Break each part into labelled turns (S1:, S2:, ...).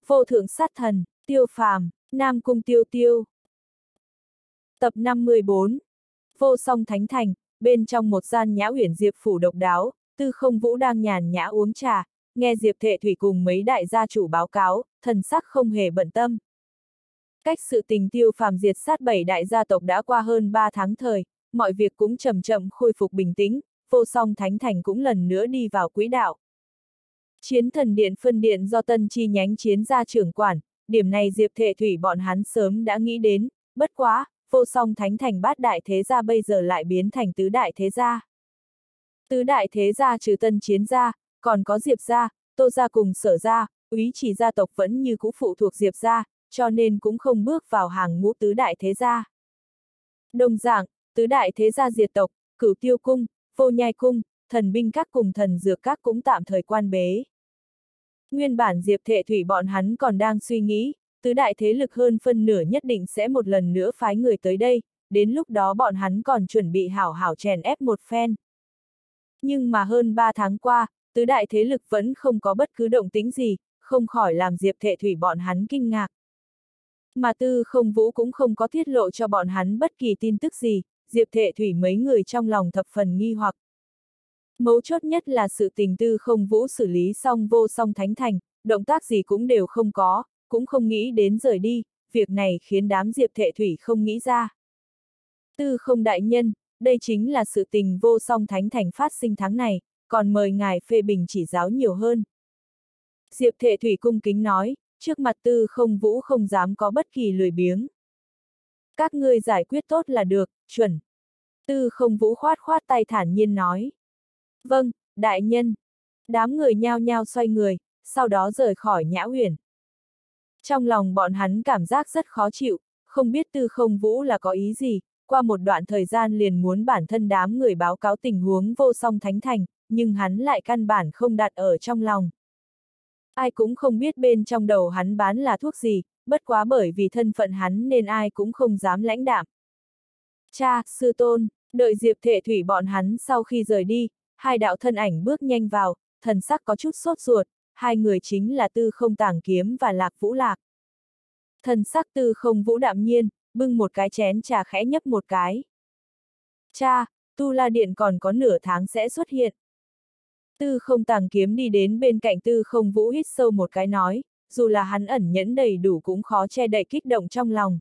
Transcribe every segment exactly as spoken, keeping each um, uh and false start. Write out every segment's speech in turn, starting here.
S1: Vô thượng sát thần, Tiêu Phàm, Nam Cung Tiêu Tiêu. Tập năm mươi bốn. Vô song thánh thành, bên trong một gian nhã uyển Diệp phủ độc đáo, Tư Không Vũ đang nhàn nhã uống trà, nghe Diệp Thệ Thủy cùng mấy đại gia chủ báo cáo, thần sắc không hề bận tâm. Cách sự tình Tiêu Phàm diệt sát bảy đại gia tộc đã qua hơn ba tháng thời, mọi việc cũng chậm chậm khôi phục bình tĩnh, Vô song thánh thành cũng lần nữa đi vào quỹ đạo. Chiến thần điện phân điện do tân chi nhánh chiến gia trưởng quản, điểm này Diệp Thệ Thủy bọn hắn sớm đã nghĩ đến, bất quá, Vô song thánh thành bát đại thế gia bây giờ lại biến thành tứ đại thế gia. Tứ đại thế gia trừ tân chiến gia, còn có Diệp gia, Tô gia cùng Sở gia, Úy Chỉ gia tộc vẫn như cũ phụ thuộc Diệp gia, cho nên cũng không bước vào hàng ngũ tứ đại thế gia. Đồng dạng, tứ đại thế gia diệt tộc, Cửu Tiêu cung, Vô Nhai cung, Thần binh các cùng Thần dược các cũng tạm thời quan bế. Nguyên bản Diệp Thệ Thủy bọn hắn còn đang suy nghĩ, tứ đại thế lực hơn phân nửa nhất định sẽ một lần nữa phái người tới đây, đến lúc đó bọn hắn còn chuẩn bị hảo hảo chèn ép một phen. Nhưng mà hơn ba tháng qua, tứ đại thế lực vẫn không có bất cứ động tĩnh gì, không khỏi làm Diệp Thệ Thủy bọn hắn kinh ngạc. Mà Tư Không Vũ cũng không có tiết lộ cho bọn hắn bất kỳ tin tức gì, Diệp Thệ Thủy mấy người trong lòng thập phần nghi hoặc. Mấu chốt nhất là sự tình Tư Không Vũ xử lý xong Vô song thánh thành, động tác gì cũng đều không có, cũng không nghĩ đến rời đi, việc này khiến đám Diệp Thệ Thủy không nghĩ ra. Tư Không đại nhân, đây chính là sự tình Vô song thánh thành phát sinh tháng này, còn mời ngài phê bình chỉ giáo nhiều hơn. Diệp Thệ Thủy cung kính nói, trước mặt Tư Không Vũ không dám có bất kỳ lười biếng. Các ngươi giải quyết tốt là được, chuẩn. Tư Không Vũ khoát khoát tay thản nhiên nói. Vâng, đại nhân. Đám người nhao nhao xoay người, sau đó rời khỏi nhã uyển. Trong lòng bọn hắn cảm giác rất khó chịu, không biết Tư Không Vũ là có ý gì, qua một đoạn thời gian liền muốn bản thân đám người báo cáo tình huống Vô song thánh thành, nhưng hắn lại căn bản không đặt ở trong lòng. Ai cũng không biết bên trong đầu hắn bán là thuốc gì, bất quá bởi vì thân phận hắn nên ai cũng không dám lãnh đạm. Cha, sư tôn, đợi Diệp Thệ Thủy bọn hắn sau khi rời đi, hai đạo thân ảnh bước nhanh vào, thần sắc có chút sốt ruột, hai người chính là Tư Không Tàng Kiếm và Lạc Vũ Lạc. Thần sắc Tư Không Vũ đạm nhiên, bưng một cái chén trà khẽ nhấp một cái. Cha, Tu La Điện còn có nửa tháng sẽ xuất hiện. Tư Không Tàng Kiếm đi đến bên cạnh Tư Không Vũ hít sâu một cái nói, dù là hắn ẩn nhẫn đầy đủ cũng khó che đậy kích động trong lòng.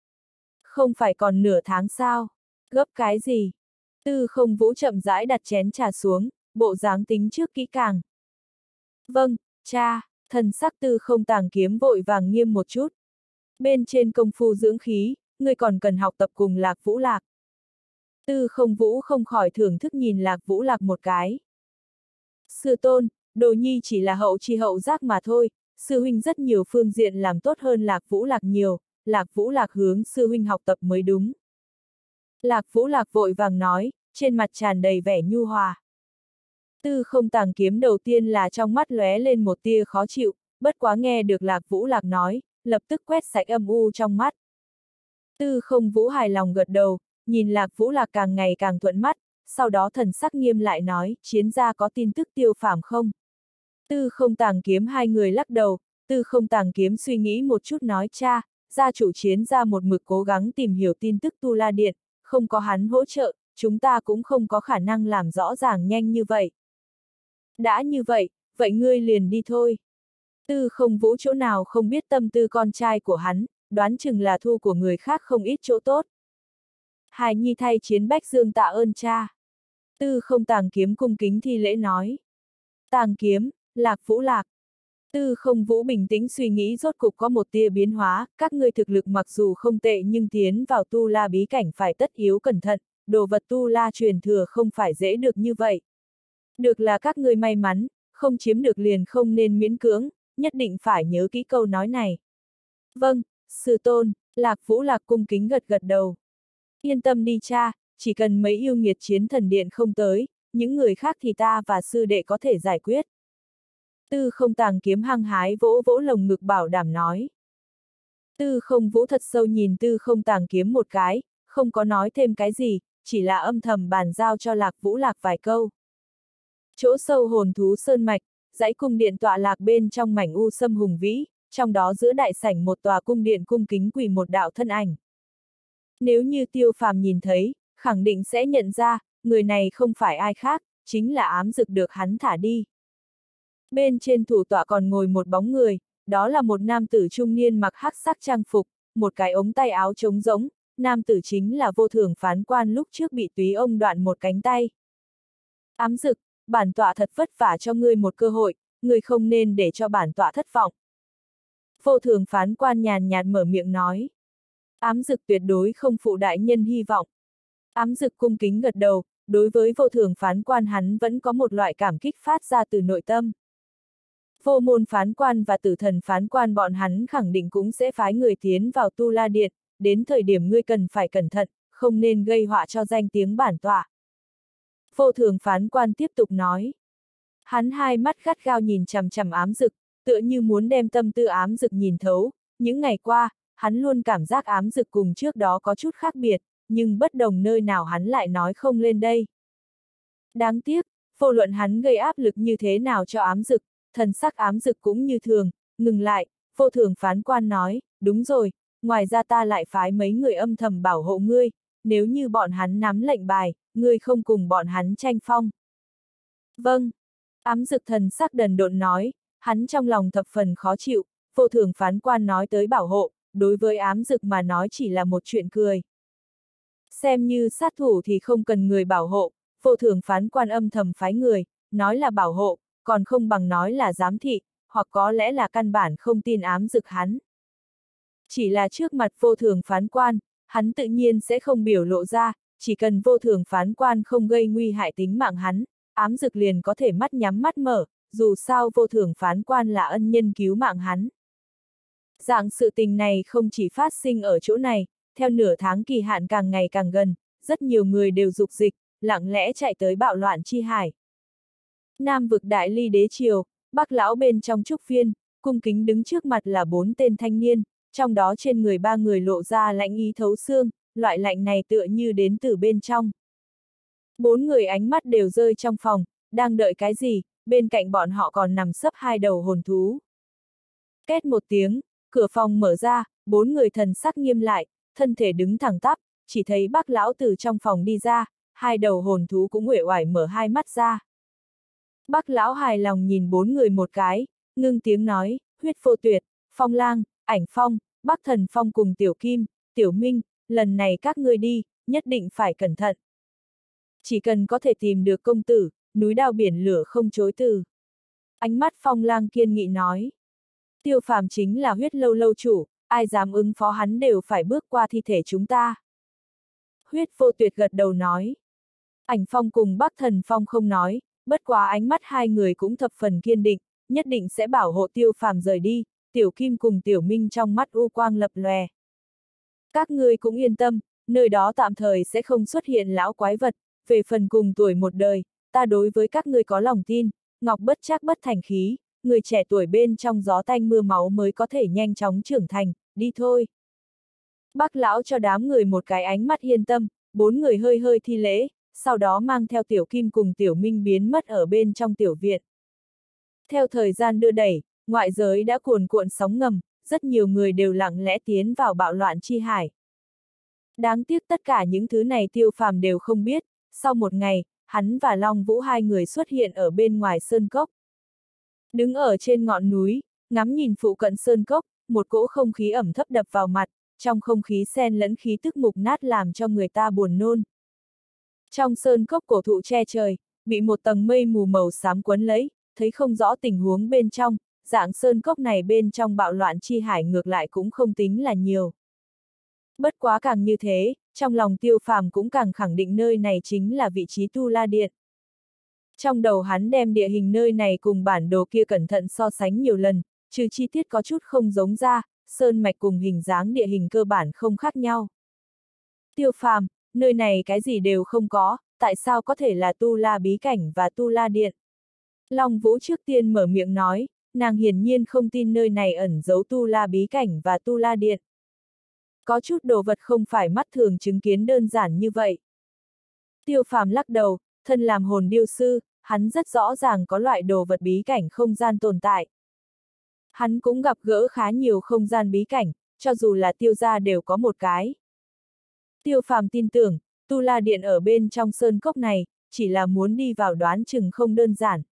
S1: Không phải còn nửa tháng sao? Gấp cái gì? Tư Không Vũ chậm rãi đặt chén trà xuống, bộ dáng tính trước kỹ càng. Vâng, cha, thần sắc Tư Không Tàng Kiếm vội vàng nghiêm một chút. Bên trên công phu dưỡng khí, người còn cần học tập cùng Lạc Vũ Lạc. Tư Không Vũ không khỏi thưởng thức nhìn Lạc Vũ Lạc một cái. Sư tôn, đồ nhi chỉ là hậu chi hậu giác mà thôi, sư huynh rất nhiều phương diện làm tốt hơn Lạc Vũ Lạc nhiều, Lạc Vũ Lạc hướng sư huynh học tập mới đúng. Lạc Vũ Lạc vội vàng nói, trên mặt tràn đầy vẻ nhu hòa. Tư Không Tàng Kiếm đầu tiên là trong mắt lóe lên một tia khó chịu, bất quá nghe được Lạc Vũ Lạc nói, lập tức quét sạch âm u trong mắt. Tư Không Vũ hài lòng gật đầu, nhìn Lạc Vũ Lạc càng ngày càng thuận mắt, sau đó thần sắc nghiêm lại nói, chiến gia có tin tức Tiêu Phàm không? Tư Không Tàng Kiếm hai người lắc đầu, Tư Không Tàng Kiếm suy nghĩ một chút nói, cha, gia chủ chiến gia một mực cố gắng tìm hiểu tin tức Tu La Điện, không có hắn hỗ trợ, chúng ta cũng không có khả năng làm rõ ràng nhanh như vậy. Đã như vậy, vậy ngươi liền đi thôi. Tư Không Vũ chỗ nào không biết tâm tư con trai của hắn, đoán chừng là thu của người khác không ít chỗ tốt. Hài nhi thay Chiến Bách Dương tạ ơn cha. Tư Không Tàng Kiếm cung kính thi lễ nói. Tàng Kiếm, Lạc Vũ Lạc. Tư Không Vũ bình tĩnh suy nghĩ rốt cục có một tia biến hóa, các ngươi thực lực mặc dù không tệ nhưng tiến vào Tu La bí cảnh phải tất yếu cẩn thận, đồ vật Tu La truyền thừa không phải dễ được như vậy. Được là các ngươi may mắn, không chiếm được liền không nên miễn cưỡng, nhất định phải nhớ kỹ câu nói này. Vâng, sư tôn, Lạc Vũ Lạc cung kính gật gật đầu. Yên tâm đi cha, chỉ cần mấy yêu nghiệt chiến thần điện không tới, những người khác thì ta và sư đệ có thể giải quyết. Tư Không Tàng Kiếm hăng hái vỗ vỗ lồng ngực bảo đảm nói. Tư Không Vũ thật sâu nhìn Tư Không Tàng Kiếm một cái, không có nói thêm cái gì, chỉ là âm thầm bàn giao cho Lạc Vũ Lạc vài câu. Chỗ sâu hồn thú sơn mạch, dãy cung điện tọa lạc bên trong mảnh u sâm hùng vĩ, trong đó giữa đại sảnh một tòa cung điện cung kính quỳ một đạo thân ảnh. Nếu như Tiêu Phàm nhìn thấy, khẳng định sẽ nhận ra, người này không phải ai khác, chính là Ám Dực được hắn thả đi. Bên trên thủ tọa còn ngồi một bóng người, đó là một nam tử trung niên mặc hắc sắc trang phục, một cái ống tay áo trống rỗng, nam tử chính là Vô Thường phán quan lúc trước bị túy ông đoạn một cánh tay. Ám Dực, bản tọa thật vất vả cho ngươi một cơ hội, ngươi không nên để cho bản tọa thất vọng. Vô Thường phán quan nhàn nhạt mở miệng nói. Ám Dực tuyệt đối không phụ đại nhân hy vọng. Ám Dực cung kính gật đầu, đối với Vô Thường phán quan hắn vẫn có một loại cảm kích phát ra từ nội tâm. Vô Môn phán quan và Tử Thần phán quan bọn hắn khẳng định cũng sẽ phái người tiến vào Tu La Điện, đến thời điểm ngươi cần phải cẩn thận, không nên gây họa cho danh tiếng bản tọa. Vô Thường phán quan tiếp tục nói. Hắn hai mắt gắt gao nhìn chằm chằm Ám Dực, tựa như muốn đem tâm tư Ám Dực nhìn thấu. Những ngày qua, hắn luôn cảm giác Ám Dực cùng trước đó có chút khác biệt, nhưng bất đồng nơi nào hắn lại nói không lên đây. Đáng tiếc, vô luận hắn gây áp lực như thế nào cho Ám Dực, thần sắc Ám Dực cũng như thường, ngừng lại. Vô Thường phán quan nói, đúng rồi, ngoài ra ta lại phái mấy người âm thầm bảo hộ ngươi, nếu như bọn hắn nắm lệnh bài, ngươi không cùng bọn hắn tranh phong. Vâng. Ám Dực thần sắc đần độn nói, hắn trong lòng thập phần khó chịu. Vô Thường phán quan nói tới bảo hộ, đối với Ám Dực mà nói chỉ là một chuyện cười. Xem như sát thủ thì không cần người bảo hộ, Vô Thường phán quan âm thầm phái người, nói là bảo hộ, còn không bằng nói là giám thị, hoặc có lẽ là căn bản không tin Ám Dực hắn. Chỉ là trước mặt Vô Thường phán quan, hắn tự nhiên sẽ không biểu lộ ra, chỉ cần Vô Thường phán quan không gây nguy hại tính mạng hắn, Ám Dực liền có thể mắt nhắm mắt mở, dù sao Vô Thường phán quan là ân nhân cứu mạng hắn. Dạng sự tình này không chỉ phát sinh ở chỗ này, theo nửa tháng kỳ hạn càng ngày càng gần, rất nhiều người đều dục dịch, lặng lẽ chạy tới bạo loạn chi hải. Nam vực Đại Ly đế triều, Bắc lão bên trong trúc viên, cung kính đứng trước mặt là bốn tên thanh niên, trong đó trên người ba người lộ ra lạnh ý thấu xương, loại lạnh này tựa như đến từ bên trong. Bốn người ánh mắt đều rơi trong phòng, đang đợi cái gì, bên cạnh bọn họ còn nằm sấp hai đầu hồn thú. Két một tiếng, cửa phòng mở ra, bốn người thần sắc nghiêm lại, thân thể đứng thẳng tắp, chỉ thấy Bắc lão từ trong phòng đi ra, hai đầu hồn thú cũng uể oải mở hai mắt ra. Bắc lão hài lòng nhìn bốn người một cái, ngưng tiếng nói, Huyết Vô Tuyệt, Phong Lang, Ảnh Phong, Bắc Thần Phong cùng Tiểu Kim, Tiểu Minh, lần này các ngươi đi, nhất định phải cẩn thận. Chỉ cần có thể tìm được công tử, núi đao biển lửa không chối từ. Ánh mắt Phong Lang kiên nghị nói. Tiêu Phàm chính là Huyết Lâu lâu chủ, ai dám ứng phó hắn đều phải bước qua thi thể chúng ta. Huyết Vô Tuyệt gật đầu nói. Ảnh Phong cùng Bắc Thần Phong không nói, bất quá ánh mắt hai người cũng thập phần kiên định, nhất định sẽ bảo hộ Tiêu Phàm rời đi. Tiểu Kim cùng Tiểu Minh trong mắt u quang lập lòe. Các ngươi cũng yên tâm, nơi đó tạm thời sẽ không xuất hiện lão quái vật, về phần cùng tuổi một đời, ta đối với các ngươi có lòng tin, ngọc bất trác bất thành khí, người trẻ tuổi bên trong gió tanh mưa máu mới có thể nhanh chóng trưởng thành, đi thôi. Bác lão cho đám người một cái ánh mắt yên tâm, bốn người hơi hơi thi lễ, sau đó mang theo Tiểu Kim cùng Tiểu Minh biến mất ở bên trong tiểu viện. Theo thời gian đưa đẩy, ngoại giới đã cuồn cuộn sóng ngầm, rất nhiều người đều lặng lẽ tiến vào bạo loạn chi hải. Đáng tiếc tất cả những thứ này Tiêu Phàm đều không biết, sau một ngày, hắn và Long Vũ hai người xuất hiện ở bên ngoài sơn cốc. Đứng ở trên ngọn núi, ngắm nhìn phụ cận sơn cốc, một cỗ không khí ẩm thấp đập vào mặt, trong không khí xen lẫn khí tức mục nát làm cho người ta buồn nôn. Trong sơn cốc cổ thụ che trời, bị một tầng mây mù màu xám quấn lấy, thấy không rõ tình huống bên trong, dạng sơn cốc này bên trong bạo loạn chi hải ngược lại cũng không tính là nhiều. Bất quá càng như thế, trong lòng Tiêu Phàm cũng càng khẳng định nơi này chính là vị trí Tu La Điện. Trong đầu hắn đem địa hình nơi này cùng bản đồ kia cẩn thận so sánh nhiều lần, trừ chi tiết có chút không giống ra, sơn mạch cùng hình dáng địa hình cơ bản không khác nhau. Tiêu Phàm, nơi này cái gì đều không có, tại sao có thể là Tu La bí cảnh và Tu La Điện? Long Vũ trước tiên mở miệng nói, nàng hiển nhiên không tin nơi này ẩn giấu Tu La bí cảnh và Tu La Điện. Có chút đồ vật không phải mắt thường chứng kiến đơn giản như vậy. Tiêu Phàm lắc đầu, thân làm hồn điêu sư, hắn rất rõ ràng có loại đồ vật bí cảnh không gian tồn tại. Hắn cũng gặp gỡ khá nhiều không gian bí cảnh, cho dù là Tiêu gia đều có một cái. Tiêu Phàm tin tưởng, Tu La Điện ở bên trong sơn cốc này, chỉ là muốn đi vào đoán chừng không đơn giản.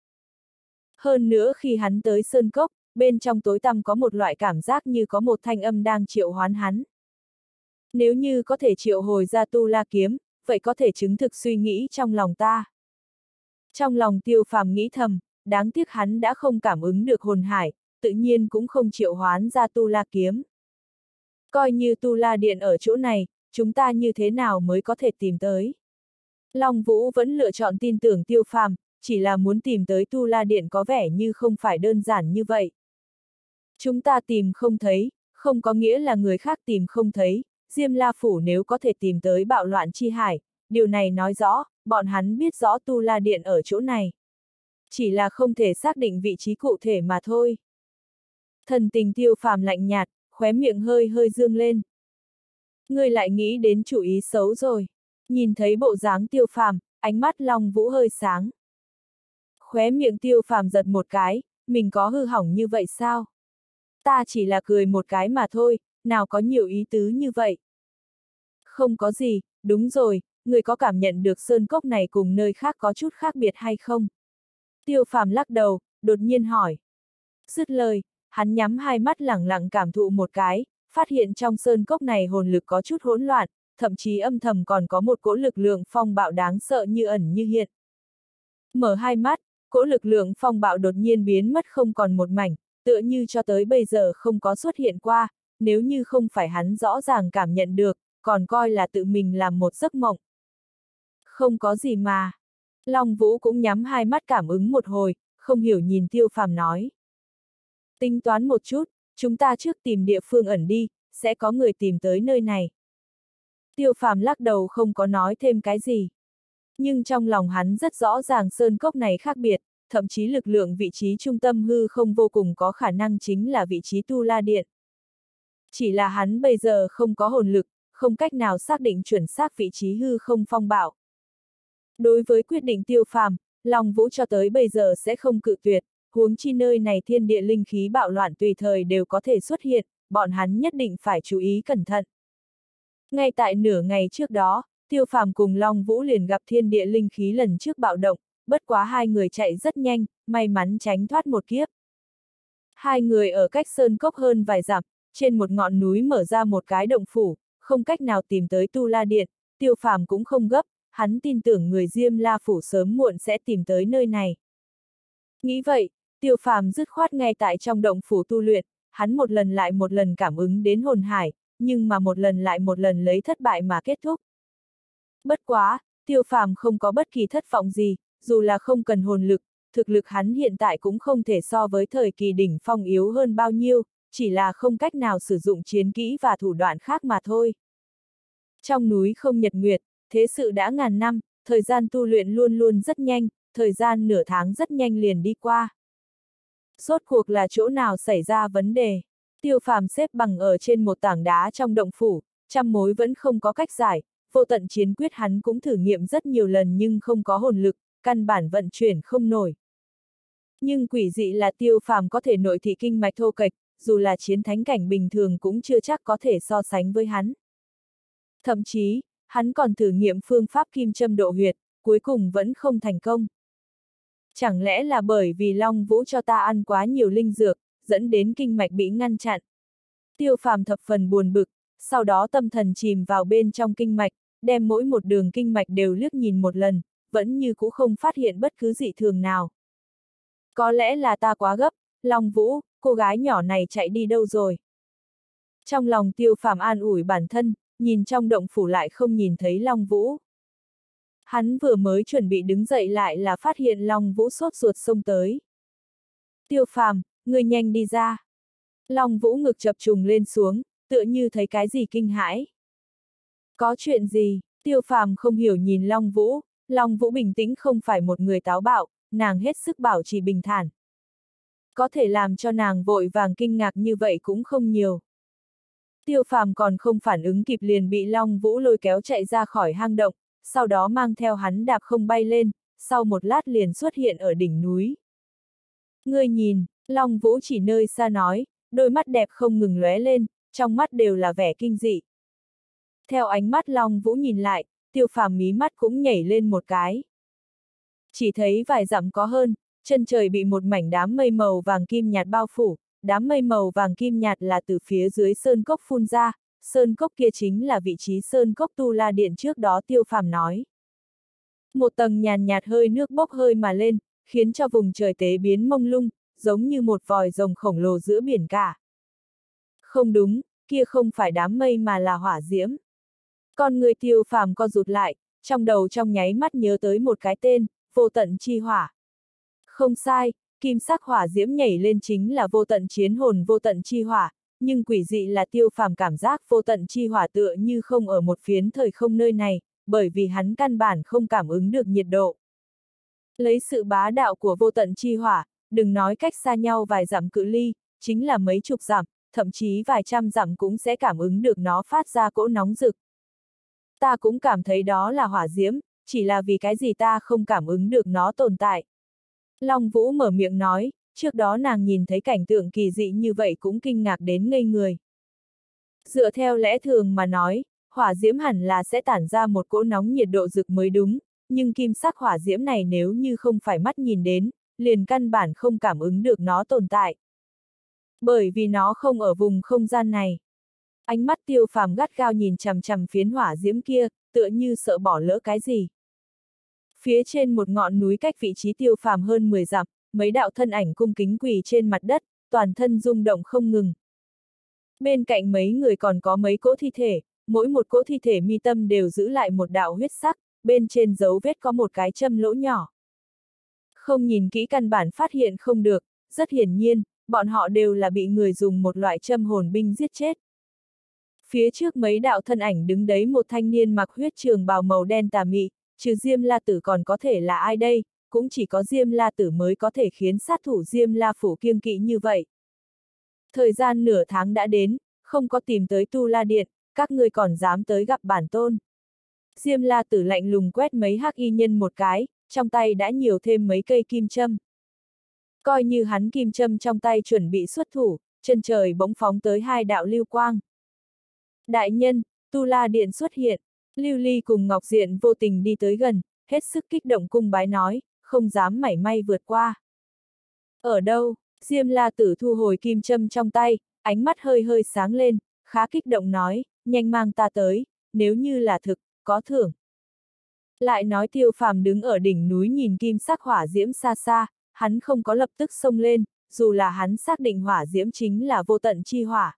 S1: Hơn nữa khi hắn tới sơn cốc, bên trong tối tăm có một loại cảm giác như có một thanh âm đang triệu hoán hắn. Nếu như có thể triệu hồi ra Tu La kiếm, vậy có thể chứng thực suy nghĩ trong lòng ta. Trong lòng Tiêu Phàm nghĩ thầm, đáng tiếc hắn đã không cảm ứng được hồn hải, tự nhiên cũng không triệu hoán ra Tu La kiếm. Coi như Tu La Điện ở chỗ này, chúng ta như thế nào mới có thể tìm tới? Long Vũ vẫn lựa chọn tin tưởng Tiêu Phàm, chỉ là muốn tìm tới Tu La Điện có vẻ như không phải đơn giản như vậy. Chúng ta tìm không thấy, không có nghĩa là người khác tìm không thấy, Diêm La Phủ nếu có thể tìm tới bạo loạn chi hải, điều này nói rõ, bọn hắn biết rõ Tu La Điện ở chỗ này. Chỉ là không thể xác định vị trí cụ thể mà thôi. Thần tình Tiêu Phàm lạnh nhạt, khóe miệng hơi hơi dương lên. Ngươi lại nghĩ đến chủ ý xấu rồi. Nhìn thấy bộ dáng Tiêu Phàm, ánh mắt Long Vũ hơi sáng. Khóe miệng Tiêu Phàm giật một cái, mình có hư hỏng như vậy sao? Ta chỉ là cười một cái mà thôi, nào có nhiều ý tứ như vậy. Không có gì, đúng rồi, người có cảm nhận được sơn cốc này cùng nơi khác có chút khác biệt hay không? Tiêu Phàm lắc đầu, đột nhiên hỏi. Dứt lời, hắn nhắm hai mắt lẳng lặng cảm thụ một cái, phát hiện trong sơn cốc này hồn lực có chút hỗn loạn, thậm chí âm thầm còn có một cỗ lực lượng phong bạo đáng sợ như ẩn như hiện. Mở hai mắt, cỗ lực lượng phong bạo đột nhiên biến mất không còn một mảnh, tựa như cho tới bây giờ không có xuất hiện qua, nếu như không phải hắn rõ ràng cảm nhận được, còn coi là tự mình làm một giấc mộng. Không có gì mà. Long Vũ cũng nhắm hai mắt cảm ứng một hồi, không hiểu nhìn Tiêu Phàm nói. Tính toán một chút, chúng ta trước tìm địa phương ẩn đi, sẽ có người tìm tới nơi này. Tiêu Phàm lắc đầu không có nói thêm cái gì. Nhưng trong lòng hắn rất rõ ràng sơn cốc này khác biệt, thậm chí lực lượng vị trí trung tâm hư không vô cùng có khả năng chính là vị trí Tu La Điện. Chỉ là hắn bây giờ không có hồn lực, không cách nào xác định chuẩn xác vị trí hư không phong bạo. Đối với quyết định Tiêu Phàm, Long Vũ cho tới bây giờ sẽ không cự tuyệt, huống chi nơi này thiên địa linh khí bạo loạn tùy thời đều có thể xuất hiện, bọn hắn nhất định phải chú ý cẩn thận. Ngay tại nửa ngày trước đó, Tiêu Phàm cùng Long Vũ liền gặp thiên địa linh khí lần trước bạo động, bất quá hai người chạy rất nhanh, may mắn tránh thoát một kiếp. Hai người ở cách sơn cốc hơn vài dặm, trên một ngọn núi mở ra một cái động phủ, không cách nào tìm tới Tu La Điện, Tiêu Phàm cũng không gấp, hắn tin tưởng người Diêm La Phủ sớm muộn sẽ tìm tới nơi này. Nghĩ vậy, Tiêu Phàm dứt khoát ngay tại trong động phủ tu luyện, hắn một lần lại một lần cảm ứng đến hồn hải, nhưng mà một lần lại một lần lấy thất bại mà kết thúc. Bất quá, Tiêu Phàm không có bất kỳ thất vọng gì, dù là không cần hồn lực, thực lực hắn hiện tại cũng không thể so với thời kỳ đỉnh phong yếu hơn bao nhiêu, chỉ là không cách nào sử dụng chiến kỹ và thủ đoạn khác mà thôi. Trong núi không nhật nguyệt, thế sự đã ngàn năm, thời gian tu luyện luôn luôn rất nhanh, thời gian nửa tháng rất nhanh liền đi qua. Rốt cuộc là chỗ nào xảy ra vấn đề? Tiêu Phàm xếp bằng ở trên một tảng đá trong động phủ, trăm mối vẫn không có cách giải, vô tận chiến quyết hắn cũng thử nghiệm rất nhiều lần nhưng không có hồn lực, căn bản vận chuyển không nổi. Nhưng quỷ dị là Tiêu Phàm có thể nội thị kinh mạch thô kệch, dù là chiến thánh cảnh bình thường cũng chưa chắc có thể so sánh với hắn. Thậm chí, hắn còn thử nghiệm phương pháp kim châm độ huyệt, cuối cùng vẫn không thành công. Chẳng lẽ là bởi vì Long Vũ cho ta ăn quá nhiều linh dược, dẫn đến kinh mạch bị ngăn chặn. Tiêu Phàm thập phần buồn bực, sau đó tâm thần chìm vào bên trong kinh mạch, đem mỗi một đường kinh mạch đều liếc nhìn một lần, vẫn như cũ không phát hiện bất cứ dị thường nào. Có lẽ là ta quá gấp, Long Vũ, cô gái nhỏ này chạy đi đâu rồi? Trong lòng Tiêu Phàm an ủi bản thân, nhìn trong động phủ lại không nhìn thấy Long Vũ. Hắn vừa mới chuẩn bị đứng dậy lại là phát hiện Long Vũ sốt ruột xông tới. Tiêu Phàm, ngươi nhanh đi ra. Long Vũ ngực chập trùng lên xuống, tựa như thấy cái gì kinh hãi. Có chuyện gì? Tiêu Phàm không hiểu nhìn Long Vũ, Long Vũ bình tĩnh không phải một người táo bạo, nàng hết sức bảo trì bình thản. Có thể làm cho nàng vội vàng kinh ngạc như vậy cũng không nhiều. Tiêu Phàm còn không phản ứng kịp liền bị Long Vũ lôi kéo chạy ra khỏi hang động, sau đó mang theo hắn đạp không bay lên, sau một lát liền xuất hiện ở đỉnh núi. Ngươi nhìn, Long Vũ chỉ nơi xa nói, đôi mắt đẹp không ngừng lóe lên, trong mắt đều là vẻ kinh dị. Theo ánh mắt Long Vũ nhìn lại, Tiêu Phàm mí mắt cũng nhảy lên một cái. Chỉ thấy vài dặm có hơn, chân trời bị một mảnh đám mây màu vàng kim nhạt bao phủ, đám mây màu vàng kim nhạt là từ phía dưới sơn cốc phun ra, sơn cốc kia chính là vị trí sơn cốc Tu La Điện trước đó Tiêu Phàm nói. Một tầng nhàn nhạt hơi nước bốc hơi mà lên, khiến cho vùng trời tế biến mông lung, giống như một vòi rồng khổng lồ giữa biển cả. Không đúng, kia không phải đám mây mà là hỏa diễm. Con người Tiêu Phàm co rụt lại, trong đầu trong nháy mắt nhớ tới một cái tên, vô tận chi hỏa. Không sai, kim sắc hỏa diễm nhảy lên chính là vô tận chiến hồn vô tận chi hỏa, nhưng quỷ dị là Tiêu Phàm cảm giác vô tận chi hỏa tựa như không ở một phiến thời không nơi này, bởi vì hắn căn bản không cảm ứng được nhiệt độ. Lấy sự bá đạo của vô tận chi hỏa, đừng nói cách xa nhau vài dặm cự ly, chính là mấy chục dặm, thậm chí vài trăm dặm cũng sẽ cảm ứng được nó phát ra cỗ nóng rực. Ta cũng cảm thấy đó là hỏa diễm, chỉ là vì cái gì ta không cảm ứng được nó tồn tại. Long Vũ mở miệng nói, trước đó nàng nhìn thấy cảnh tượng kỳ dị như vậy cũng kinh ngạc đến ngây người. Dựa theo lẽ thường mà nói, hỏa diễm hẳn là sẽ tản ra một cỗ nóng nhiệt độ rực mới đúng, nhưng kim sắc hỏa diễm này nếu như không phải mắt nhìn đến, liền căn bản không cảm ứng được nó tồn tại. Bởi vì nó không ở vùng không gian này. Ánh mắt Tiêu Phàm gắt gao nhìn chằm chằm phiến hỏa diễm kia, tựa như sợ bỏ lỡ cái gì. Phía trên một ngọn núi cách vị trí Tiêu Phàm hơn mười dặm, mấy đạo thân ảnh cung kính quỳ trên mặt đất, toàn thân rung động không ngừng. Bên cạnh mấy người còn có mấy cỗ thi thể, mỗi một cỗ thi thể mi tâm đều giữ lại một đạo huyết sắc, bên trên dấu vết có một cái châm lỗ nhỏ. Không nhìn kỹ căn bản phát hiện không được, rất hiển nhiên, bọn họ đều là bị người dùng một loại châm hồn binh giết chết. Phía trước mấy đạo thân ảnh đứng đấy một thanh niên mặc huyết trường bào màu đen tà mị, trừ Diêm La Tử còn có thể là ai đây, cũng chỉ có Diêm La Tử mới có thể khiến sát thủ Diêm La Phủ kiêng kỵ như vậy. Thời gian nửa tháng đã đến, không có tìm tới Tu La Điện, các ngươi còn dám tới gặp bản tôn. Diêm La Tử lạnh lùng quét mấy hắc y nhân một cái, trong tay đã nhiều thêm mấy cây kim châm. Coi như hắn kim châm trong tay chuẩn bị xuất thủ, chân trời bỗng phóng tới hai đạo lưu quang. Đại nhân, Tu La Điện xuất hiện, Lưu Ly cùng Ngọc Diện vô tình đi tới gần, hết sức kích động cung bái nói, không dám mảy may vượt qua. Ở đâu? Diêm La Tử thu hồi kim châm trong tay, ánh mắt hơi hơi sáng lên, khá kích động nói, nhanh mang ta tới, nếu như là thực, có thưởng. Lại nói Tiêu Phàm đứng ở đỉnh núi nhìn kim sắc hỏa diễm xa xa, hắn không có lập tức xông lên, dù là hắn xác định hỏa diễm chính là vô tận chi hỏa.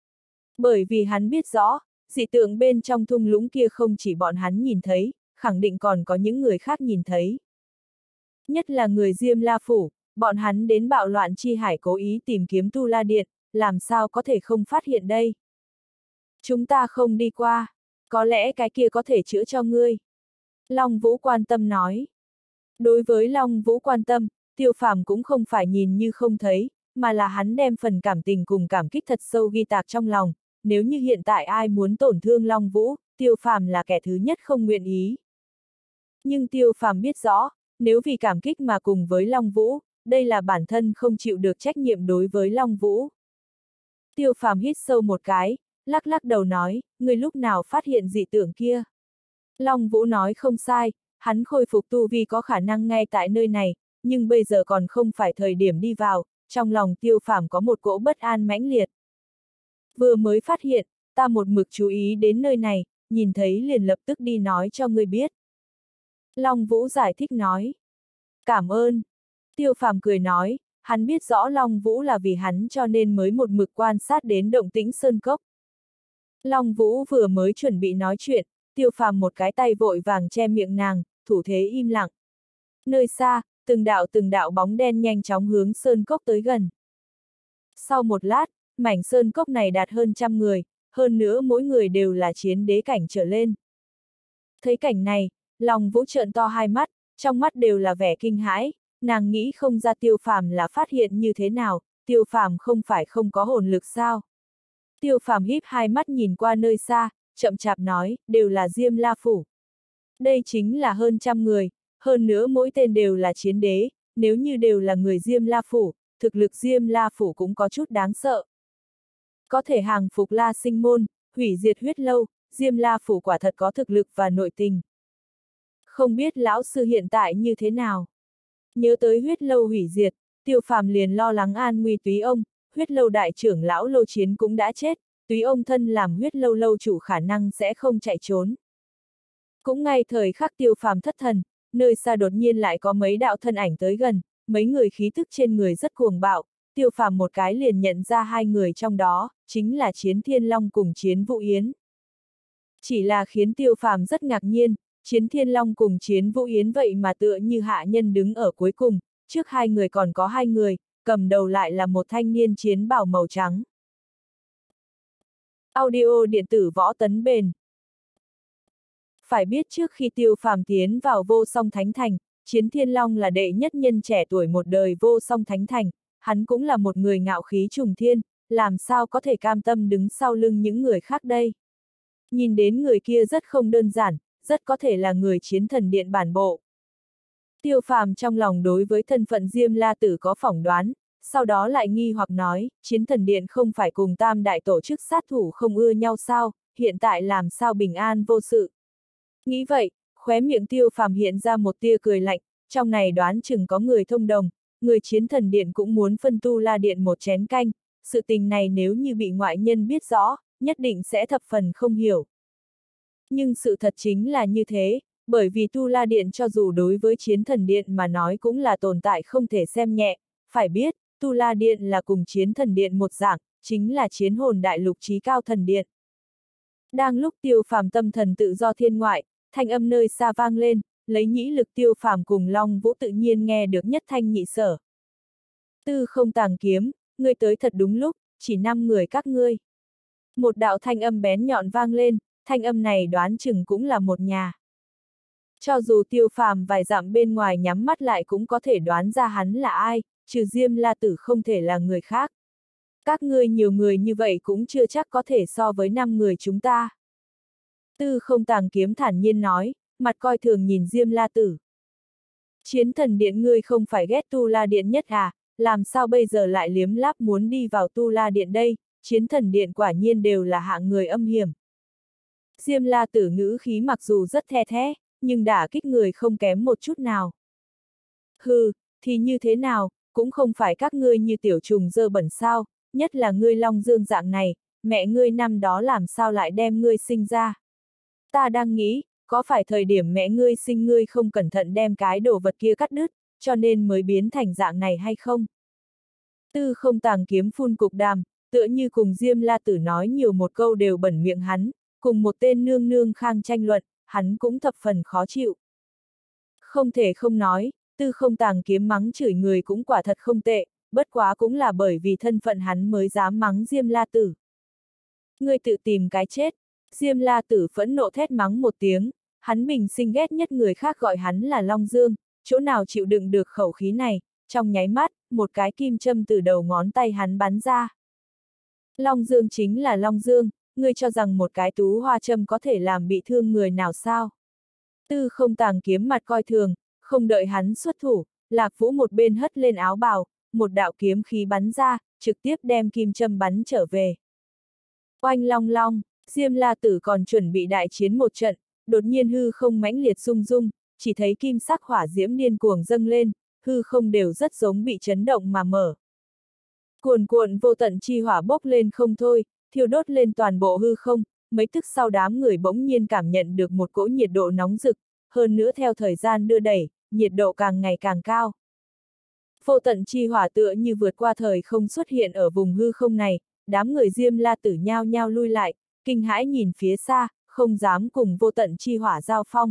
S1: Bởi vì hắn biết rõ, dị tượng bên trong thung lũng kia không chỉ bọn hắn nhìn thấy, khẳng định còn có những người khác nhìn thấy. Nhất là người Diêm La Phủ, bọn hắn đến bạo loạn chi hải cố ý tìm kiếm Tu La Điện, làm sao có thể không phát hiện đây. Chúng ta không đi qua, có lẽ cái kia có thể chữa cho ngươi. Long Vũ quan tâm nói. Đối với Long Vũ quan tâm, Tiêu Phàm cũng không phải nhìn như không thấy, mà là hắn đem phần cảm tình cùng cảm kích thật sâu ghi tạc trong lòng. Nếu như hiện tại ai muốn tổn thương Long Vũ, Tiêu Phàm là kẻ thứ nhất không nguyện ý. Nhưng Tiêu Phàm biết rõ, nếu vì cảm kích mà cùng với Long Vũ, đây là bản thân không chịu được trách nhiệm đối với Long Vũ. Tiêu Phàm hít sâu một cái, lắc lắc đầu nói, người lúc nào phát hiện dị tượng kia. Long Vũ nói không sai, hắn khôi phục tu vi có khả năng ngay tại nơi này, nhưng bây giờ còn không phải thời điểm đi vào, trong lòng Tiêu Phàm có một cỗ bất an mãnh liệt. Vừa mới phát hiện, ta một mực chú ý đến nơi này, nhìn thấy liền lập tức đi nói cho ngươi biết. Long Vũ giải thích nói. Cảm ơn. Tiêu Phàm cười nói, hắn biết rõ Long Vũ là vì hắn cho nên mới một mực quan sát đến động tĩnh sơn cốc. Long Vũ vừa mới chuẩn bị nói chuyện, Tiêu Phàm một cái tay vội vàng che miệng nàng, thủ thế im lặng. Nơi xa, từng đạo từng đạo bóng đen nhanh chóng hướng sơn cốc tới gần. Sau một lát, mảnh sơn cốc này đạt hơn trăm người, hơn nữa mỗi người đều là chiến đế cảnh trở lên. Thấy cảnh này, Long Vũ trợn to hai mắt, trong mắt đều là vẻ kinh hãi, nàng nghĩ không ra Tiêu Phàm là phát hiện như thế nào, Tiêu Phàm không phải không có hồn lực sao. Tiêu Phàm híp hai mắt nhìn qua nơi xa, chậm chạp nói, đều là Diêm La Phủ. Đây chính là hơn trăm người, hơn nữa mỗi tên đều là chiến đế, nếu như đều là người Diêm La Phủ, thực lực Diêm La Phủ cũng có chút đáng sợ. Có thể hàng phục La Sinh Môn, hủy diệt huyết lâu, Diêm La Phủ quả thật có thực lực và nội tình. Không biết lão sư hiện tại như thế nào? Nhớ tới huyết lâu hủy diệt, Tiêu Phàm liền lo lắng an nguy Túy ông, huyết lâu đại trưởng lão Lô Chiến cũng đã chết, Túy ông thân làm huyết lâu lâu chủ khả năng sẽ không chạy trốn. Cũng ngay thời khắc Tiêu Phàm thất thần, nơi xa đột nhiên lại có mấy đạo thân ảnh tới gần, mấy người khí tức trên người rất cuồng bạo, Tiêu Phàm một cái liền nhận ra hai người trong đó, chính là Chiến Thiên Long cùng Chiến Vũ Yến. Chỉ là khiến Tiêu Phàm rất ngạc nhiên, Chiến Thiên Long cùng Chiến Vũ Yến vậy mà tựa như hạ nhân đứng ở cuối cùng, trước hai người còn có hai người, cầm đầu lại là một thanh niên chiến bào màu trắng. Audio điện tử võ tấn bền. Phải biết trước khi Tiêu Phàm tiến vào Vô Song Thánh Thành, Chiến Thiên Long là đệ nhất nhân trẻ tuổi một đời Vô Song Thánh Thành, hắn cũng là một người ngạo khí trùng thiên, làm sao có thể cam tâm đứng sau lưng những người khác đây. Nhìn đến người kia rất không đơn giản, rất có thể là người Chiến Thần Điện bản bộ. Tiêu Phàm trong lòng đối với thân phận Diêm La Tử có phỏng đoán, sau đó lại nghi hoặc nói, Chiến Thần Điện không phải cùng tam đại tổ chức sát thủ không ưa nhau sao, hiện tại làm sao bình an vô sự. Nghĩ vậy, khóe miệng Tiêu Phàm hiện ra một tia cười lạnh, trong này đoán chừng có người thông đồng, người Chiến Thần Điện cũng muốn phân Tu La Điện một chén canh, sự tình này nếu như bị ngoại nhân biết rõ, nhất định sẽ thập phần không hiểu. Nhưng sự thật chính là như thế, bởi vì Tu La Điện cho dù đối với Chiến Thần Điện mà nói cũng là tồn tại không thể xem nhẹ, phải biết, Tu La Điện là cùng Chiến Thần Điện một dạng, chính là chiến hồn đại lục chí cao thần điện. Đang lúc Tiêu Phàm tâm thần tự do thiên ngoại, thanh âm nơi xa vang lên, lấy nhĩ lực Tiêu Phàm cùng Long Vũ tự nhiên nghe được nhất thanh nhị sở. Tư không tàng kiếm, ngươi tới thật đúng lúc, chỉ năm người các ngươi. Một đạo thanh âm bén nhọn vang lên, thanh âm này đoán chừng cũng là một nhà. Cho dù Tiêu Phàm vài dặm bên ngoài nhắm mắt lại cũng có thể đoán ra hắn là ai, trừ Diêm La Tử không thể là người khác. Các ngươi nhiều người như vậy cũng chưa chắc có thể so với năm người chúng ta. Tư không tàng kiếm thản nhiên nói, mặt coi thường nhìn Diêm La Tử. Chiến Thần Điện ngươi không phải ghét Tu La Điện nhất à, làm sao bây giờ lại liếm láp muốn đi vào Tu La Điện đây, Chiến Thần Điện quả nhiên đều là hạng người âm hiểm. Diêm La Tử ngữ khí mặc dù rất the thé, nhưng đả kích người không kém một chút nào. Hừ, thì như thế nào, cũng không phải các ngươi như tiểu trùng dơ bẩn sao, nhất là ngươi Long Dương dạng này, mẹ ngươi năm đó làm sao lại đem ngươi sinh ra. Ta đang nghĩ, có phải thời điểm mẹ ngươi sinh ngươi không cẩn thận đem cái đồ vật kia cắt đứt, cho nên mới biến thành dạng này hay không? Tư không tàng kiếm phun cục đàm, tựa như cùng Diêm La Tử nói nhiều một câu đều bẩn miệng hắn, cùng một tên nương nương khang tranh luận, hắn cũng thập phần khó chịu. Không thể không nói, tư không tàng kiếm mắng chửi người cũng quả thật không tệ, bất quá cũng là bởi vì thân phận hắn mới dám mắng Diêm La Tử. Ngươi tự tìm cái chết, Diêm La Tử phẫn nộ thét mắng một tiếng, hắn bình sinh ghét nhất người khác gọi hắn là Long Dương, chỗ nào chịu đựng được khẩu khí này, trong nháy mắt, một cái kim châm từ đầu ngón tay hắn bắn ra. Long Dương chính là Long Dương, ngươi cho rằng một cái tú hoa châm có thể làm bị thương người nào sao? Tư không tàng kiếm mặt coi thường, không đợi hắn xuất thủ, Lạc Vũ một bên hất lên áo bào, một đạo kiếm khí bắn ra, trực tiếp đem kim châm bắn trở về. Oanh long long, Diêm La Tử còn chuẩn bị đại chiến một trận, đột nhiên hư không mãnh liệt rung rung, chỉ thấy kim sắc hỏa diễm điên cuồng dâng lên, hư không đều rất giống bị chấn động mà mở. Cuồn cuộn vô tận chi hỏa bốc lên không thôi, thiêu đốt lên toàn bộ hư không, mấy tức sau đám người bỗng nhiên cảm nhận được một cỗ nhiệt độ nóng rực, hơn nữa theo thời gian đưa đẩy, nhiệt độ càng ngày càng cao. Vô tận chi hỏa tựa như vượt qua thời không xuất hiện ở vùng hư không này, đám người Diêm La Tử nhao nhao lui lại, kinh hãi nhìn phía xa, không dám cùng vô tận chi hỏa giao phong.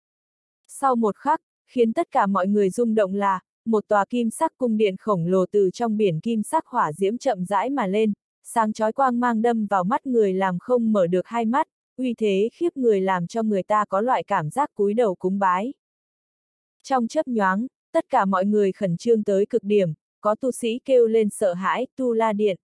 S1: Sau một khắc, khiến tất cả mọi người rung động là, một tòa kim sắc cung điện khổng lồ từ trong biển kim sắc hỏa diễm chậm rãi mà lên, sáng chói quang mang đâm vào mắt người làm không mở được hai mắt, uy thế khiếp người làm cho người ta có loại cảm giác cúi đầu cúng bái. Trong chớp nhoáng, tất cả mọi người khẩn trương tới cực điểm, có tu sĩ kêu lên sợ hãi, Tu La Điện.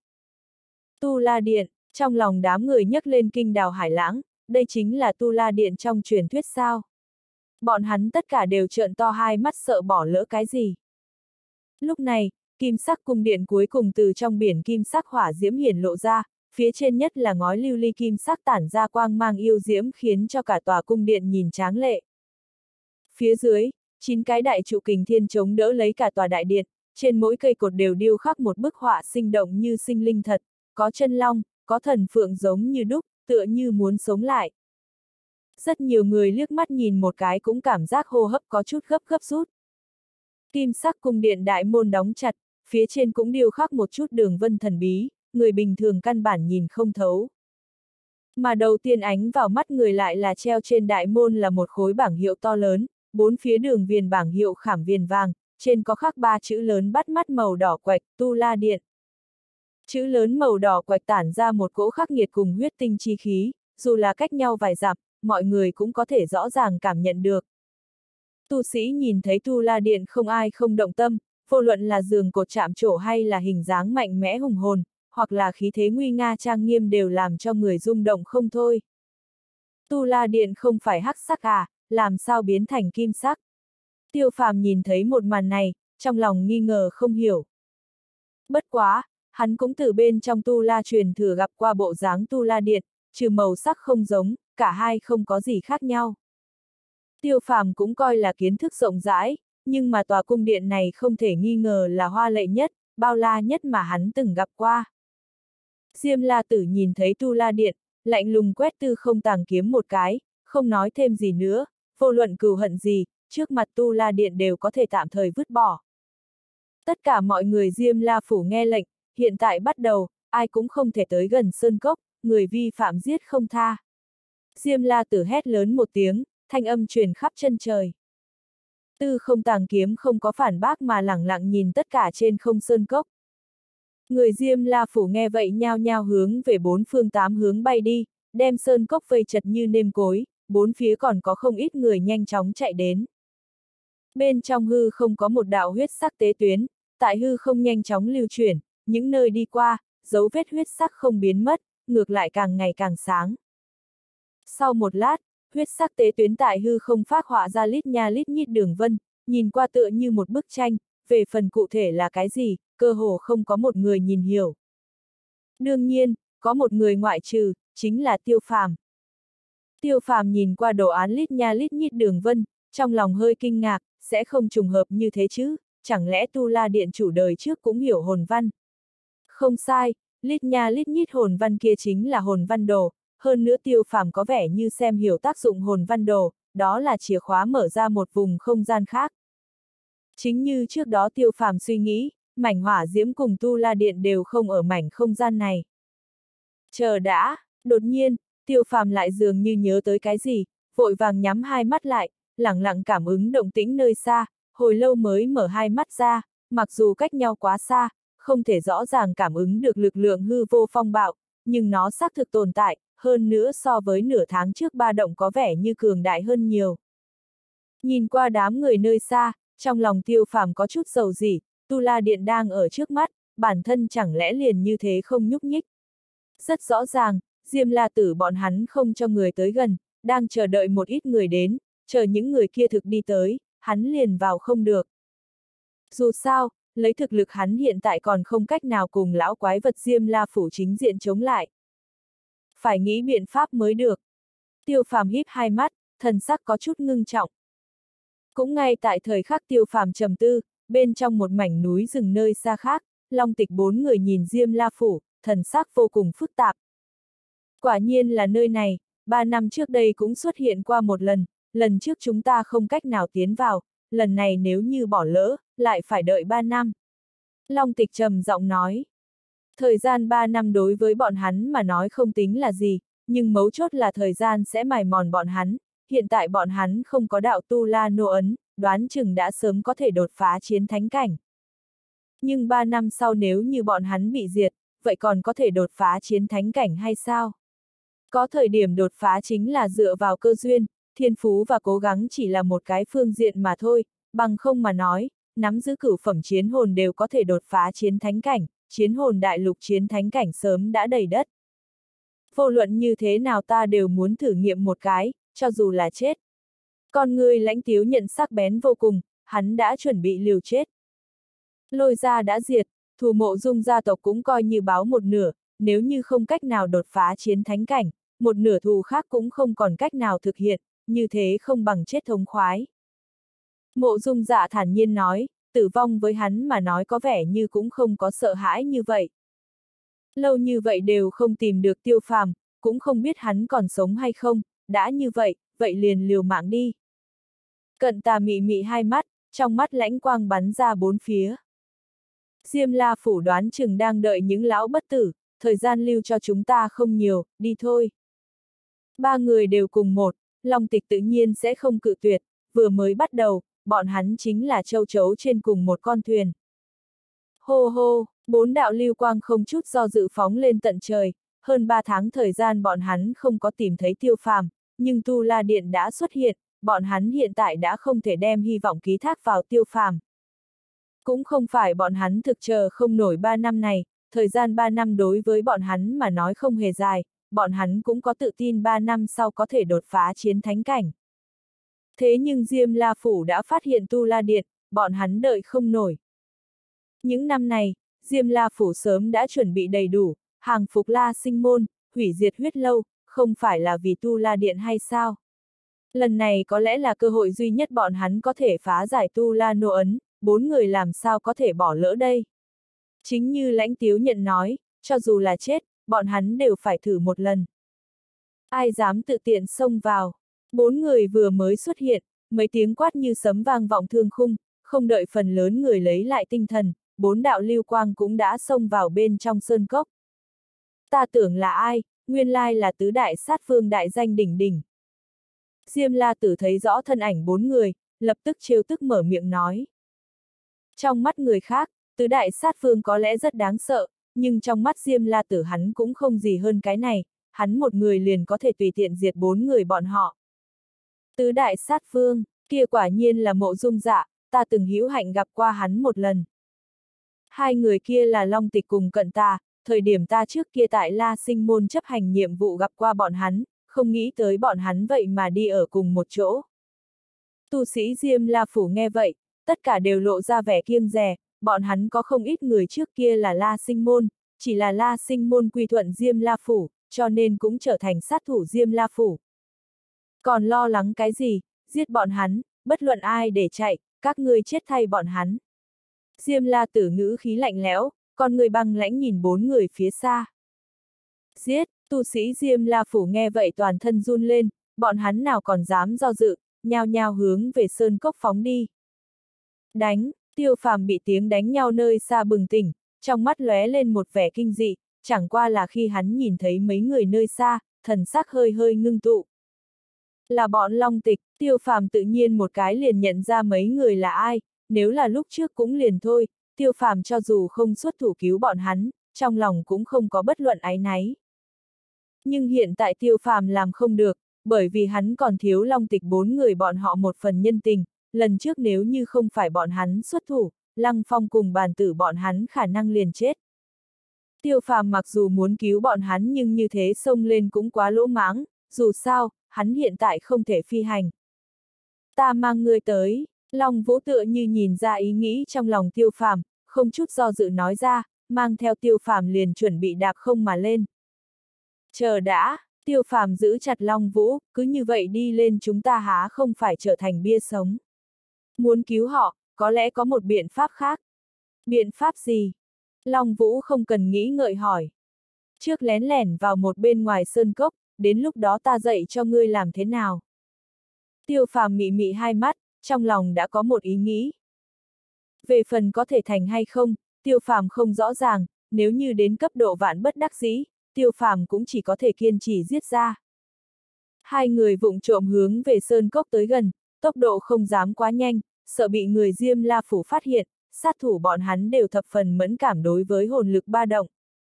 S1: Tu La Điện, trong lòng đám người nhấc lên kinh đào hải lãng, đây chính là Tu La Điện trong truyền thuyết sao. Bọn hắn tất cả đều trợn to hai mắt sợ bỏ lỡ cái gì. Lúc này, kim sắc cung điện cuối cùng từ trong biển kim sắc hỏa diễm hiển lộ ra, phía trên nhất là ngói lưu ly kim sắc tản ra quang mang yêu diễm khiến cho cả tòa cung điện nhìn tráng lệ. Phía dưới, chín cái đại trụ kình thiên chống đỡ lấy cả tòa đại điện, trên mỗi cây cột đều điêu khắc một bức họa sinh động như sinh linh thật, có chân long, có thần phượng giống như đúc, tựa như muốn sống lại. Rất nhiều người liếc mắt nhìn một cái cũng cảm giác hô hấp có chút gấp gấp rút. Kim sắc cung điện đại môn đóng chặt, phía trên cũng điêu khắc một chút đường vân thần bí, người bình thường căn bản nhìn không thấu. Mà đầu tiên ánh vào mắt người lại là treo trên đại môn là một khối bảng hiệu to lớn, bốn phía đường viền bảng hiệu khảm viền vàng, trên có khắc ba chữ lớn bắt mắt màu đỏ quạch, Tu La Điện. Chữ lớn màu đỏ quạch tản ra một cỗ khắc nghiệt cùng huyết tinh chi khí, dù là cách nhau vài dặm, mọi người cũng có thể rõ ràng cảm nhận được. Tu sĩ nhìn thấy Tu La Điện không ai không động tâm, vô luận là giường cột chạm trổ hay là hình dáng mạnh mẽ hùng hồn, hoặc là khí thế nguy nga trang nghiêm đều làm cho người rung động không thôi. Tu La Điện không phải hắc sắc à, làm sao biến thành kim sắc? Tiêu Phàm nhìn thấy một màn này, trong lòng nghi ngờ không hiểu. Bất quá, hắn cũng từ bên trong Tu La truyền thừa gặp qua bộ dáng Tu La Điện, trừ màu sắc không giống, cả hai không có gì khác nhau. Tiêu Phàm cũng coi là kiến thức rộng rãi, nhưng mà tòa cung điện này không thể nghi ngờ là hoa lệ nhất, bao la nhất mà hắn từng gặp qua. Diêm La Tử nhìn thấy Tu La Điện, lạnh lùng quét Tư Không Tàng Kiếm một cái, không nói thêm gì nữa, vô luận cừu hận gì, trước mặt Tu La Điện đều có thể tạm thời vứt bỏ. Tất cả mọi người Diêm La Phủ nghe lệnh, hiện tại bắt đầu, ai cũng không thể tới gần sơn cốc, người vi phạm giết không tha. Diêm La Tử hét lớn một tiếng, thanh âm truyền khắp chân trời. Tư Không Tàng Kiếm không có phản bác mà lẳng lặng nhìn tất cả trên không sơn cốc. Người Diêm La Phủ nghe vậy nhao nhao hướng về bốn phương tám hướng bay đi, đem sơn cốc vây chật như nêm cối, bốn phía còn có không ít người nhanh chóng chạy đến. Bên trong hư không có một đạo huyết sắc tế tuyến, tại hư không nhanh chóng lưu chuyển, những nơi đi qua, dấu vết huyết sắc không biến mất, ngược lại càng ngày càng sáng. Sau một lát, huyết sắc tế tuyến tại hư không phác họa ra lít nha lít nhít đường vân, nhìn qua tựa như một bức tranh, về phần cụ thể là cái gì, cơ hồ không có một người nhìn hiểu. Đương nhiên, có một người ngoại trừ, chính là Tiêu Phàm. Tiêu Phàm nhìn qua đồ án lít nha lít nhít đường vân, trong lòng hơi kinh ngạc, sẽ không trùng hợp như thế chứ, chẳng lẽ Tu La Điện chủ đời trước cũng hiểu hồn văn? Không sai, lít nha lít nhít hồn văn kia chính là hồn văn đồ, hơn nữa Tiêu Phàm có vẻ như xem hiểu tác dụng hồn văn đồ, đó là chìa khóa mở ra một vùng không gian khác. Chính như trước đó Tiêu Phàm suy nghĩ, mảnh hỏa diễm cùng Tu La Điện đều không ở mảnh không gian này. Chờ đã, đột nhiên, Tiêu Phàm lại dường như nhớ tới cái gì, vội vàng nhắm hai mắt lại, lẳng lặng cảm ứng động tĩnh nơi xa, hồi lâu mới mở hai mắt ra, mặc dù cách nhau quá xa, không thể rõ ràng cảm ứng được lực lượng hư vô phong bạo, nhưng nó xác thực tồn tại, hơn nữa so với nửa tháng trước ba động có vẻ như cường đại hơn nhiều. Nhìn qua đám người nơi xa, trong lòng Tiêu Phàm có chút dầu dỉ, Tu La Điện đang ở trước mắt, bản thân chẳng lẽ liền như thế không nhúc nhích. Rất rõ ràng, Diêm La Tử bọn hắn không cho người tới gần, đang chờ đợi một ít người đến, chờ những người kia thực đi tới, hắn liền vào không được. Dù sao, lấy thực lực hắn hiện tại còn không cách nào cùng lão quái vật Diêm La Phủ chính diện chống lại. Phải nghĩ biện pháp mới được. Tiêu Phàm híp hai mắt, thần sắc có chút ngưng trọng. Cũng ngay tại thời khắc Tiêu Phàm trầm tư, bên trong một mảnh núi rừng nơi xa khác, Long Tịch bốn người nhìn Diêm La Phủ, thần sắc vô cùng phức tạp. Quả nhiên là nơi này, ba năm trước đây cũng xuất hiện qua một lần, lần trước chúng ta không cách nào tiến vào, lần này nếu như bỏ lỡ, lại phải đợi ba năm. Long Tịch trầm giọng nói. Thời gian ba năm đối với bọn hắn mà nói không tính là gì, nhưng mấu chốt là thời gian sẽ mài mòn bọn hắn, hiện tại bọn hắn không có đạo Tu La nô ấn, đoán chừng đã sớm có thể đột phá chiến thánh cảnh. Nhưng ba năm sau nếu như bọn hắn bị diệt, vậy còn có thể đột phá chiến thánh cảnh hay sao? Có thời điểm đột phá chính là dựa vào cơ duyên, thiên phú và cố gắng chỉ là một cái phương diện mà thôi, bằng không mà nói, nắm giữ cửu phẩm chiến hồn đều có thể đột phá chiến thánh cảnh, chiến hồn đại lục chiến thánh cảnh sớm đã đầy đất. Vô luận như thế nào ta đều muốn thử nghiệm một cái, cho dù là chết. Con người Lãnh Tiếu nhận sắc bén vô cùng, hắn đã chuẩn bị liều chết. Lôi gia đã diệt, thù Mộ Dung gia tộc cũng coi như báo một nửa, nếu như không cách nào đột phá chiến thánh cảnh, một nửa thù khác cũng không còn cách nào thực hiện, như thế không bằng chết thống khoái. Mộ Dung Dạ thản nhiên nói, tử vong với hắn mà nói có vẻ như cũng không có sợ hãi như vậy. Lâu như vậy đều không tìm được Tiêu Phàm, cũng không biết hắn còn sống hay không, đã như vậy, vậy liền liều mạng đi. Cận Tà mị mị hai mắt, trong mắt lãnh quang bắn ra bốn phía. Diêm La Phủ đoán chừng đang đợi những lão bất tử, thời gian lưu cho chúng ta không nhiều, đi thôi. Ba người đều cùng một, Long Tịch tự nhiên sẽ không cự tuyệt, vừa mới bắt đầu, bọn hắn chính là châu chấu trên cùng một con thuyền. Hô hô, bốn đạo lưu quang không chút do dự phóng lên tận trời, hơn ba tháng thời gian bọn hắn không có tìm thấy Tiêu Phàm, nhưng Tu La Điện đã xuất hiện, bọn hắn hiện tại đã không thể đem hy vọng ký thác vào Tiêu Phàm. Cũng không phải bọn hắn thực chờ không nổi ba năm này, thời gian ba năm đối với bọn hắn mà nói không hề dài, bọn hắn cũng có tự tin ba năm sau có thể đột phá chiến thánh cảnh. Thế nhưng Diêm La Phủ đã phát hiện Tu La Điện, bọn hắn đợi không nổi. Những năm này, Diêm La Phủ sớm đã chuẩn bị đầy đủ, hàng phục La Sinh Môn, hủy diệt huyết lâu, không phải là vì Tu La Điện hay sao? Lần này có lẽ là cơ hội duy nhất bọn hắn có thể phá giải Tu La Nô ấn, bốn người làm sao có thể bỏ lỡ đây? Chính như Lãnh Tiếu Nhận nói, cho dù là chết, bọn hắn đều phải thử một lần. Ai dám tự tiện xông vào? Bốn người vừa mới xuất hiện, mấy tiếng quát như sấm vang vọng thương khung, không đợi phần lớn người lấy lại tinh thần, bốn đạo lưu quang cũng đã xông vào bên trong sơn cốc. Ta tưởng là ai, nguyên lai là tứ đại sát vương đại danh đỉnh đỉnh. Diêm La Tử thấy rõ thân ảnh bốn người, lập tức trêu tức mở miệng nói. Trong mắt người khác, tứ đại sát vương có lẽ rất đáng sợ, nhưng trong mắt Diêm La Tử hắn cũng không gì hơn cái này, hắn một người liền có thể tùy tiện diệt bốn người bọn họ. Tứ đại sát vương, kia quả nhiên là Mộ Dung Dạ, ta từng hữu hạnh gặp qua hắn một lần. Hai người kia là Long Tịch cùng Cận Tà, thời điểm ta trước kia tại La Sinh Môn chấp hành nhiệm vụ gặp qua bọn hắn, không nghĩ tới bọn hắn vậy mà đi ở cùng một chỗ. Tu sĩ Diêm La Phủ nghe vậy, tất cả đều lộ ra vẻ kiêng dè, bọn hắn có không ít người trước kia là La Sinh Môn, chỉ là La Sinh Môn quy thuận Diêm La Phủ, cho nên cũng trở thành sát thủ Diêm La Phủ. Còn lo lắng cái gì, giết bọn hắn, bất luận ai để chạy, các ngươi chết thay bọn hắn. Diêm La Tử ngữ khí lạnh lẽo, con người băng lãnh nhìn bốn người phía xa. Giết, tu sĩ Diêm La Phủ nghe vậy toàn thân run lên, bọn hắn nào còn dám do dự, nhao nhao hướng về sơn cốc phóng đi. Đánh, Tiêu Phàm bị tiếng đánh nhau nơi xa bừng tỉnh, trong mắt lóe lên một vẻ kinh dị, chẳng qua là khi hắn nhìn thấy mấy người nơi xa, thần sắc hơi hơi ngưng tụ. Là bọn Long Tịch, Tiêu Phàm tự nhiên một cái liền nhận ra mấy người là ai, nếu là lúc trước cũng liền thôi, Tiêu Phàm cho dù không xuất thủ cứu bọn hắn, trong lòng cũng không có bất luận áy náy. Nhưng hiện tại Tiêu Phàm làm không được, bởi vì hắn còn thiếu Long Tịch bốn người bọn họ một phần nhân tình, lần trước nếu như không phải bọn hắn xuất thủ, Lăng Phong cùng Bàn Tử bọn hắn khả năng liền chết. Tiêu Phàm mặc dù muốn cứu bọn hắn nhưng như thế xông lên cũng quá lỗ mãng, dù sao, hắn hiện tại không thể phi hành. Ta mang ngươi tới, Long Vũ tựa như nhìn ra ý nghĩ trong lòng Tiêu Phàm, không chút do dự nói ra, mang theo Tiêu Phàm liền chuẩn bị đạp không mà lên. Chờ đã, Tiêu Phàm giữ chặt Long Vũ, cứ như vậy đi lên chúng ta há không phải trở thành bia sống. Muốn cứu họ, có lẽ có một biện pháp khác. Biện pháp gì? Long Vũ không cần nghĩ ngợi hỏi. Trước lén lẻn vào một bên ngoài sơn cốc, đến lúc đó ta dạy cho ngươi làm thế nào. Tiêu Phàm mị mị hai mắt, trong lòng đã có một ý nghĩ. Về phần có thể thành hay không, Tiêu Phàm không rõ ràng, nếu như đến cấp độ vạn bất đắc dĩ, Tiêu Phàm cũng chỉ có thể kiên trì giết ra. Hai người vụng trộm hướng về sơn cốc tới gần, tốc độ không dám quá nhanh, sợ bị người Diêm La Phủ phát hiện, sát thủ bọn hắn đều thập phần mẫn cảm đối với hồn lực ba động.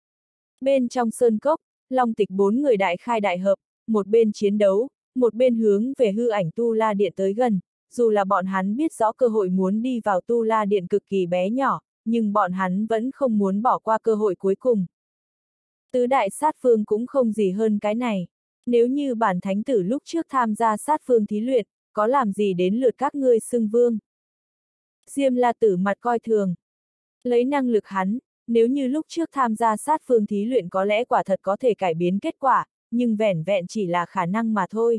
S1: Bên trong sơn cốc, Long Tịch bốn người đại khai đại hợp, một bên chiến đấu, một bên hướng về hư ảnh Tu La Điện tới gần, dù là bọn hắn biết rõ cơ hội muốn đi vào Tu La Điện cực kỳ bé nhỏ, nhưng bọn hắn vẫn không muốn bỏ qua cơ hội cuối cùng. Tứ đại sát phương cũng không gì hơn cái này, nếu như bản thánh tử lúc trước tham gia sát phương thí luyện, có làm gì đến lượt các ngươi xưng vương. Diêm La Tử mặt coi thường. Lấy năng lực hắn, nếu như lúc trước tham gia sát phương thí luyện có lẽ quả thật có thể cải biến kết quả, nhưng vẻn vẹn chỉ là khả năng mà thôi.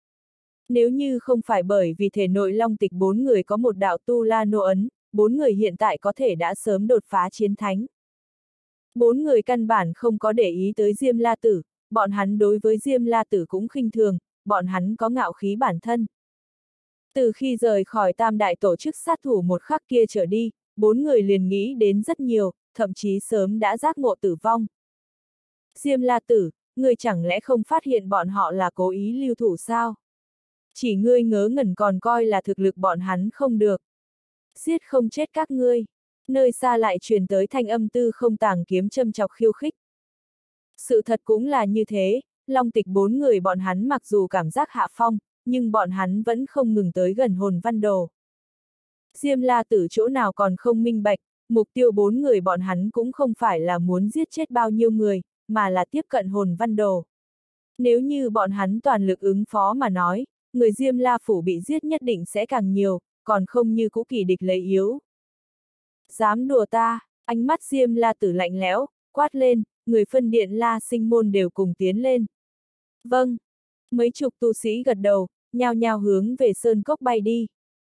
S1: Nếu như không phải bởi vì thể nội long tịch bốn người có một đạo tu la nô ấn, bốn người hiện tại có thể đã sớm đột phá chiến thánh. Bốn người căn bản không có để ý tới Diêm La Tử, bọn hắn đối với Diêm La Tử cũng khinh thường, bọn hắn có ngạo khí bản thân. Từ khi rời khỏi tam đại tổ chức sát thủ một khắc kia trở đi, bốn người liền nghĩ đến rất nhiều, thậm chí sớm đã giác ngộ tử vong. Diêm La Tử, ngươi chẳng lẽ không phát hiện bọn họ là cố ý lưu thủ sao? Chỉ ngươi ngớ ngẩn còn coi là thực lực bọn hắn không được. Giết không chết các ngươi. Nơi xa lại truyền tới thanh âm Tư Không Tàng kiếm châm chọc khiêu khích. Sự thật cũng là như thế, long tịch bốn người bọn hắn mặc dù cảm giác hạ phong, nhưng bọn hắn vẫn không ngừng tới gần hồn văn đồ. Diêm La Tử chỗ nào còn không minh bạch, mục tiêu bốn người bọn hắn cũng không phải là muốn giết chết bao nhiêu người, mà là tiếp cận hồn văn đồ. Nếu như bọn hắn toàn lực ứng phó mà nói, người Diêm La Phủ bị giết nhất định sẽ càng nhiều, còn không như cũ kỳ địch lấy yếu. Dám đùa ta, ánh mắt Diêm La Tử lạnh lẽo, quát lên, người phân điện La Sinh môn đều cùng tiến lên. Vâng. Mấy chục tu sĩ gật đầu, nhao nhao hướng về sơn cốc bay đi.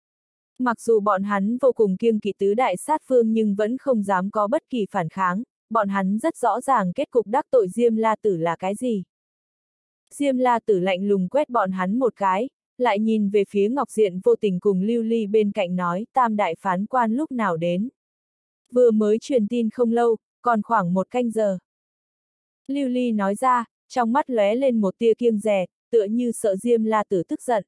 S1: Mặc dù bọn hắn vô cùng kiêng kỵ tứ đại sát phương nhưng vẫn không dám có bất kỳ phản kháng, bọn hắn rất rõ ràng kết cục đắc tội Diêm La Tử là cái gì. Diêm La Tử lạnh lùng quét bọn hắn một cái, lại nhìn về phía Ngọc Diện Vô Tình cùng Lưu Ly bên cạnh nói tam đại phán quan lúc nào đến. Vừa mới truyền tin không lâu, còn khoảng một canh giờ. Lưu Ly nói ra, trong mắt lóe lên một tia kiêng dè, tựa như sợ Diêm La Tử tức giận.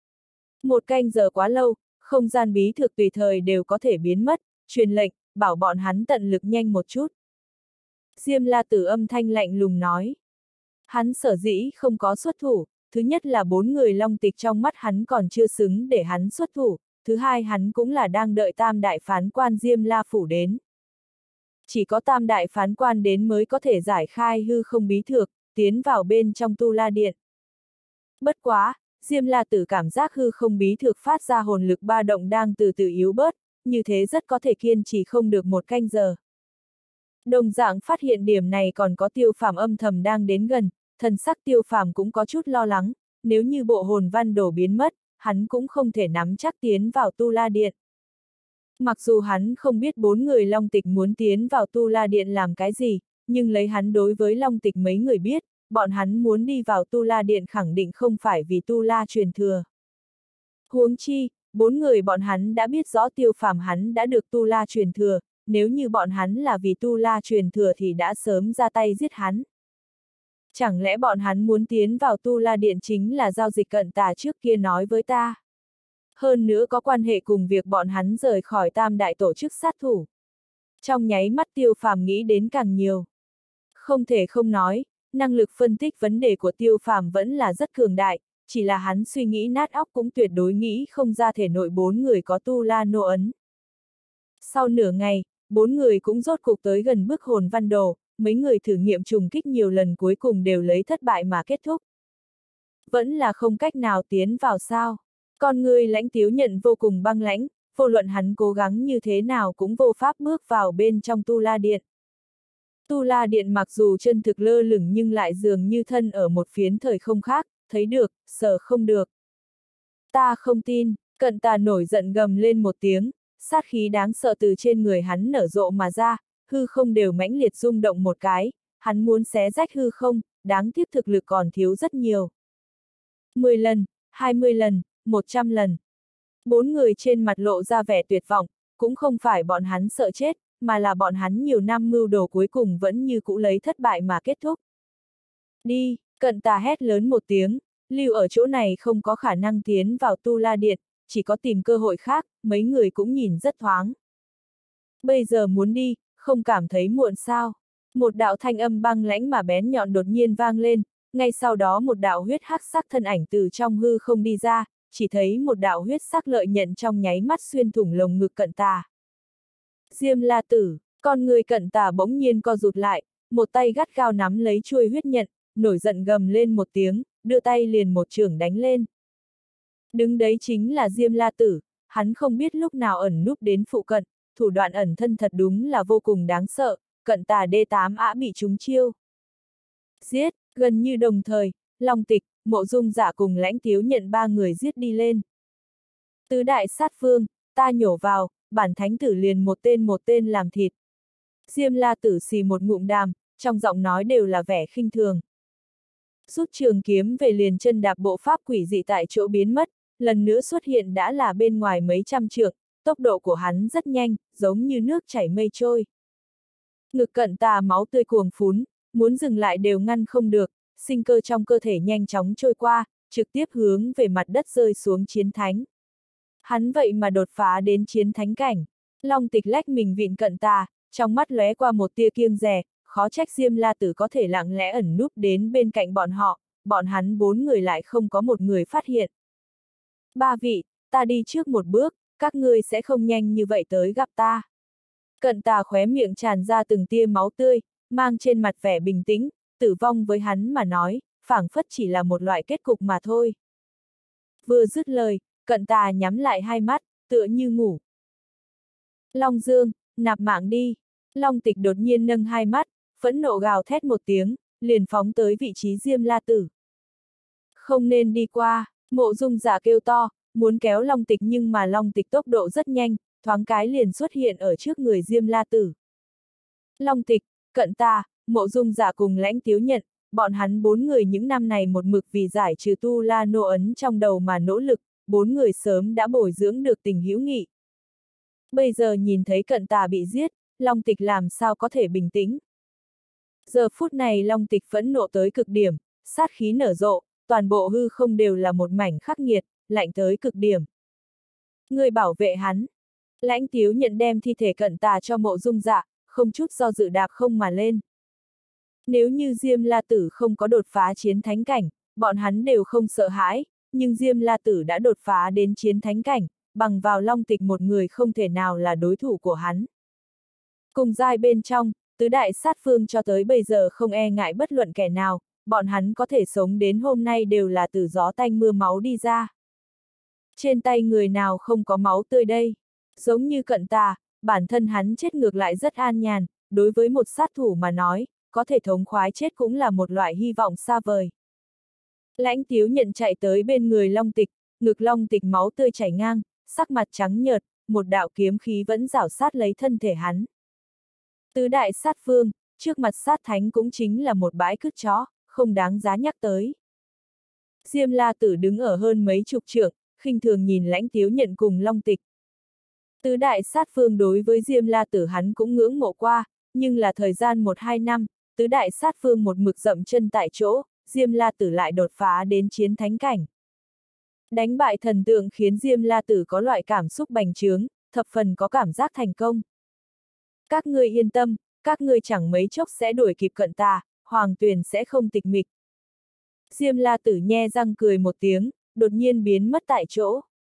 S1: Một canh giờ quá lâu, không gian bí thực tùy thời đều có thể biến mất, truyền lệnh, bảo bọn hắn tận lực nhanh một chút. Diêm La Tử âm thanh lạnh lùng nói. Hắn sở dĩ không có xuất thủ, thứ nhất là bốn người long tịch trong mắt hắn còn chưa xứng để hắn xuất thủ, thứ hai hắn cũng là đang đợi tam đại phán quan Diêm La Phủ đến. Chỉ có tam đại phán quan đến mới có thể giải khai hư không bí thực, tiến vào bên trong tu la điện. Bất quá, Diêm La Tử cảm giác hư không bí thực phát ra hồn lực ba động đang từ từ yếu bớt, như thế rất có thể kiên trì không được một canh giờ. Đồng dạng phát hiện điểm này còn có Tiêu Phàm âm thầm đang đến gần, thần sắc Tiêu Phàm cũng có chút lo lắng, nếu như bộ hồn văn đồ biến mất, hắn cũng không thể nắm chắc tiến vào tu la điện. Mặc dù hắn không biết bốn người long tịch muốn tiến vào tu la điện làm cái gì, nhưng lấy hắn đối với long tịch mấy người biết, bọn hắn muốn đi vào tu la điện khẳng định không phải vì tu la truyền thừa. Huống chi, bốn người bọn hắn đã biết rõ Tiêu Phàm hắn đã được tu la truyền thừa, nếu như bọn hắn là vì tu la truyền thừa thì đã sớm ra tay giết hắn. Chẳng lẽ bọn hắn muốn tiến vào tu la điện chính là giao dịch cận tà trước kia nói với ta? Hơn nữa có quan hệ cùng việc bọn hắn rời khỏi tam đại tổ chức sát thủ. Trong nháy mắt Tiêu Phàm nghĩ đến càng nhiều. Không thể không nói, năng lực phân tích vấn đề của Tiêu Phàm vẫn là rất cường đại, chỉ là hắn suy nghĩ nát óc cũng tuyệt đối nghĩ không ra thể nội bốn người có tu la nô ấn. Sau nửa ngày, bốn người cũng rốt cục tới gần bức hồn văn đồ, mấy người thử nghiệm trùng kích nhiều lần cuối cùng đều lấy thất bại mà kết thúc. Vẫn là không cách nào tiến vào sao? Con người Lãnh Tiếu Nhận vô cùng băng lãnh, vô luận hắn cố gắng như thế nào cũng vô pháp bước vào bên trong tu la điện. Tu la điện mặc dù chân thực lơ lửng nhưng lại dường như thân ở một phiến thời không khác, thấy được, sợ không được. Ta không tin, Cận Tà nổi giận gầm lên một tiếng, sát khí đáng sợ từ trên người hắn nở rộ mà ra, hư không đều mãnh liệt rung động một cái, hắn muốn xé rách hư không, đáng tiếc thực lực còn thiếu rất nhiều. mười lần, hai mươi lần, một trăm lần. Bốn người trên mặt lộ ra vẻ tuyệt vọng, cũng không phải bọn hắn sợ chết, mà là bọn hắn nhiều năm mưu đồ cuối cùng vẫn như cũ lấy thất bại mà kết thúc. Đi, Cận Tà hét lớn một tiếng, lưu ở chỗ này không có khả năng tiến vào tu la điện, chỉ có tìm cơ hội khác, mấy người cũng nhìn rất thoáng. Bây giờ muốn đi, không cảm thấy muộn sao? Một đạo thanh âm băng lãnh mà bén nhọn đột nhiên vang lên, ngay sau đó một đạo huyết hắc sắc thân ảnh từ trong hư không đi ra, chỉ thấy một đạo huyết sắc lợi nhận trong nháy mắt xuyên thủng lồng ngực Cận Tà. Diêm La Tử, con người Cận Tà bỗng nhiên co rụt lại, một tay gắt gao nắm lấy chuôi huyết nhận, nổi giận gầm lên một tiếng, đưa tay liền một chưởng đánh lên. Đứng đấy chính là Diêm La Tử, hắn không biết lúc nào ẩn núp đến phụ cận, thủ đoạn ẩn thân thật đúng là vô cùng đáng sợ, cận tà đê tám ã bị trúng chiêu. Giết, gần như đồng thời, Long Tịch, Mộ Dung Dạ cùng Lãnh Tiếu Nhận ba người giết đi lên. Tứ đại sát vương, ta nhổ vào, bản thánh tử liền một tên một tên làm thịt. Diêm La Tử xì một ngụm đàm, trong giọng nói đều là vẻ khinh thường. Rút trường kiếm về liền chân đạp bộ pháp quỷ dị tại chỗ biến mất, lần nữa xuất hiện đã là bên ngoài mấy trăm trượng, tốc độ của hắn rất nhanh, giống như nước chảy mây trôi. Ngực cận tà máu tươi cuồng phún, muốn dừng lại đều ngăn không được, sinh cơ trong cơ thể nhanh chóng trôi qua, trực tiếp hướng về mặt đất rơi xuống chiến thánh. Hắn vậy mà đột phá đến chiến thánh cảnh. Long Tịch lách mình vịn cận tà, trong mắt lóe qua một tia kiêng dè, khó trách Diêm La Tử có thể lặng lẽ ẩn núp đến bên cạnh bọn họ, bọn hắn bốn người lại không có một người phát hiện. Ba vị, ta đi trước một bước, các ngươi sẽ không nhanh như vậy tới gặp ta. Cận tà khóe miệng tràn ra từng tia máu tươi, mang trên mặt vẻ bình tĩnh, tử vong với hắn mà nói, phảng phất chỉ là một loại kết cục mà thôi. Vừa dứt lời, cận tà nhắm lại hai mắt, tựa như ngủ. Long Dương, nạp mạng đi. Long Tịch đột nhiên nâng hai mắt, phẫn nộ gào thét một tiếng, liền phóng tới vị trí Diêm La Tử. Không nên đi qua, Mộ Dung Dạ kêu to, muốn kéo Long Tịch nhưng mà Long Tịch tốc độ rất nhanh, thoáng cái liền xuất hiện ở trước người Diêm La Tử. Long Tịch, cận tà, Mộ Dung Dạ cùng Lãnh Tiếu Nhận, bọn hắn bốn người những năm này một mực vì giải trừ tu la nô ấn trong đầu mà nỗ lực, bốn người sớm đã bồi dưỡng được tình hữu nghị. Bây giờ nhìn thấy cận tà bị giết, Long Tịch làm sao có thể bình tĩnh. Giờ phút này Long Tịch phẫn nộ tới cực điểm, sát khí nở rộ, toàn bộ hư không đều là một mảnh khắc nghiệt, lạnh tới cực điểm. Người bảo vệ hắn. Lãnh Tiếu Nhận đem thi thể cận tà cho Mộ Dung Dạ, không chút do dự đạp không mà lên. Nếu như Diêm La Tử không có đột phá chiến thánh cảnh, bọn hắn đều không sợ hãi, nhưng Diêm La Tử đã đột phá đến chiến thánh cảnh, bằng vào Long Tịch một người không thể nào là đối thủ của hắn. Cùng giai bên trong, tứ đại sát phương cho tới bây giờ không e ngại bất luận kẻ nào, bọn hắn có thể sống đến hôm nay đều là từ gió tanh mưa máu đi ra. Trên tay người nào không có máu tươi đây? Giống như cận tà, bản thân hắn chết ngược lại rất an nhàn, đối với một sát thủ mà nói, có thể thống khoái chết cũng là một loại hy vọng xa vời. Lãnh Tiếu Nhận chạy tới bên người Long Tịch, ngực Long Tịch máu tươi chảy ngang, sắc mặt trắng nhợt, một đạo kiếm khí vẫn rảo sát lấy thân thể hắn. Tứ đại sát phương, trước mặt sát thánh cũng chính là một bãi cứt chó, không đáng giá nhắc tới. Diêm La Tử đứng ở hơn mấy chục trượng, khinh thường nhìn Lãnh Tiếu Nhận cùng Long Tịch. Tứ đại sát phương đối với Diêm La Tử hắn cũng ngưỡng mộ qua, nhưng là thời gian một hai năm, tứ đại sát phương một mực dậm chân tại chỗ, Diêm La Tử lại đột phá đến chiến thánh cảnh. Đánh bại thần tượng khiến Diêm La Tử có loại cảm xúc bành trướng, thập phần có cảm giác thành công. Các ngươi yên tâm, các ngươi chẳng mấy chốc sẽ đuổi kịp cận tà, Hoàng Tuyền sẽ không tịch mịch. Diêm La Tử nhe răng cười một tiếng, đột nhiên biến mất tại chỗ.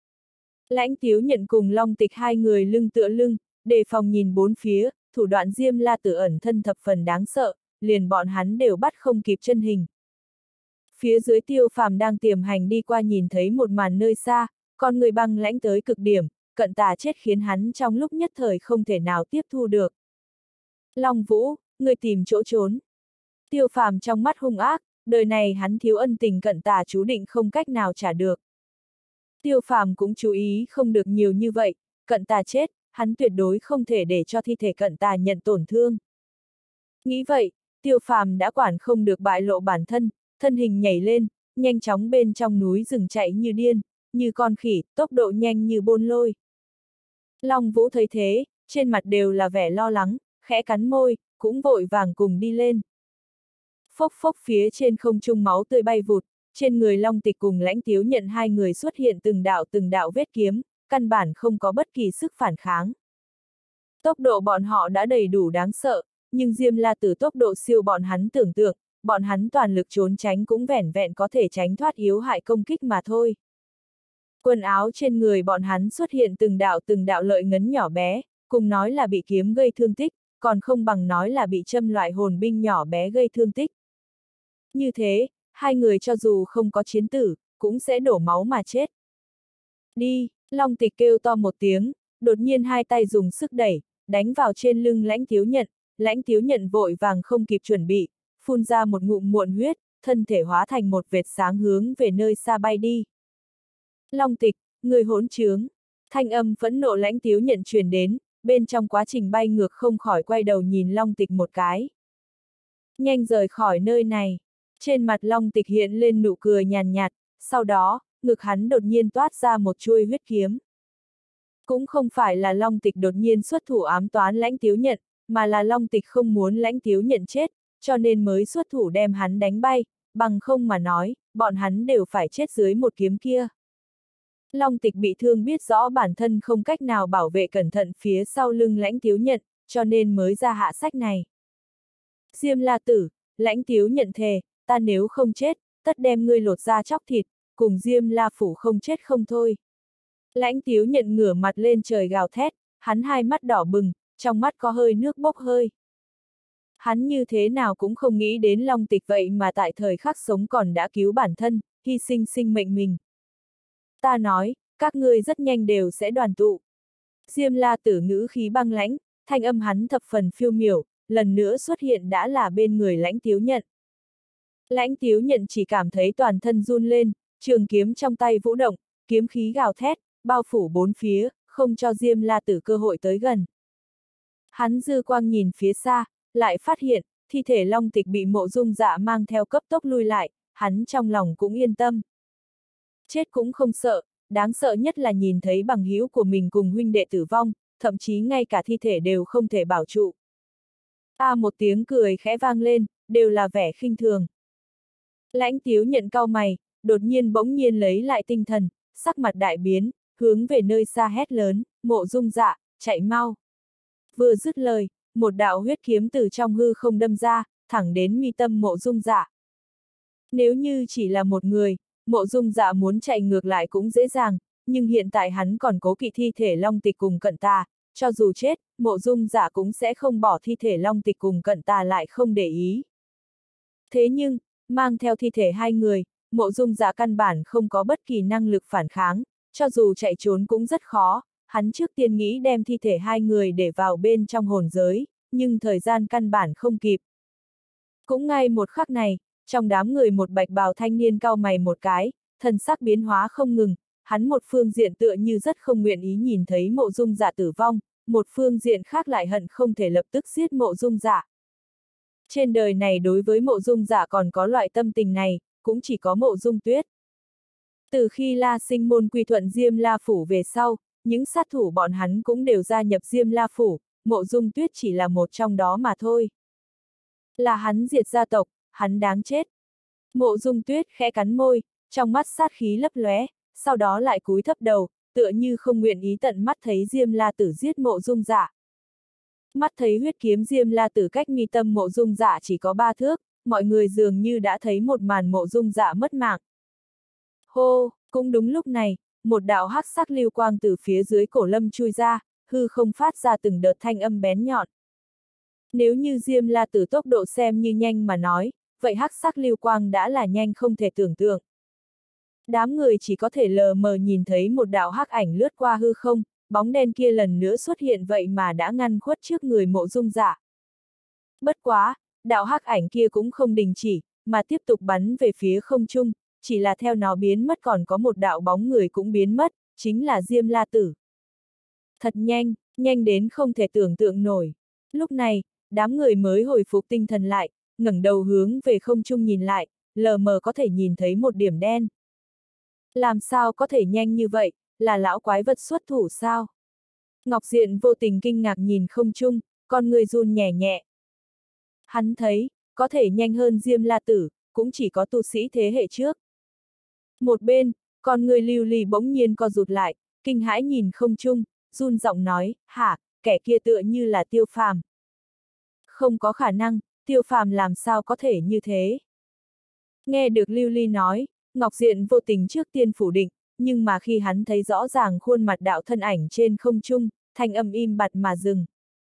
S1: Lãnh Tiếu Nhận cùng Long Tịch hai người lưng tựa lưng, đề phòng nhìn bốn phía, thủ đoạn Diêm La Tử ẩn thân thập phần đáng sợ, liền bọn hắn đều bắt không kịp chân hình. Phía dưới Tiêu Phàm đang tiềm hành đi qua nhìn thấy một màn nơi xa, con người băng lãnh tới cực điểm, cận tà chết khiến hắn trong lúc nhất thời không thể nào tiếp thu được. Long Vũ, người tìm chỗ trốn. Tiêu Phàm trong mắt hung ác, đời này hắn thiếu ân tình cận tà chú định không cách nào trả được. Tiêu Phàm cũng chú ý không được nhiều như vậy, cận tà chết, hắn tuyệt đối không thể để cho thi thể cận tà nhận tổn thương. Nghĩ vậy, Tiêu Phàm đã quản không được bại lộ bản thân, thân hình nhảy lên, nhanh chóng bên trong núi rừng chạy như điên, như con khỉ, tốc độ nhanh như bôn lôi. Long Vũ thấy thế, trên mặt đều là vẻ lo lắng, khẽ cắn môi, cũng vội vàng cùng đi lên. Phốc phốc phía trên không trung máu tươi bay vụt, trên người Long Tịch cùng Lãnh Tiếu Nhận hai người xuất hiện từng đạo từng đạo vết kiếm, căn bản không có bất kỳ sức phản kháng. Tốc độ bọn họ đã đầy đủ đáng sợ, nhưng Diêm La Tử tốc độ siêu bọn hắn tưởng tượng, bọn hắn toàn lực trốn tránh cũng vẻn vẹn có thể tránh thoát yếu hại công kích mà thôi. Quần áo trên người bọn hắn xuất hiện từng đạo từng đạo lợi ngấn nhỏ bé, cùng nói là bị kiếm gây thương tích, còn không bằng nói là bị châm loại hồn binh nhỏ bé gây thương tích. Như thế, hai người cho dù không có chiến tử, cũng sẽ đổ máu mà chết. Đi, Long Tịch kêu to một tiếng, đột nhiên hai tay dùng sức đẩy, đánh vào trên lưng Lãnh Tiếu Nhận, Lãnh Tiếu Nhận vội vàng không kịp chuẩn bị, phun ra một ngụm muộn huyết, thân thể hóa thành một vệt sáng hướng về nơi xa bay đi. Long Tịch, người hỗn trướng, thanh âm phẫn nộ Lãnh Tiếu Nhận truyền đến, bên trong quá trình bay ngược không khỏi quay đầu nhìn Long Tịch một cái. Nhanh rời khỏi nơi này, trên mặt Long Tịch hiện lên nụ cười nhàn nhạt, sau đó, ngực hắn đột nhiên toát ra một chuôi huyết kiếm. Cũng không phải là Long Tịch đột nhiên xuất thủ ám toán Lãnh Tiếu Nhận, mà là Long Tịch không muốn Lãnh Tiếu Nhận chết, cho nên mới xuất thủ đem hắn đánh bay, bằng không mà nói, bọn hắn đều phải chết dưới một kiếm kia. Long Tịch bị thương biết rõ bản thân không cách nào bảo vệ cẩn thận phía sau lưng Lãnh Tiếu Nhận, cho nên mới ra hạ sách này. Diêm La Tử, Lãnh Tiếu Nhận thề, ta nếu không chết, tất đem ngươi lột da chóc thịt, cùng Diêm La Phủ không chết không thôi. Lãnh Tiếu Nhận ngửa mặt lên trời gào thét, hắn hai mắt đỏ bừng, trong mắt có hơi nước bốc hơi. Hắn như thế nào cũng không nghĩ đến Long Tịch vậy mà tại thời khắc sống còn đã cứu bản thân, hy sinh sinh mệnh mình. Ta nói, các ngươi rất nhanh đều sẽ đoàn tụ. Diêm La Tử ngữ khí băng lãnh, thanh âm hắn thập phần phiêu miểu, lần nữa xuất hiện đã là bên người Lãnh Tiếu Nhận. Lãnh Tiếu Nhận chỉ cảm thấy toàn thân run lên, trường kiếm trong tay vũ động, kiếm khí gào thét, bao phủ bốn phía, không cho Diêm La Tử cơ hội tới gần. Hắn dư quang nhìn phía xa, lại phát hiện, thi thể Long Tịch bị Mộ Dung Dạ mang theo cấp tốc lui lại, hắn trong lòng cũng yên tâm. Chết cũng không sợ, đáng sợ nhất là nhìn thấy bằng hữu của mình cùng huynh đệ tử vong, thậm chí ngay cả thi thể đều không thể bảo trụ. A à, một tiếng cười khẽ vang lên, đều là vẻ khinh thường. Lãnh Tiếu Nhận cau mày, đột nhiên bỗng nhiên lấy lại tinh thần, sắc mặt đại biến, hướng về nơi xa hét lớn, Mộ Dung Dạ, chạy mau. Vừa dứt lời, một đạo huyết kiếm từ trong hư không đâm ra, thẳng đến mi tâm Mộ Dung Dạ. Nếu như chỉ là một người, Mộ Dung Dạ muốn chạy ngược lại cũng dễ dàng, nhưng hiện tại hắn còn cố kỵ thi thể Long Tịch cùng Cận Tà, cho dù chết, Mộ Dung Dạ cũng sẽ không bỏ thi thể Long Tịch cùng Cận Tà lại không để ý. Thế nhưng, mang theo thi thể hai người, Mộ Dung Dạ căn bản không có bất kỳ năng lực phản kháng, cho dù chạy trốn cũng rất khó, hắn trước tiên nghĩ đem thi thể hai người để vào bên trong hồn giới, nhưng thời gian căn bản không kịp. Cũng ngay một khắc này, trong đám người một bạch bào thanh niên cau mày một cái, thần sắc biến hóa không ngừng, hắn một phương diện tựa như rất không nguyện ý nhìn thấy Mộ Dung Dạ tử vong, một phương diện khác lại hận không thể lập tức giết Mộ Dung Dạ. Trên đời này đối với Mộ Dung Dạ còn có loại tâm tình này, cũng chỉ có Mộ Dung Tuyết. Từ khi La Sinh môn quy thuận Diêm La Phủ về sau, những sát thủ bọn hắn cũng đều gia nhập Diêm La Phủ, Mộ Dung Tuyết chỉ là một trong đó mà thôi. Là hắn diệt gia tộc, hắn đáng chết. Mộ Dung Tuyết khẽ cắn môi, trong mắt sát khí lấp lóe, sau đó lại cúi thấp đầu, tựa như không nguyện ý tận mắt thấy Diêm La Tử giết Mộ Dung Dạ. Mắt thấy huyết kiếm Diêm La Tử cách mi tâm Mộ Dung Dạ chỉ có ba thước, mọi người dường như đã thấy một màn Mộ Dung Dạ mất mạng. Hô, cũng đúng lúc này, một đạo hắc sắc lưu quang từ phía dưới cổ lâm chui ra, hư không phát ra từng đợt thanh âm bén nhọn. Nếu như Diêm La Tử tốc độ xem như nhanh mà nói, vậy hắc sắc lưu quang đã là nhanh không thể tưởng tượng. Đám người chỉ có thể lờ mờ nhìn thấy một đạo hắc ảnh lướt qua hư không, bóng đen kia lần nữa xuất hiện vậy mà đã ngăn khuất trước người Mộ Dung Dạ. Bất quá, đạo hắc ảnh kia cũng không đình chỉ, mà tiếp tục bắn về phía không trung, chỉ là theo nó biến mất còn có một đạo bóng người cũng biến mất, chính là Diêm La Tử. Thật nhanh, nhanh đến không thể tưởng tượng nổi. Lúc này, đám người mới hồi phục tinh thần lại, ngẩng đầu hướng về không trung nhìn lại, lờ mờ có thể nhìn thấy một điểm đen. Làm sao có thể nhanh như vậy, là lão quái vật xuất thủ sao? Ngọc Diện vô tình kinh ngạc nhìn không trung, con người run nhẹ nhẹ. Hắn thấy, có thể nhanh hơn Diêm La Tử, cũng chỉ có tu sĩ thế hệ trước. Một bên, con người Lưu Ly bỗng nhiên co rụt lại, kinh hãi nhìn không trung, run giọng nói, hả, kẻ kia tựa như là Tiêu Phàm. Không có khả năng, Tiêu Phàm làm sao có thể như thế? Nghe được Lưu Ly nói, Ngọc Diện vô tình trước tiên phủ định, nhưng mà khi hắn thấy rõ ràng khuôn mặt đạo thân ảnh trên không trung, thanh âm im bặt mà dừng.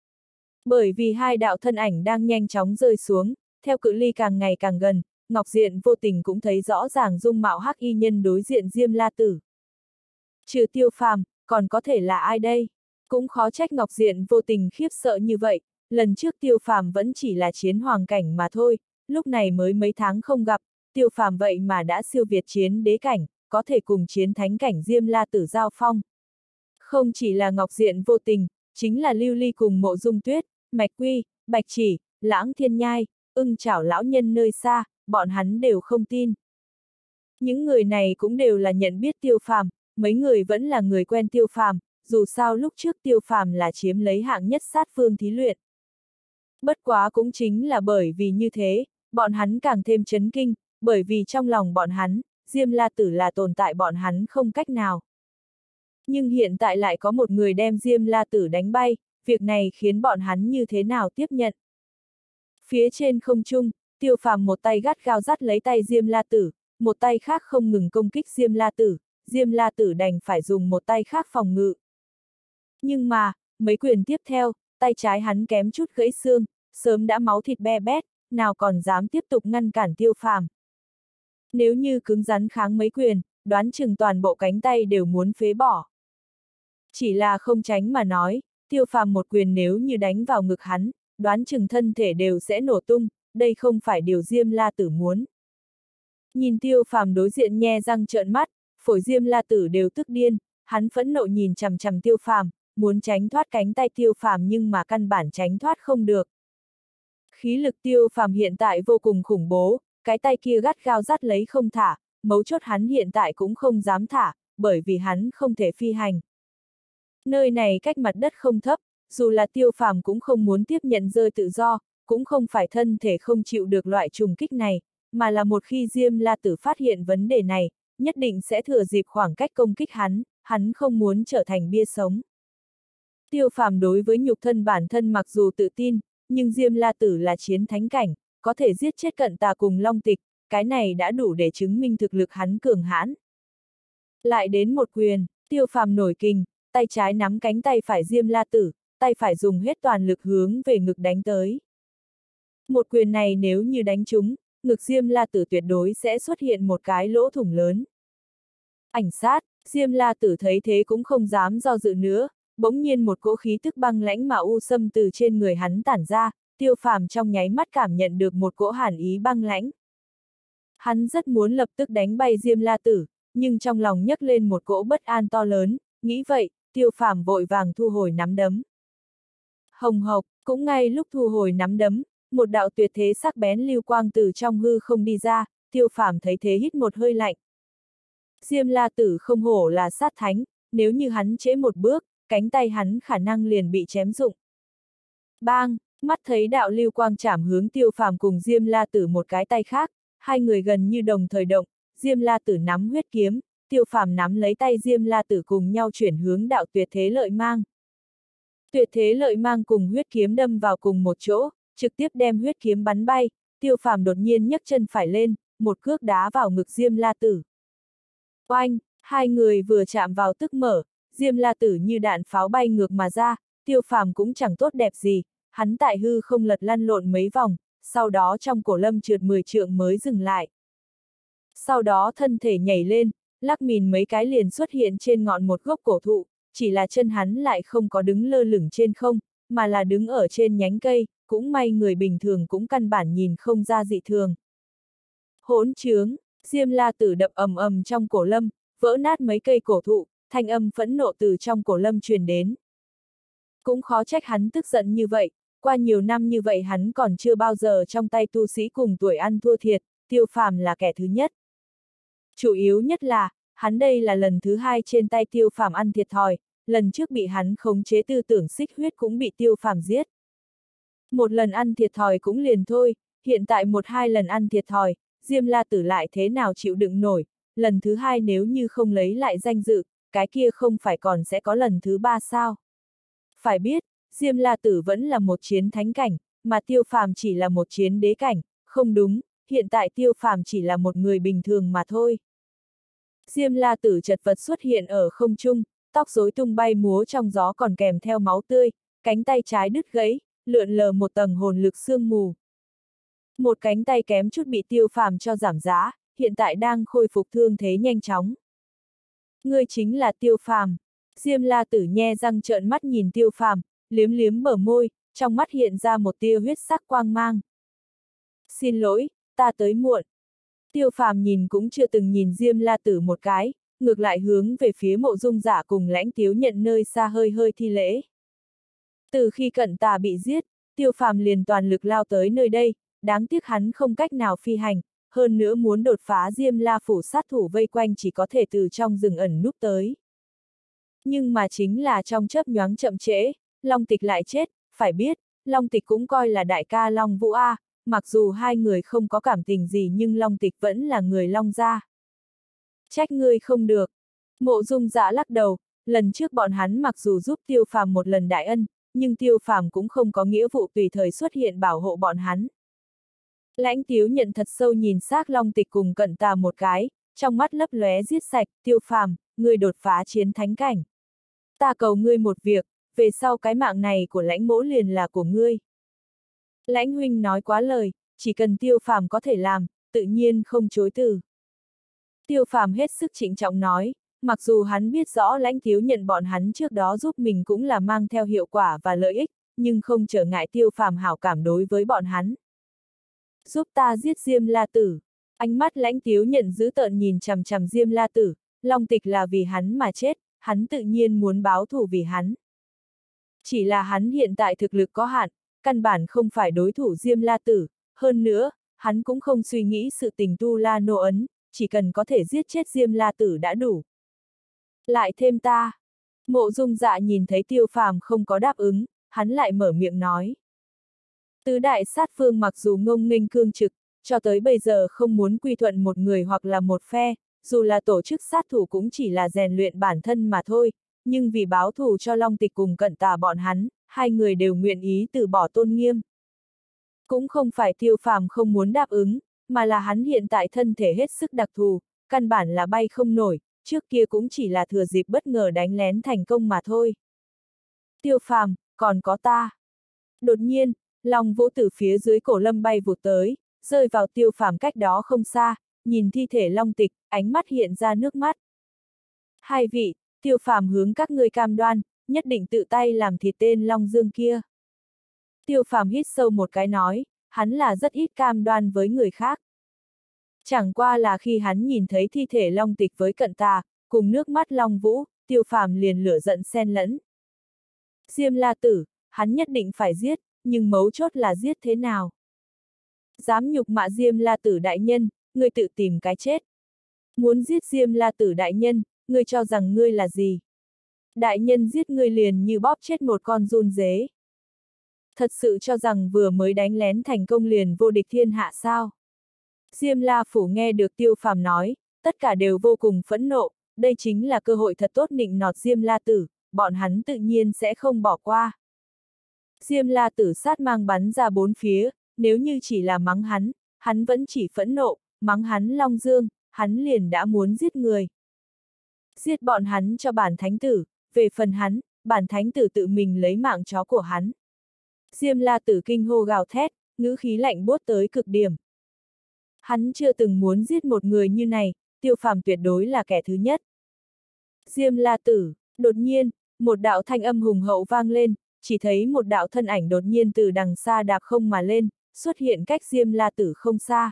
S1: Bởi vì hai đạo thân ảnh đang nhanh chóng rơi xuống, theo cự ly càng ngày càng gần, Ngọc Diện vô tình cũng thấy rõ ràng dung mạo hắc y nhân đối diện Diêm La Tử. Trừ Tiêu Phàm, còn có thể là ai đây? Cũng khó trách Ngọc Diện vô tình khiếp sợ như vậy, lần trước Tiêu Phàm vẫn chỉ là chiến hoàng cảnh mà thôi, lúc này mới mấy tháng không gặp, Tiêu Phàm vậy mà đã siêu việt chiến đế cảnh, có thể cùng chiến thánh cảnh Diêm La Tử giao phong. Không chỉ là Ngọc Diện vô tình, chính là Lưu Ly cùng Mộ Dung Tuyết, Mạch Quy, Bạch Chỉ, Lãng Thiên Nhai, Ưng Chảo lão nhân nơi xa, bọn hắn đều không tin. Những người này cũng đều là nhận biết Tiêu Phàm, mấy người vẫn là người quen Tiêu Phàm, dù sao lúc trước Tiêu Phàm là chiếm lấy hạng nhất sát phương thí luyện. Bất quá cũng chính là bởi vì như thế, bọn hắn càng thêm chấn kinh, bởi vì trong lòng bọn hắn, Diêm La Tử là tồn tại bọn hắn không cách nào. Nhưng hiện tại lại có một người đem Diêm La Tử đánh bay, việc này khiến bọn hắn như thế nào tiếp nhận. Phía trên không trung, Tiêu Phàm một tay gắt gao dắt lấy tay Diêm La Tử, một tay khác không ngừng công kích Diêm La Tử, Diêm La Tử đành phải dùng một tay khác phòng ngự. Nhưng mà, mấy quyền tiếp theo, tay trái hắn kém chút gãy xương, sớm đã máu thịt be bét, nào còn dám tiếp tục ngăn cản Tiêu Phàm. Nếu như cứng rắn kháng mấy quyền, đoán chừng toàn bộ cánh tay đều muốn phế bỏ. Chỉ là không tránh mà nói, Tiêu Phàm một quyền nếu như đánh vào ngực hắn, đoán chừng thân thể đều sẽ nổ tung, đây không phải điều Diêm La Tử muốn. Nhìn Tiêu Phàm đối diện nhe răng trợn mắt, phổi Diêm La Tử đều tức điên, hắn phẫn nộ nhìn chằm chằm Tiêu Phàm, muốn tránh thoát cánh tay Tiêu Phàm nhưng mà căn bản tránh thoát không được. Khí lực Tiêu Phàm hiện tại vô cùng khủng bố, cái tay kia gắt gao dắt lấy không thả, mấu chốt hắn hiện tại cũng không dám thả, bởi vì hắn không thể phi hành. Nơi này cách mặt đất không thấp, dù là Tiêu Phàm cũng không muốn tiếp nhận rơi tự do, cũng không phải thân thể không chịu được loại trùng kích này, mà là một khi Diêm La Tử phát hiện vấn đề này, nhất định sẽ thừa dịp khoảng cách công kích hắn, hắn không muốn trở thành bia sống. Tiêu Phàm đối với nhục thân bản thân mặc dù tự tin, nhưng Diêm La Tử là chiến thánh cảnh, có thể giết chết Cận Tà cùng Long Tịch, cái này đã đủ để chứng minh thực lực hắn cường hãn. Lại đến một quyền, Tiêu Phàm nổi kình, tay trái nắm cánh tay phải Diêm La Tử, tay phải dùng hết toàn lực hướng về ngực đánh tới. Một quyền này nếu như đánh trúng, ngực Diêm La Tử tuyệt đối sẽ xuất hiện một cái lỗ thủng lớn. Ảnh sát, Diêm La Tử thấy thế cũng không dám do dự nữa, bỗng nhiên một cỗ khí tức băng lãnh mà u xâm từ trên người hắn tản ra, Tiêu Phàm trong nháy mắt cảm nhận được một cỗ hàn ý băng lãnh. Hắn rất muốn lập tức đánh bay Diêm La Tử, nhưng trong lòng nhấc lên một cỗ bất an to lớn, nghĩ vậy, Tiêu Phàm vội vàng thu hồi nắm đấm. Hồng hộc, cũng ngay lúc thu hồi nắm đấm, một đạo tuyệt thế sắc bén lưu quang từ trong hư không đi ra, Tiêu Phàm thấy thế hít một hơi lạnh. Diêm La Tử không hổ là sát thánh, nếu như hắn trễ một bước, cánh tay hắn khả năng liền bị chém rụng. Bang, mắt thấy đạo lưu quang chảm hướng Tiêu Phàm cùng Diêm La Tử một cái tay khác, hai người gần như đồng thời động, Diêm La Tử nắm huyết kiếm, Tiêu Phàm nắm lấy tay Diêm La Tử cùng nhau chuyển hướng đạo tuyệt thế lợi mang. Tuyệt thế lợi mang cùng huyết kiếm đâm vào cùng một chỗ, trực tiếp đem huyết kiếm bắn bay, Tiêu Phàm đột nhiên nhấc chân phải lên, một cước đá vào ngực Diêm La Tử. Oanh, hai người vừa chạm vào tức mở, Diêm La Tử như đạn pháo bay ngược mà ra, Tiêu Phàm cũng chẳng tốt đẹp gì, hắn tại hư không lật lăn lộn mấy vòng, sau đó trong cổ lâm trượt mười trượng mới dừng lại. Sau đó thân thể nhảy lên, lắc mìn mấy cái liền xuất hiện trên ngọn một gốc cổ thụ, chỉ là chân hắn lại không có đứng lơ lửng trên không, mà là đứng ở trên nhánh cây, cũng may người bình thường cũng căn bản nhìn không ra dị thường. Hỗn trướng, Diêm La Tử đập ầm ầm trong cổ lâm, vỡ nát mấy cây cổ thụ, thanh âm phẫn nộ từ trong cổ lâm truyền đến. Cũng khó trách hắn tức giận như vậy, qua nhiều năm như vậy hắn còn chưa bao giờ trong tay tu sĩ cùng tuổi ăn thua thiệt, Tiêu Phàm là kẻ thứ nhất. Chủ yếu nhất là, hắn đây là lần thứ hai trên tay Tiêu Phàm ăn thiệt thòi, lần trước bị hắn khống chế tư tưởng xích huyết cũng bị Tiêu Phàm giết. Một lần ăn thiệt thòi cũng liền thôi, hiện tại một hai lần ăn thiệt thòi, Diêm La Tử lại thế nào chịu đựng nổi, lần thứ hai nếu như không lấy lại danh dự, cái kia không phải còn sẽ có lần thứ ba sao? Phải biết, Diêm La Tử vẫn là một chiến thánh cảnh, mà Tiêu Phàm chỉ là một chiến đế cảnh, không đúng, hiện tại Tiêu Phàm chỉ là một người bình thường mà thôi. Diêm La Tử chật vật xuất hiện ở không trung, tóc rối tung bay múa trong gió còn kèm theo máu tươi, cánh tay trái đứt gãy, lượn lờ một tầng hồn lực sương mù. Một cánh tay kém chút bị Tiêu Phàm cho giảm giá, hiện tại đang khôi phục thương thế nhanh chóng. Ngươi chính là Tiêu Phàm. Diêm La Tử nhe răng trợn mắt nhìn Tiêu Phàm, liếm liếm bờ môi, trong mắt hiện ra một tia huyết sắc quang mang. Xin lỗi, ta tới muộn. Tiêu Phàm nhìn cũng chưa từng nhìn Diêm La Tử một cái, ngược lại hướng về phía Mộ Dung Dạ cùng Lãnh Tiếu Nhận nơi xa hơi hơi thi lễ. Từ khi Cận Tà bị giết, Tiêu Phàm liền toàn lực lao tới nơi đây, đáng tiếc hắn không cách nào phi hành, hơn nữa muốn đột phá Diêm La phủ sát thủ vây quanh chỉ có thể từ trong rừng ẩn núp tới. Nhưng mà chính là trong chớp nhoáng chậm trễ, Long Tịch lại chết, phải biết, Long Tịch cũng coi là đại ca Long Vũ A, mặc dù hai người không có cảm tình gì nhưng Long Tịch vẫn là người Long gia. Trách ngươi không được. Mộ Dung Dạ lắc đầu, lần trước bọn hắn mặc dù giúp Tiêu Phàm một lần đại ân, nhưng Tiêu Phàm cũng không có nghĩa vụ tùy thời xuất hiện bảo hộ bọn hắn. Lãnh Tiếu Nhận thật sâu nhìn xác Long Tịch cùng Cận Tà một cái, trong mắt lấp lóe giết sạch, Tiêu Phàm, ngươi đột phá chiến thánh cảnh. Ta cầu ngươi một việc, về sau cái mạng này của Lãnh mỗ liền là của ngươi. Lãnh huynh nói quá lời, chỉ cần Tiêu Phàm có thể làm, tự nhiên không chối từ. Tiêu Phàm hết sức trịnh trọng nói, mặc dù hắn biết rõ Lãnh Tiếu Nhận bọn hắn trước đó giúp mình cũng là mang theo hiệu quả và lợi ích, nhưng không trở ngại Tiêu Phàm hảo cảm đối với bọn hắn. Giúp ta giết Diêm La Tử. Ánh mắt Lãnh Tiếu Nhận dữ tợn nhìn chằm chằm Diêm La Tử, Long Tịch là vì hắn mà chết, hắn tự nhiên muốn báo thù vì hắn. Chỉ là hắn hiện tại thực lực có hạn, căn bản không phải đối thủ Diêm La Tử, hơn nữa, hắn cũng không suy nghĩ sự tình tu la nô ấn, chỉ cần có thể giết chết Diêm La Tử đã đủ. Lại thêm ta. Mộ Dung Dạ nhìn thấy Tiêu Phàm không có đáp ứng, hắn lại mở miệng nói. Tứ đại sát phương mặc dù ngông nghênh cương trực, cho tới bây giờ không muốn quy thuận một người hoặc là một phe, dù là tổ chức sát thủ cũng chỉ là rèn luyện bản thân mà thôi, nhưng vì báo thù cho Long Tịch cùng Cận Tà bọn hắn, hai người đều nguyện ý từ bỏ tôn nghiêm. Cũng không phải Tiêu Phàm không muốn đáp ứng, mà là hắn hiện tại thân thể hết sức đặc thù, căn bản là bay không nổi, trước kia cũng chỉ là thừa dịp bất ngờ đánh lén thành công mà thôi. Tiêu Phàm, còn có ta. Đột nhiên, Long Vũ từ phía dưới cổ lâm bay vụt tới, rơi vào Tiêu Phàm cách đó không xa, nhìn thi thể Long Tịch, ánh mắt hiện ra nước mắt. Hai vị, Tiêu Phàm hướng các ngươi cam đoan, nhất định tự tay làm thịt tên Long Dương kia. Tiêu Phàm hít sâu một cái nói, hắn là rất ít cam đoan với người khác. Chẳng qua là khi hắn nhìn thấy thi thể Long Tịch với Cận Tà, cùng nước mắt Long Vũ, Tiêu Phàm liền lửa giận xen lẫn. Diêm La Tử, hắn nhất định phải giết, nhưng mấu chốt là giết thế nào? Dám nhục mạ Diêm La Tử đại nhân, ngươi tự tìm cái chết. Muốn giết Diêm La Tử đại nhân, ngươi cho rằng ngươi là gì? Đại nhân giết ngươi liền như bóp chết một con giun dế. Thật sự cho rằng vừa mới đánh lén thành công liền vô địch thiên hạ sao? Diêm La Phủ nghe được Tiêu Phàm nói, tất cả đều vô cùng phẫn nộ, đây chính là cơ hội thật tốt nịnh nọt Diêm La Tử, bọn hắn tự nhiên sẽ không bỏ qua. Diêm La Tử sát mang bắn ra bốn phía, nếu như chỉ là mắng hắn, hắn vẫn chỉ phẫn nộ, mắng hắn Long Dương, hắn liền đã muốn giết người. Giết bọn hắn cho bản thánh tử, về phần hắn, bản thánh tử tự mình lấy mạng chó của hắn. Diêm La Tử kinh hô gào thét, ngữ khí lạnh buốt tới cực điểm. Hắn chưa từng muốn giết một người như này, Tiêu Phàm tuyệt đối là kẻ thứ nhất. Diêm La Tử, đột nhiên, một đạo thanh âm hùng hậu vang lên, chỉ thấy một đạo thân ảnh đột nhiên từ đằng xa đạp không mà lên, xuất hiện cách Diêm La Tử không xa.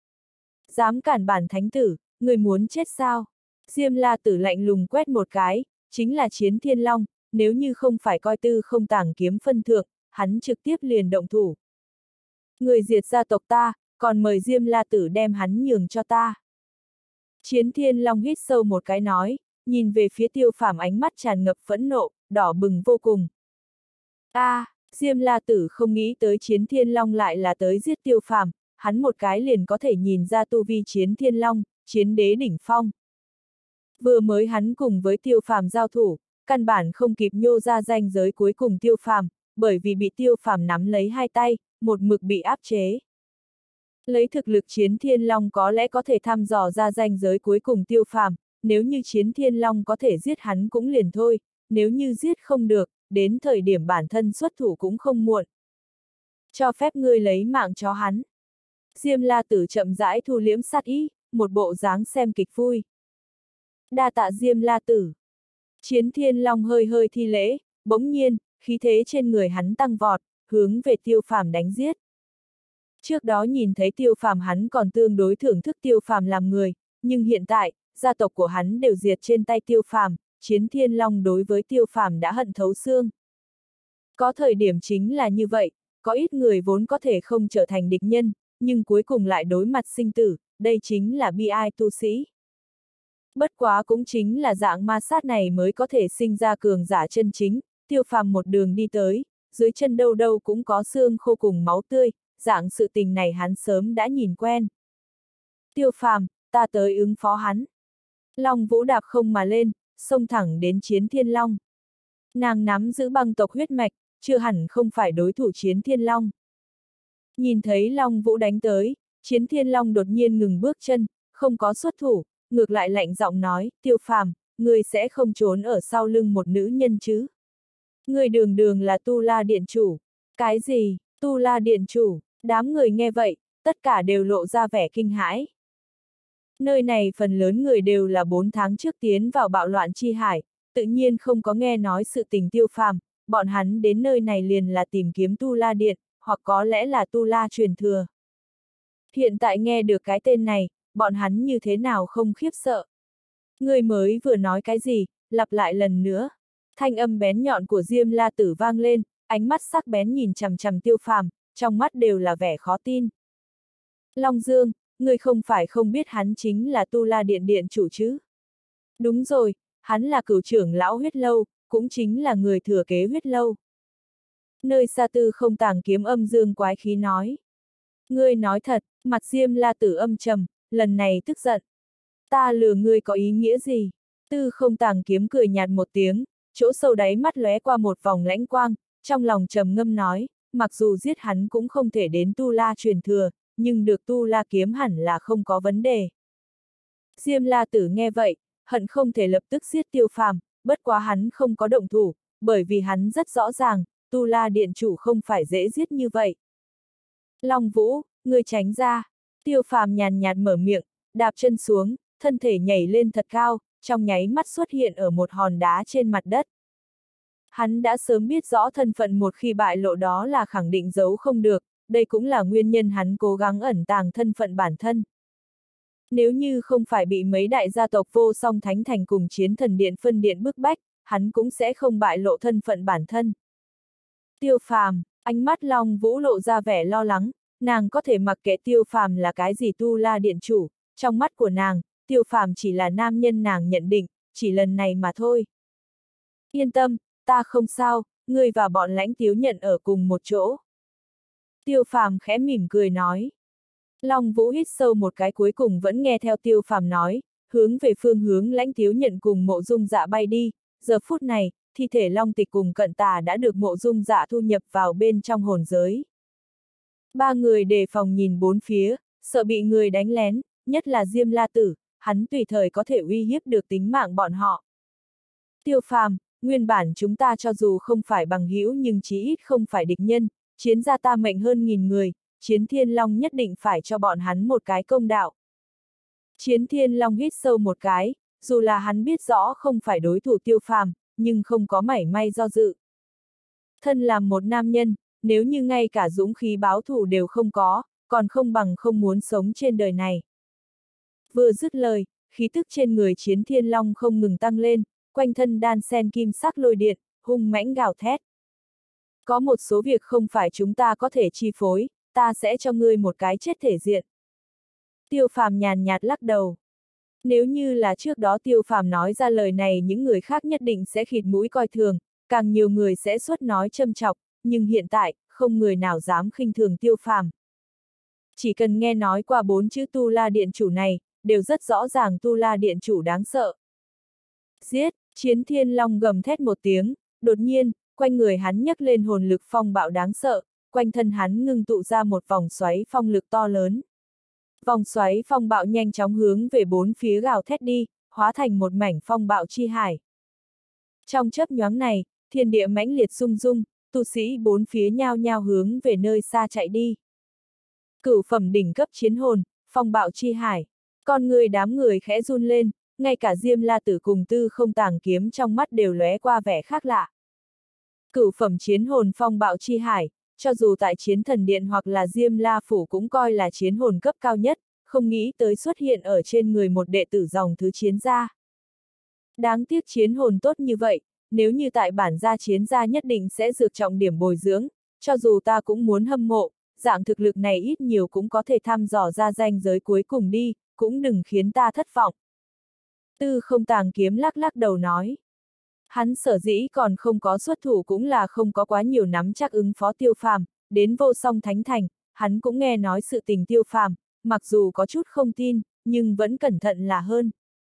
S1: Dám cản bản thánh tử, người muốn chết sao? Diêm La Tử lạnh lùng quét một cái, chính là Chiến Thiên Long, nếu như không phải coi tư không tàng kiếm phân thượng, hắn trực tiếp liền động thủ. Người diệt gia tộc ta, còn mời Diêm La Tử đem hắn nhường cho ta. Chiến Thiên Long hít sâu một cái nói, nhìn về phía Tiêu Phàm ánh mắt tràn ngập phẫn nộ, đỏ bừng vô cùng. A, à, Diêm La Tử không nghĩ tới Chiến Thiên Long lại là tới giết Tiêu Phàm, hắn một cái liền có thể nhìn ra tu vi Chiến Thiên Long, chiến đế đỉnh phong. Vừa mới hắn cùng với Tiêu Phàm giao thủ, căn bản không kịp nhô ra ranh giới cuối cùng Tiêu Phàm, bởi vì bị Tiêu Phàm nắm lấy hai tay, một mực bị áp chế. Lấy thực lực Chiến Thiên Long có lẽ có thể thăm dò ra ranh giới cuối cùng Tiêu Phàm, nếu như Chiến Thiên Long có thể giết hắn cũng liền thôi, nếu như giết không được, đến thời điểm bản thân xuất thủ cũng không muộn. Cho phép ngươi lấy mạng cho hắn. Diêm La Tử chậm rãi thu liễm sát ý, một bộ dáng xem kịch vui. Đa tạ Diêm La Tử. Chiến Thiên Long hơi hơi thi lễ, bỗng nhiên, khí thế trên người hắn tăng vọt, hướng về Tiêu Phàm đánh giết. Trước đó nhìn thấy Tiêu Phàm hắn còn tương đối thưởng thức Tiêu Phàm làm người, nhưng hiện tại, gia tộc của hắn đều diệt trên tay Tiêu Phàm, Chiến Thiên Long đối với Tiêu Phàm đã hận thấu xương. Có thời điểm chính là như vậy, có ít người vốn có thể không trở thành địch nhân, nhưng cuối cùng lại đối mặt sinh tử, đây chính là bi ai tu sĩ. Bất quá cũng chính là dạng ma sát này mới có thể sinh ra cường giả chân chính, Tiêu Phàm một đường đi tới, dưới chân đâu đâu cũng có xương khô cùng máu tươi, dạng sự tình này hắn sớm đã nhìn quen. Tiêu Phàm, ta tới ứng phó hắn. Long Vũ đạp không mà lên, xông thẳng đến Chiến Thiên Long. Nàng nắm giữ băng tộc huyết mạch, chưa hẳn không phải đối thủ Chiến Thiên Long. Nhìn thấy Long Vũ đánh tới, Chiến Thiên Long đột nhiên ngừng bước chân, không có xuất thủ, ngược lại lạnh giọng nói, Tiêu Phàm, ngươi sẽ không trốn ở sau lưng một nữ nhân chứ? Ngươi đường đường là Tu La Điện chủ. Cái gì, Tu La Điện chủ? Đám người nghe vậy, tất cả đều lộ ra vẻ kinh hãi. Nơi này phần lớn người đều là bốn tháng trước tiến vào bạo loạn chi hải, tự nhiên không có nghe nói sự tình Tiêu Phàm, bọn hắn đến nơi này liền là tìm kiếm Tu La Điện, hoặc có lẽ là Tu La truyền thừa. Hiện tại nghe được cái tên này, bọn hắn như thế nào không khiếp sợ. Người mới vừa nói cái gì, lặp lại lần nữa. Thanh âm bén nhọn của Diêm La Tử vang lên, ánh mắt sắc bén nhìn chằm chằm Tiêu Phàm, trong mắt đều là vẻ khó tin. Long Dương, người không phải không biết hắn chính là Tu La Điện điện chủ chứ? Đúng rồi, hắn là cửu trưởng lão huyết lâu, cũng chính là người thừa kế huyết lâu. Nơi xa tư không tàng kiếm âm dương quái khí nói. Ngươi nói thật, mặt Diêm La Tử âm trầm, lần này tức giận. Ta lừa ngươi có ý nghĩa gì? Tư không tàng kiếm cười nhạt một tiếng, chỗ sâu đáy mắt lóe qua một vòng lãnh quang, trong lòng trầm ngâm nói, mặc dù giết hắn cũng không thể đến Tu La truyền thừa, nhưng được Tu La kiếm hẳn là không có vấn đề. Diêm La Tử nghe vậy, hận không thể lập tức giết Tiêu Phàm, bất quá hắn không có động thủ, bởi vì hắn rất rõ ràng, Tu La Điện chủ không phải dễ giết như vậy. Long Vũ, ngươi tránh ra. Tiêu Phàm nhàn nhạt mở miệng, đạp chân xuống, thân thể nhảy lên thật cao, trong nháy mắt xuất hiện ở một hòn đá trên mặt đất. Hắn đã sớm biết rõ thân phận một khi bại lộ đó là khẳng định giấu không được, đây cũng là nguyên nhân hắn cố gắng ẩn tàng thân phận bản thân. Nếu như không phải bị mấy đại gia tộc Vô Song Thánh Thành cùng Chiến Thần Điện phân điện bức bách, hắn cũng sẽ không bại lộ thân phận bản thân. Tiêu Phàm, ánh mắt Long Vũ lộ ra vẻ lo lắng, nàng có thể mặc kệ Tiêu Phàm là cái gì Tu La Điện chủ, trong mắt của nàng, Tiêu Phàm chỉ là nam nhân nàng nhận định, chỉ lần này mà thôi. Yên tâm, ta không sao, ngươi và bọn Lãnh Tiếu Nhận ở cùng một chỗ. Tiêu Phàm khẽ mỉm cười nói. Long Vũ hít sâu một cái cuối cùng vẫn nghe theo Tiêu Phàm nói, hướng về phương hướng Lãnh Tiếu Nhận cùng Mộ Dung Dạ bay đi, giờ phút này, thi thể Long Tịch cùng Cận Tà đã được Mộ Dung Dạ thu nhập vào bên trong hồn giới. Ba người đề phòng nhìn bốn phía, sợ bị người đánh lén, nhất là Diêm La Tử, hắn tùy thời có thể uy hiếp được tính mạng bọn họ. Tiêu Phàm, nguyên bản chúng ta cho dù không phải bằng hữu nhưng chí ít không phải địch nhân, chiến gia ta mệnh hơn nghìn người, Chiến Thiên Long nhất định phải cho bọn hắn một cái công đạo. Chiến Thiên Long hít sâu một cái, dù là hắn biết rõ không phải đối thủ Tiêu Phàm, nhưng không có mảy may do dự. Thân làm một nam nhân, nếu như ngay cả dũng khí báo thù đều không có, còn không bằng không muốn sống trên đời này. Vừa dứt lời, khí tức trên người Chiến Thiên Long không ngừng tăng lên, quanh thân đan sen kim sắc lôi điện, hung mãnh gào thét. Có một số việc không phải chúng ta có thể chi phối, ta sẽ cho ngươi một cái chết thể diện. Tiêu Phàm nhàn nhạt lắc đầu. Nếu như là trước đó Tiêu Phàm nói ra lời này những người khác nhất định sẽ khịt mũi coi thường, càng nhiều người sẽ suốt nói châm chọc, nhưng hiện tại, không người nào dám khinh thường Tiêu Phàm. Chỉ cần nghe nói qua bốn chữ Tu La Điện chủ này, đều rất rõ ràng Tu La Điện chủ đáng sợ. Giết, Chiến Thiên Long gầm thét một tiếng, đột nhiên, quanh người hắn nhấc lên hồn lực phong bạo đáng sợ, quanh thân hắn ngưng tụ ra một vòng xoáy phong lực to lớn. Vòng xoáy phong bạo nhanh chóng hướng về bốn phía gào thét đi, hóa thành một mảnh phong bạo chi hải. Trong chớp nhoáng này, thiên địa mãnh liệt rung rung, tu sĩ bốn phía nhao nhao hướng về nơi xa chạy đi. Cửu phẩm đỉnh cấp chiến hồn, phong bạo chi hải. Con người đám người khẽ run lên, ngay cả Diêm La Tử cùng Tư Không Tàng Kiếm trong mắt đều lóe qua vẻ khác lạ. Cửu phẩm chiến hồn phong bạo chi hải, cho dù tại Chiến Thần Điện hoặc là Diêm La Phủ cũng coi là chiến hồn cấp cao nhất, không nghĩ tới xuất hiện ở trên người một đệ tử dòng thứ Chiến gia. Đáng tiếc chiến hồn tốt như vậy, nếu như tại bản gia Chiến gia nhất định sẽ dược trọng điểm bồi dưỡng, cho dù ta cũng muốn hâm mộ, dạng thực lực này ít nhiều cũng có thể thăm dò ra ranh giới cuối cùng đi, cũng đừng khiến ta thất vọng. Tư Không Tàng Kiếm lắc lắc đầu nói. Hắn sở dĩ còn không có xuất thủ cũng là không có quá nhiều nắm chắc ứng phó Tiêu Phàm, đến Vô Song Thánh Thành, hắn cũng nghe nói sự tình Tiêu Phàm, mặc dù có chút không tin, nhưng vẫn cẩn thận là hơn.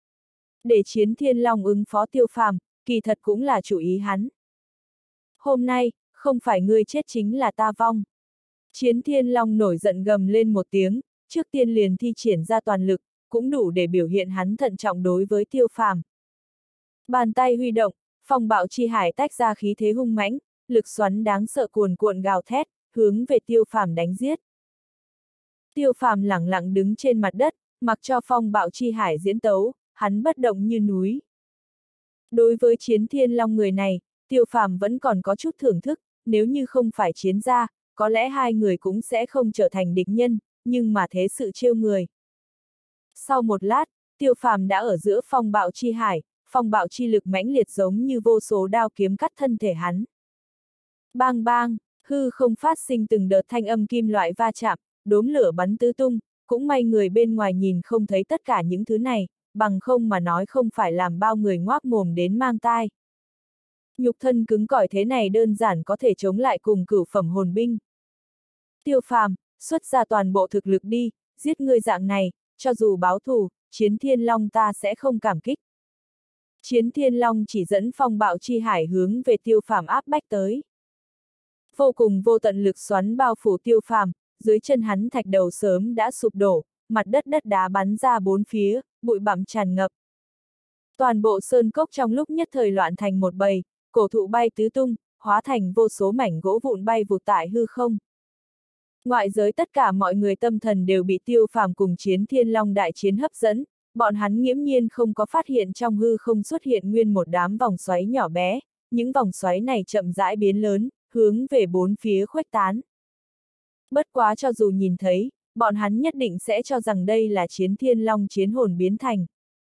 S1: Để Chiến Thiên Long ứng phó Tiêu Phàm, kỳ thật cũng là chủ ý hắn. Hôm nay, không phải ngươi chết chính là ta vong. Chiến Thiên Long nổi giận gầm lên một tiếng, trước tiên liền thi triển ra toàn lực, cũng đủ để biểu hiện hắn thận trọng đối với Tiêu Phàm. Bàn tay huy động, phong bạo chi hải tách ra khí thế hung mãnh, lực xoắn đáng sợ cuồn cuộn gào thét, hướng về Tiêu Phàm đánh giết. Tiêu Phàm lẳng lặng đứng trên mặt đất, mặc cho phong bạo chi hải diễn tấu, hắn bất động như núi. Đối với Chiến Thiên Long người này, Tiêu Phàm vẫn còn có chút thưởng thức, nếu như không phải chiến gia, có lẽ hai người cũng sẽ không trở thành địch nhân, nhưng mà thế sự trêu người. Sau một lát, Tiêu Phàm đã ở giữa phong bạo chi hải, phong bạo chi lực mãnh liệt giống như vô số đao kiếm cắt thân thể hắn. Bang bang, hư không phát sinh từng đợt thanh âm kim loại va chạm, đốm lửa bắn tứ tung, cũng may người bên ngoài nhìn không thấy tất cả những thứ này, bằng không mà nói không phải làm bao người ngoác mồm đến mang tai. Nhục thân cứng cỏi thế này đơn giản có thể chống lại cùng cửu phẩm hồn binh. Tiêu Phàm, xuất ra toàn bộ thực lực đi, giết ngươi dạng này, cho dù báo thù, Chiến Thiên Long ta sẽ không cảm kích. Chiến Thiên Long chỉ dẫn phong bạo chi hải hướng về Tiêu Phàm áp bách tới. Vô cùng vô tận lực xoắn bao phủ Tiêu Phàm, dưới chân hắn thạch đầu sớm đã sụp đổ, mặt đất đất đá bắn ra bốn phía, bụi bặm tràn ngập. Toàn bộ sơn cốc trong lúc nhất thời loạn thành một bầy, cổ thụ bay tứ tung, hóa thành vô số mảnh gỗ vụn bay vụt tại hư không. Ngoại giới tất cả mọi người tâm thần đều bị Tiêu Phàm cùng Chiến Thiên Long đại chiến hấp dẫn, bọn hắn nghiễm nhiên không có phát hiện trong hư không xuất hiện nguyên một đám vòng xoáy nhỏ bé, những vòng xoáy này chậm rãi biến lớn, hướng về bốn phía khuếch tán. Bất quá cho dù nhìn thấy, bọn hắn nhất định sẽ cho rằng đây là Chiến Thiên Long chiến hồn biến thành.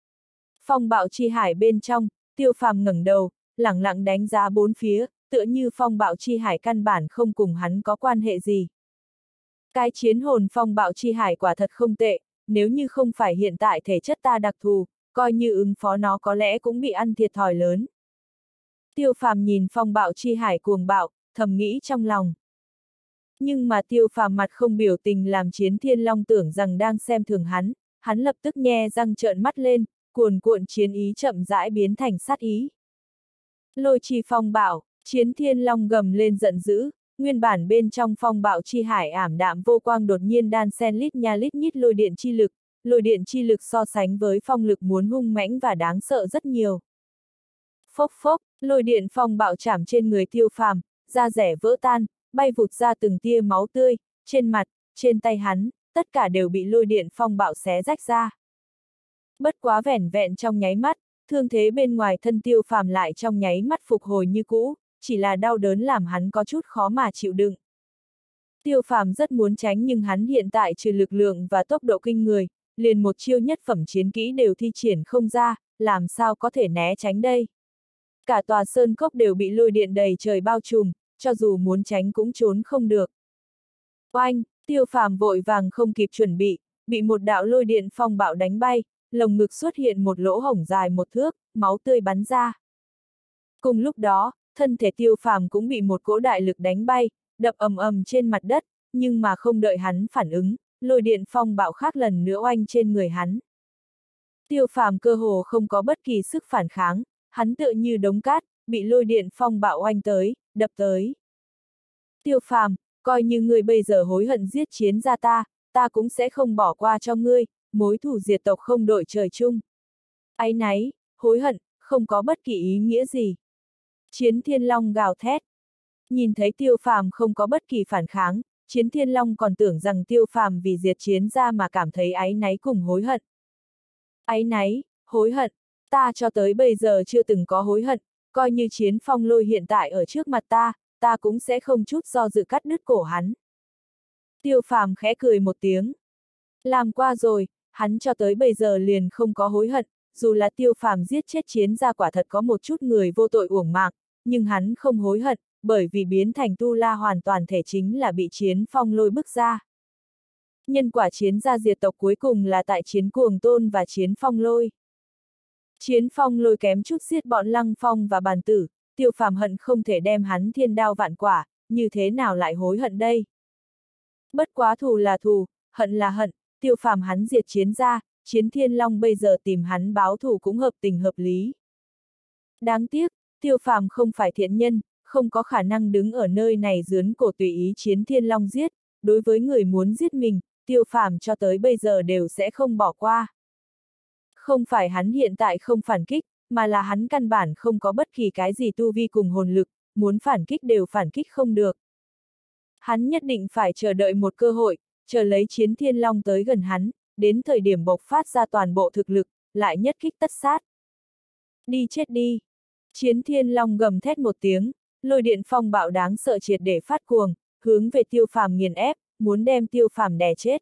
S1: Phong bạo chi hải bên trong, Tiêu Phàm ngẩng đầu, lẳng lặng đánh giá bốn phía, tựa như phong bạo chi hải căn bản không cùng hắn có quan hệ gì. Cái chiến hồn phong bạo chi hải quả thật không tệ, nếu như không phải hiện tại thể chất ta đặc thù, coi như ứng phó nó có lẽ cũng bị ăn thiệt thòi lớn. Tiêu Phàm nhìn phong bạo chi hải cuồng bạo, thầm nghĩ trong lòng. Nhưng mà Tiêu Phàm mặt không biểu tình làm Chiến Thiên Long tưởng rằng đang xem thường hắn, hắn lập tức nhe răng trợn mắt lên, cuồn cuộn chiến ý chậm rãi biến thành sát ý. Lôi chi phong bạo, Chiến Thiên Long gầm lên giận dữ, nguyên bản bên trong phong bạo chi hải ảm đạm vô quang đột nhiên đan xen lít nha lít nhít lôi điện chi lực, lôi điện chi lực so sánh với phong lực muốn hung mãnh và đáng sợ rất nhiều. Phốc phốc, lôi điện phong bạo chạm trên người Tiêu Phàm, da rẻ vỡ tan, bay vụt ra từng tia máu tươi, trên mặt, trên tay hắn, tất cả đều bị lôi điện phong bạo xé rách ra. Bất quá vẻn vẹn trong nháy mắt, thương thế bên ngoài thân Tiêu Phàm lại trong nháy mắt phục hồi như cũ, chỉ là đau đớn làm hắn có chút khó mà chịu đựng. Tiêu Phàm rất muốn tránh nhưng hắn hiện tại trừ lực lượng và tốc độ kinh người, liền một chiêu nhất phẩm chiến kỹ đều thi triển không ra, làm sao có thể né tránh đây. Cả tòa sơn cốc đều bị lôi điện đầy trời bao trùm, cho dù muốn tránh cũng trốn không được. Oanh, Tiêu Phàm vội vàng không kịp chuẩn bị, bị một đạo lôi điện phong bạo đánh bay, lồng ngực xuất hiện một lỗ hổng dài một thước, máu tươi bắn ra. Cùng lúc đó, thân thể Tiêu Phàm cũng bị một cỗ đại lực đánh bay, đập ầm ầm trên mặt đất, nhưng mà không đợi hắn phản ứng, lôi điện phong bạo khác lần nữa oanh trên người hắn. Tiêu Phàm cơ hồ không có bất kỳ sức phản kháng, hắn tựa như đống cát, bị lôi điện phong bạo oanh tới, đập tới. Tiêu Phàm, coi như ngươi bây giờ hối hận giết Chiến gia ta, ta cũng sẽ không bỏ qua cho ngươi, mối thù diệt tộc không đội trời chung. Áy náy, hối hận, không có bất kỳ ý nghĩa gì. Chiến Thiên Long gào thét. Nhìn thấy Tiêu Phàm không có bất kỳ phản kháng, Chiến Thiên Long còn tưởng rằng Tiêu Phàm vì diệt Chiến gia mà cảm thấy áy náy cùng hối hận. Áy náy, Hối hận, ta cho tới bây giờ chưa từng có hối hận, coi như Chiến Phong Lôi hiện tại ở trước mặt ta, ta cũng sẽ không chút do dự cắt đứt cổ hắn. Tiêu Phàm khẽ cười một tiếng. Làm qua rồi, hắn cho tới bây giờ liền không có hối hận, dù là Tiêu Phàm giết chết Chiến gia quả thật có một chút người vô tội uổng mạng, nhưng hắn không hối hận, bởi vì biến thành tu la hoàn toàn thể chính là bị Chiến Phong Lôi bức ra. Nhân quả Chiến gia diệt tộc cuối cùng là tại Chiến Cuồng Tôn và Chiến Phong Lôi. Chiến Phong Lôi kém chút giết bọn Lăng Phong và Bàn Tử, Tiêu Phàm hận không thể đem hắn thiên đao vạn quả, như thế nào lại hối hận đây? Bất quá thù là thù, hận là hận, Tiêu Phàm hắn diệt Chiến gia, Chiến Thiên Long bây giờ tìm hắn báo thù cũng hợp tình hợp lý. Đáng tiếc, Tiêu Phàm không phải thiện nhân, không có khả năng đứng ở nơi này dướn cổ tùy ý Chiến Thiên Long giết, đối với người muốn giết mình, Tiêu Phàm cho tới bây giờ đều sẽ không bỏ qua. Không phải hắn hiện tại không phản kích, mà là hắn căn bản không có bất kỳ cái gì tu vi cùng hồn lực, muốn phản kích đều phản kích không được. Hắn nhất định phải chờ đợi một cơ hội, chờ lấy Chiến Thiên Long tới gần hắn, đến thời điểm bộc phát ra toàn bộ thực lực, lại nhất kích tất sát. Đi chết đi! Chiến Thiên Long gầm thét một tiếng, lôi điện phong bạo đáng sợ triệt để phát cuồng, hướng về Tiêu Phàm nghiền ép, muốn đem Tiêu Phàm đè chết.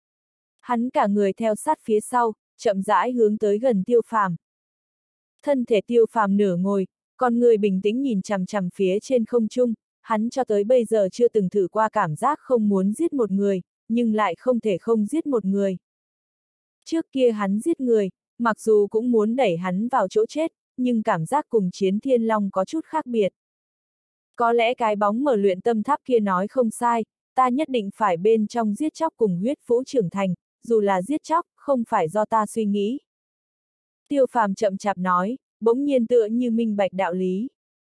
S1: Hắn cả người theo sát phía sau, chậm rãi hướng tới gần Tiêu Phàm. Thân thể Tiêu Phàm nửa ngồi, con người bình tĩnh nhìn chằm chằm phía trên không trung, hắn cho tới bây giờ chưa từng thử qua cảm giác không muốn giết một người, nhưng lại không thể không giết một người. Trước kia hắn giết người, mặc dù cũng muốn đẩy hắn vào chỗ chết, nhưng cảm giác cùng Chiến Thiên Long có chút khác biệt. Có lẽ cái bóng mở luyện tâm tháp kia nói không sai, ta nhất định phải bên trong giết chóc cùng huyết phũ trưởng thành, dù là giết chóc, không phải do ta suy nghĩ. Tiêu Phàm chậm chạp nói, bỗng nhiên tựa như minh bạch đạo lý.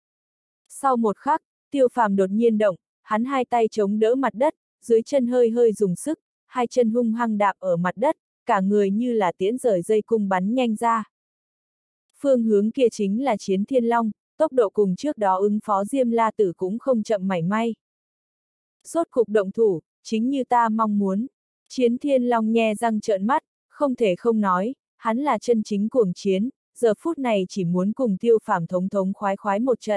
S1: Sau một khắc, Tiêu Phàm đột nhiên động, hắn hai tay chống đỡ mặt đất, dưới chân hơi hơi dùng sức, hai chân hung hăng đạp ở mặt đất, cả người như là tiễn rời dây cung bắn nhanh ra. Phương hướng kia chính là Chiến Thiên Long, tốc độ cùng trước đó ứng phó Diêm La Tử cũng không chậm mảy may. Rốt cục động thủ, chính như ta mong muốn. Chiến Thiên Long nhe răng trợn mắt, không thể không nói, hắn là chân chính cuồng chiến, giờ phút này chỉ muốn cùng Tiêu Phàm thống thống khoái khoái một trận.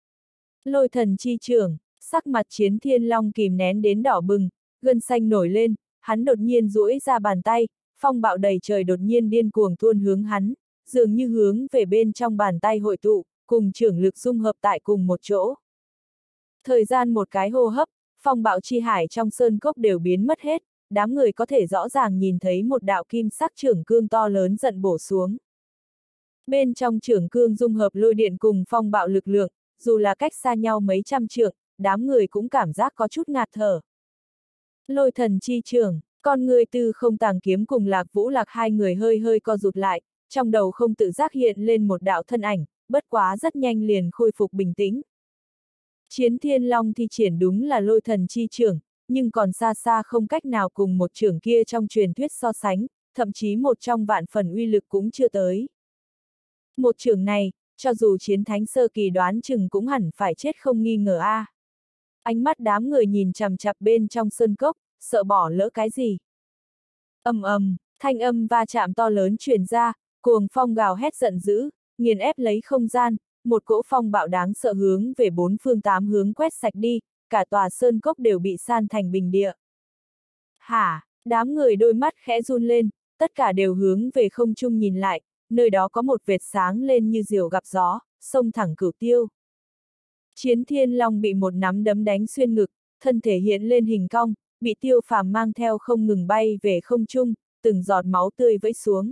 S1: Lôi thần chi trưởng, sắc mặt Chiến Thiên Long kìm nén đến đỏ bừng, gân xanh nổi lên, hắn đột nhiên duỗi ra bàn tay, phong bạo đầy trời đột nhiên điên cuồng tuôn hướng hắn, dường như hướng về bên trong bàn tay hội tụ, cùng trưởng lực dung hợp tại cùng một chỗ. Thời gian một cái hô hấp, phong bạo chi hải trong sơn cốc đều biến mất hết, đám người có thể rõ ràng nhìn thấy một đạo kim sắc trưởng cương to lớn giận bổ xuống. Bên trong trưởng cương dung hợp lôi điện cùng phong bạo lực lượng, dù là cách xa nhau mấy trăm trượng, đám người cũng cảm giác có chút ngạt thở. Lôi thần chi trưởng, con người Tư Không Tàng Kiếm cùng Lạc Vũ Lạc hai người hơi hơi co rụt lại, trong đầu không tự giác hiện lên một đạo thân ảnh, bất quá rất nhanh liền khôi phục bình tĩnh. Chiến Thiên Long thi triển đúng là lôi thần chi trưởng, nhưng còn xa xa không cách nào cùng một trưởng kia trong truyền thuyết so sánh, thậm chí một trong vạn phần uy lực cũng chưa tới. Một trưởng này, cho dù chiến thánh sơ kỳ đoán chừng cũng hẳn phải chết không nghi ngờ a. À. Ánh mắt đám người nhìn chằm chằm bên trong sơn cốc, sợ bỏ lỡ cái gì. Ầm ầm, thanh âm va chạm to lớn truyền ra, cuồng phong gào hét giận dữ, nghiền ép lấy không gian, một cỗ phong bạo đáng sợ hướng về bốn phương tám hướng quét sạch đi, cả tòa sơn cốc đều bị san thành bình địa. Hả, đám người đôi mắt khẽ run lên, tất cả đều hướng về không trung nhìn lại, nơi đó có một vệt sáng lên như diều gặp gió, xông thẳng cửu tiêu. Chiến Thiên Long bị một nắm đấm đánh xuyên ngực, thân thể hiện lên hình cong, bị Tiêu Phàm mang theo không ngừng bay về không trung, từng giọt máu tươi vẫy xuống.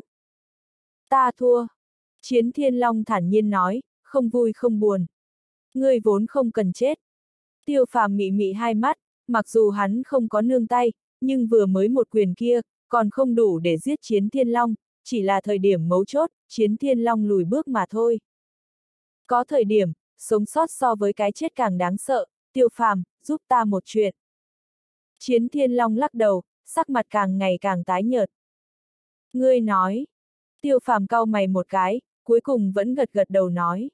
S1: Ta thua. Chiến Thiên Long thản nhiên nói, không vui không buồn. Ngươi vốn không cần chết. Tiêu Phàm mị mị hai mắt, mặc dù hắn không có nương tay, nhưng vừa mới một quyền kia, còn không đủ để giết Chiến Thiên Long, chỉ là thời điểm mấu chốt, Chiến Thiên Long lùi bước mà thôi. Có thời điểm, sống sót so với cái chết càng đáng sợ, Tiêu Phàm, giúp ta một chuyện. Chiến Thiên Long lắc đầu, sắc mặt càng ngày càng tái nhợt. Ngươi nói. Tiêu Phàm cau mày một cái, cuối cùng vẫn gật gật đầu nói.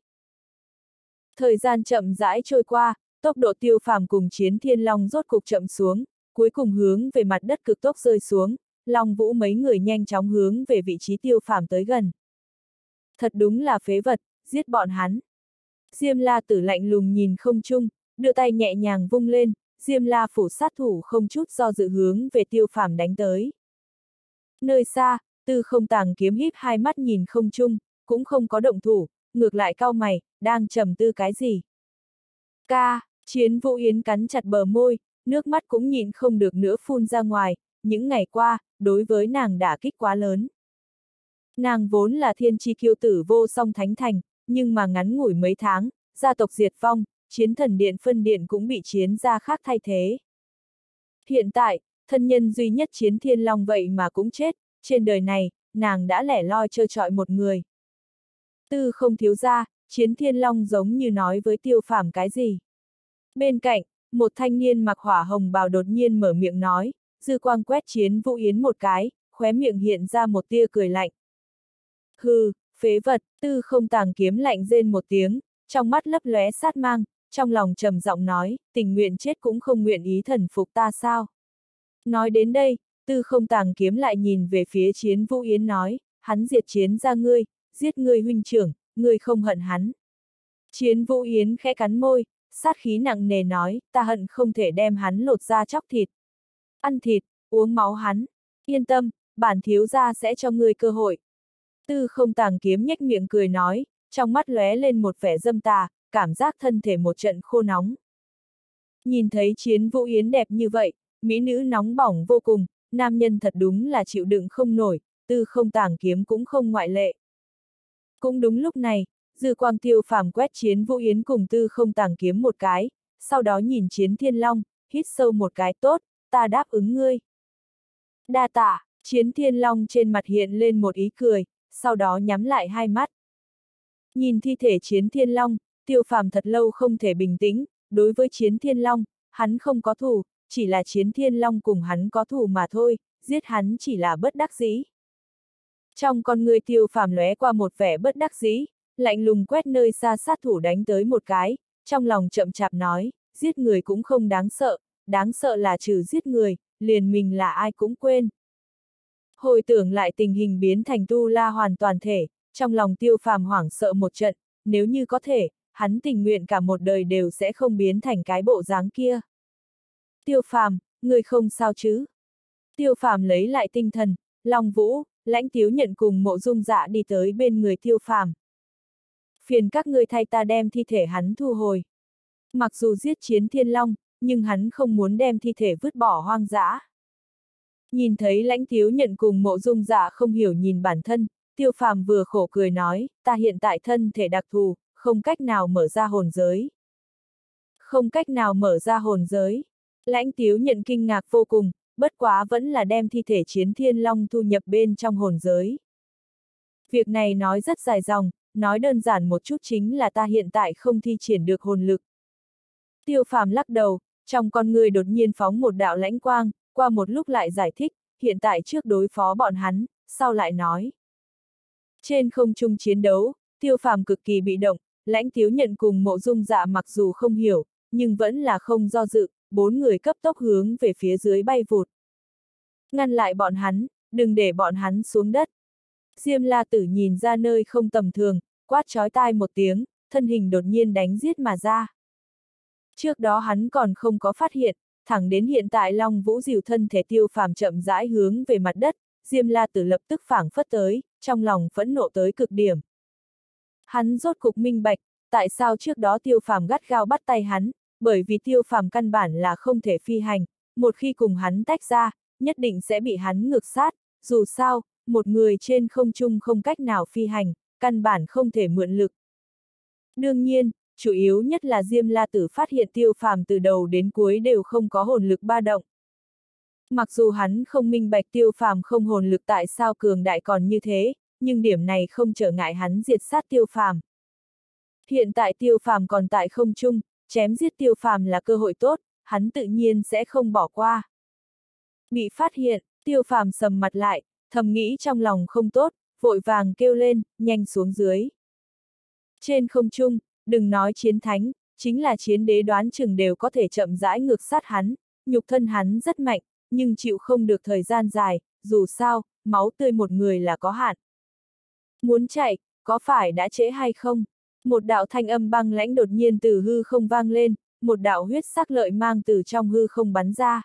S1: Thời gian chậm rãi trôi qua, tốc độ Tiêu Phàm cùng Chiến Thiên Long rốt cục chậm xuống, cuối cùng hướng về mặt đất cực tốc rơi xuống, Long Vũ mấy người nhanh chóng hướng về vị trí Tiêu Phàm tới gần. Thật đúng là phế vật, giết bọn hắn. Diêm La Tử lạnh lùng nhìn không trung, đưa tay nhẹ nhàng vung lên, Diêm La phủ sát thủ không chút do dự hướng về Tiêu Phàm đánh tới. Nơi xa, Tư Không Tàng kiếm híp hai mắt nhìn không trung, cũng không có động thủ, ngược lại cau mày, đang trầm tư cái gì. Ca, Chiến Vũ Yến cắn chặt bờ môi, nước mắt cũng nhịn không được nữa phun ra ngoài, những ngày qua, đối với nàng đả kích quá lớn. Nàng vốn là thiên chi kiêu tử vô song thánh thành, nhưng mà ngắn ngủi mấy tháng, gia tộc diệt vong, chiến thần điện phân điện cũng bị chiến gia khác thay thế. Hiện tại, thân nhân duy nhất Chiến Thiên Long vậy mà cũng chết, trên đời này, nàng đã lẻ loi trơ trọi một người. Tư Không thiếu gia, Chiến Thiên Long giống như nói với Tiêu Phàm cái gì. Bên cạnh, một thanh niên mặc hỏa hồng bào đột nhiên mở miệng nói, dư quang quét Chiến Vũ Yến một cái, khóe miệng hiện ra một tia cười lạnh. Hừ, phế vật, Tư Không Tàng kiếm lạnh rên một tiếng, trong mắt lấp lóe sát mang, trong lòng trầm giọng nói, tình nguyện chết cũng không nguyện ý thần phục ta sao. Nói đến đây, Tư Không Tàng kiếm lại nhìn về phía Chiến Vũ Yến nói, hắn diệt Chiến gia ngươi, giết ngươi huynh trưởng, ngươi không hận hắn. Chiến Vũ Yến khẽ cắn môi, sát khí nặng nề nói, ta hận không thể đem hắn lột ra chóc thịt. Ăn thịt, uống máu hắn. Yên tâm, bản thiếu gia sẽ cho ngươi cơ hội. Tư Không Tàng kiếm nhếch miệng cười nói, trong mắt lóe lên một vẻ dâm tà, cảm giác thân thể một trận khô nóng. Nhìn thấy Chiến Vũ Yến đẹp như vậy, mỹ nữ nóng bỏng vô cùng, nam nhân thật đúng là chịu đựng không nổi, Tư Không Tàng kiếm cũng không ngoại lệ. Cũng đúng lúc này, dư quang Tiêu Phàm quét Chiến Vũ Yến cùng Tư Không Tàng kiếm một cái, sau đó nhìn Chiến Thiên Long, hít sâu một cái, tốt, ta đáp ứng ngươi. Đa tạ, Chiến Thiên Long trên mặt hiện lên một ý cười, sau đó nhắm lại hai mắt. Nhìn thi thể Chiến Thiên Long, Tiêu Phàm thật lâu không thể bình tĩnh, đối với Chiến Thiên Long, hắn không có thù, chỉ là Chiến Thiên Long cùng hắn có thù mà thôi, giết hắn chỉ là bất đắc dĩ. Trong con người Tiêu Phàm lóe qua một vẻ bất đắc dĩ, lạnh lùng quét nơi xa sát thủ đánh tới một cái, trong lòng chậm chạp nói, giết người cũng không đáng sợ, đáng sợ là trừ giết người, liền mình là ai cũng quên. Hồi tưởng lại tình hình biến thành tu la hoàn toàn thể, trong lòng Tiêu Phàm hoảng sợ một trận, nếu như có thể, hắn tình nguyện cả một đời đều sẽ không biến thành cái bộ dáng kia. Tiêu Phàm, người không sao chứ? Tiêu Phàm lấy lại tinh thần, Long Vũ, Lãnh Tiếu Nhận cùng Mộ Dung Dạ đi tới bên người Tiêu Phàm. Phiền các ngươi thay ta đem thi thể hắn thu hồi. Mặc dù giết Chiến Thiên Long, nhưng hắn không muốn đem thi thể vứt bỏ hoang dã. Nhìn thấy Lãnh Tiếu Nhận cùng Mộ Dung Dạ không hiểu nhìn bản thân, Tiêu Phàm vừa khổ cười nói, ta hiện tại thân thể đặc thù, không cách nào mở ra hồn giới. Không cách nào mở ra hồn giới. Lãnh Tiếu Nhận kinh ngạc vô cùng, bất quá vẫn là đem thi thể Chiến Thiên Long thu nhập bên trong hồn giới. Việc này nói rất dài dòng, nói đơn giản một chút chính là ta hiện tại không thi triển được hồn lực. Tiêu Phàm lắc đầu, trong con người đột nhiên phóng một đạo lãnh quang, qua một lúc lại giải thích, hiện tại trước đối phó bọn hắn, sau lại nói. Trên không trung chiến đấu, Tiêu Phàm cực kỳ bị động, Lãnh Tiếu Nhận cùng Mộ Dung Dạ mặc dù không hiểu, nhưng vẫn là không do dự, bốn người cấp tốc hướng về phía dưới bay vụt. Ngăn lại bọn hắn, đừng để bọn hắn xuống đất. Diêm La Tử nhìn ra nơi không tầm thường, quát chói tai một tiếng, thân hình đột nhiên đánh giết mà ra. Trước đó hắn còn không có phát hiện, thẳng đến hiện tại Long Vũ dìu thân thể Tiêu Phàm chậm rãi hướng về mặt đất, Diêm La Tử lập tức phảng phất tới, trong lòng phẫn nộ tới cực điểm. Hắn rốt cục minh bạch, tại sao trước đó Tiêu Phàm gắt gao bắt tay hắn, bởi vì Tiêu Phàm căn bản là không thể phi hành, một khi cùng hắn tách ra, nhất định sẽ bị hắn ngược sát, dù sao, một người trên không trung không cách nào phi hành, căn bản không thể mượn lực. Đương nhiên, chủ yếu nhất là Diêm La Tử phát hiện Tiêu Phàm từ đầu đến cuối đều không có hồn lực ba động. Mặc dù hắn không minh bạch Tiêu Phàm không hồn lực tại sao cường đại còn như thế, nhưng điểm này không trở ngại hắn diệt sát Tiêu Phàm. Hiện tại Tiêu Phàm còn tại không trung, chém giết Tiêu Phàm là cơ hội tốt, hắn tự nhiên sẽ không bỏ qua. Bị phát hiện, Tiêu Phàm sầm mặt lại, thầm nghĩ trong lòng không tốt, vội vàng kêu lên, nhanh xuống dưới. Trên không trung, đừng nói chiến thánh, chính là chiến đế đoán chừng đều có thể chậm rãi ngược sát hắn, nhục thân hắn rất mạnh, nhưng chịu không được thời gian dài, dù sao, máu tươi một người là có hạn. Muốn chạy, có phải đã trễ hay không? Một đạo thanh âm băng lãnh đột nhiên từ hư không vang lên, một đạo huyết sắc lợi mang từ trong hư không bắn ra.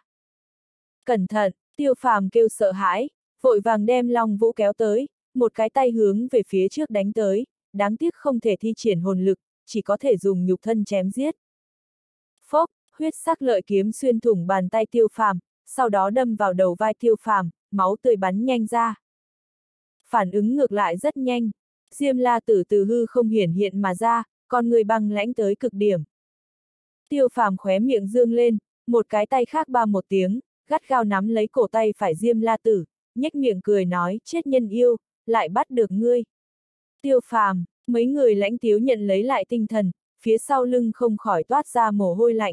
S1: Cẩn thận, Tiêu Phàm kêu sợ hãi, vội vàng đem Long Vũ kéo tới, một cái tay hướng về phía trước đánh tới, đáng tiếc không thể thi triển hồn lực, chỉ có thể dùng nhục thân chém giết. Phốc, huyết sắc lợi kiếm xuyên thủng bàn tay Tiêu Phàm, sau đó đâm vào đầu vai Tiêu Phàm, máu tươi bắn nhanh ra. Phản ứng ngược lại rất nhanh, Diêm La Tử từ hư không hiển hiện mà ra, con người băng lãnh tới cực điểm. Tiêu Phàm khóe miệng dương lên, một cái tay khác ba một tiếng, gắt gao nắm lấy cổ tay phải Diêm La Tử, nhếch miệng cười nói, chết nhân yêu, lại bắt được ngươi. Tiêu Phàm, mấy người lãnh tiếu nhận lấy lại tinh thần, phía sau lưng không khỏi toát ra mồ hôi lạnh.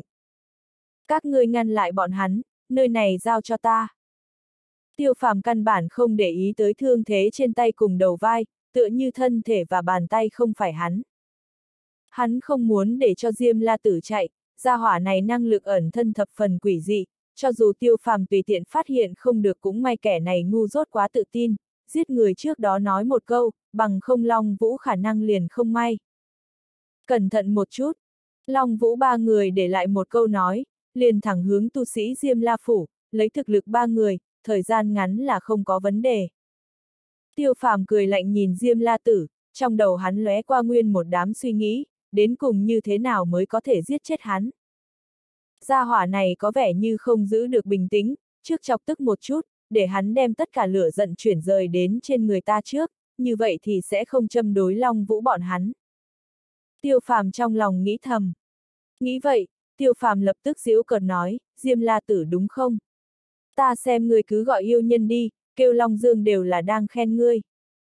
S1: Các ngươi ngăn lại bọn hắn, nơi này giao cho ta. Tiêu Phàm căn bản không để ý tới thương thế trên tay cùng đầu vai, tựa như thân thể và bàn tay không phải hắn. Hắn không muốn để cho Diêm La Tử chạy, gia hỏa này năng lực ẩn thân thập phần quỷ dị, cho dù Tiêu Phàm tùy tiện phát hiện không được cũng may kẻ này ngu dốt quá tự tin, giết người trước đó nói một câu, bằng không Long Vũ khả năng liền không may. Cẩn thận một chút, Long Vũ ba người để lại một câu nói, liền thẳng hướng tu sĩ Diêm La Phủ, lấy thực lực ba người, thời gian ngắn là không có vấn đề. Tiêu Phàm cười lạnh nhìn Diêm La Tử, trong đầu hắn lóe qua nguyên một đám suy nghĩ, đến cùng như thế nào mới có thể giết chết hắn. Gia hỏa này có vẻ như không giữ được bình tĩnh, trước chọc tức một chút, để hắn đem tất cả lửa giận chuyển rời đến trên người ta trước, như vậy thì sẽ không châm đối Long Vũ bọn hắn. Tiêu Phàm trong lòng nghĩ thầm. Nghĩ vậy, Tiêu Phàm lập tức giễu cợt nói, Diêm La Tử đúng không? Ta xem ngươi cứ gọi yêu nhân đi, kêu Long Dương đều là đang khen ngươi.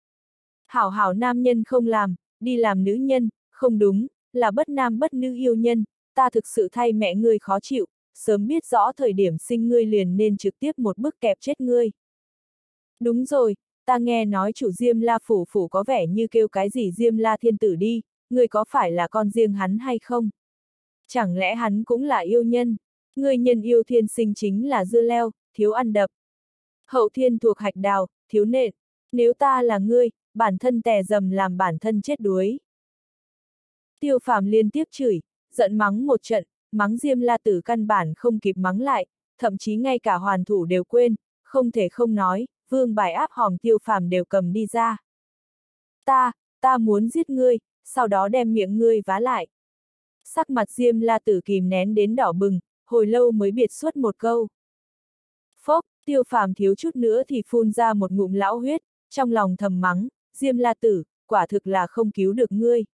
S1: Hảo hảo nam nhân không làm, đi làm nữ nhân, không đúng, là bất nam bất nữ yêu nhân, ta thực sự thay mẹ ngươi khó chịu, sớm biết rõ thời điểm sinh ngươi liền nên trực tiếp một bức kẹp chết ngươi. Đúng rồi, ta nghe nói chủ Diêm La Phủ Phủ có vẻ như kêu cái gì Diêm La Thiên Tử đi, ngươi có phải là con riêng hắn hay không? Chẳng lẽ hắn cũng là yêu nhân? Ngươi nhân yêu thiên sinh chính là dưa leo, thiếu ăn đập. Hậu thiên thuộc hạch đào, thiếu nện. Nếu ta là ngươi, bản thân tè dầm làm bản thân chết đuối. Tiêu Phàm liên tiếp chửi, giận mắng một trận, mắng Diêm La Tử căn bản không kịp mắng lại, thậm chí ngay cả hoàn thủ đều quên, không thể không nói, vương bài áp hòm Tiêu Phàm đều cầm đi ra. Ta, ta muốn giết ngươi, sau đó đem miệng ngươi vá lại. Sắc mặt Diêm La Tử kìm nén đến đỏ bừng, hồi lâu mới biệt xuất một câu. Phốc, Tiêu Phàm thiếu chút nữa thì phun ra một ngụm lão huyết, trong lòng thầm mắng, Diêm La Tử, quả thực là không cứu được ngươi.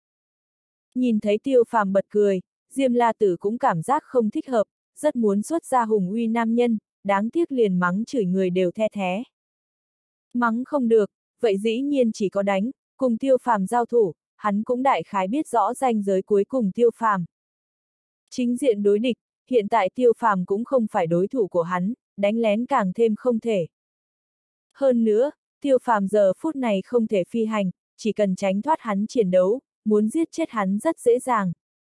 S1: Nhìn thấy Tiêu Phàm bật cười, Diêm La Tử cũng cảm giác không thích hợp, rất muốn xuất ra hùng uy nam nhân, đáng tiếc liền mắng chửi người đều the thé. Mắng không được, vậy dĩ nhiên chỉ có đánh, cùng Tiêu Phàm giao thủ, hắn cũng đại khái biết rõ ranh giới cuối cùng Tiêu Phàm. Chính diện đối địch, hiện tại Tiêu Phàm cũng không phải đối thủ của hắn, đánh lén càng thêm không thể. Hơn nữa, Tiêu Phàm giờ phút này không thể phi hành, chỉ cần tránh thoát hắn chiến đấu, muốn giết chết hắn rất dễ dàng.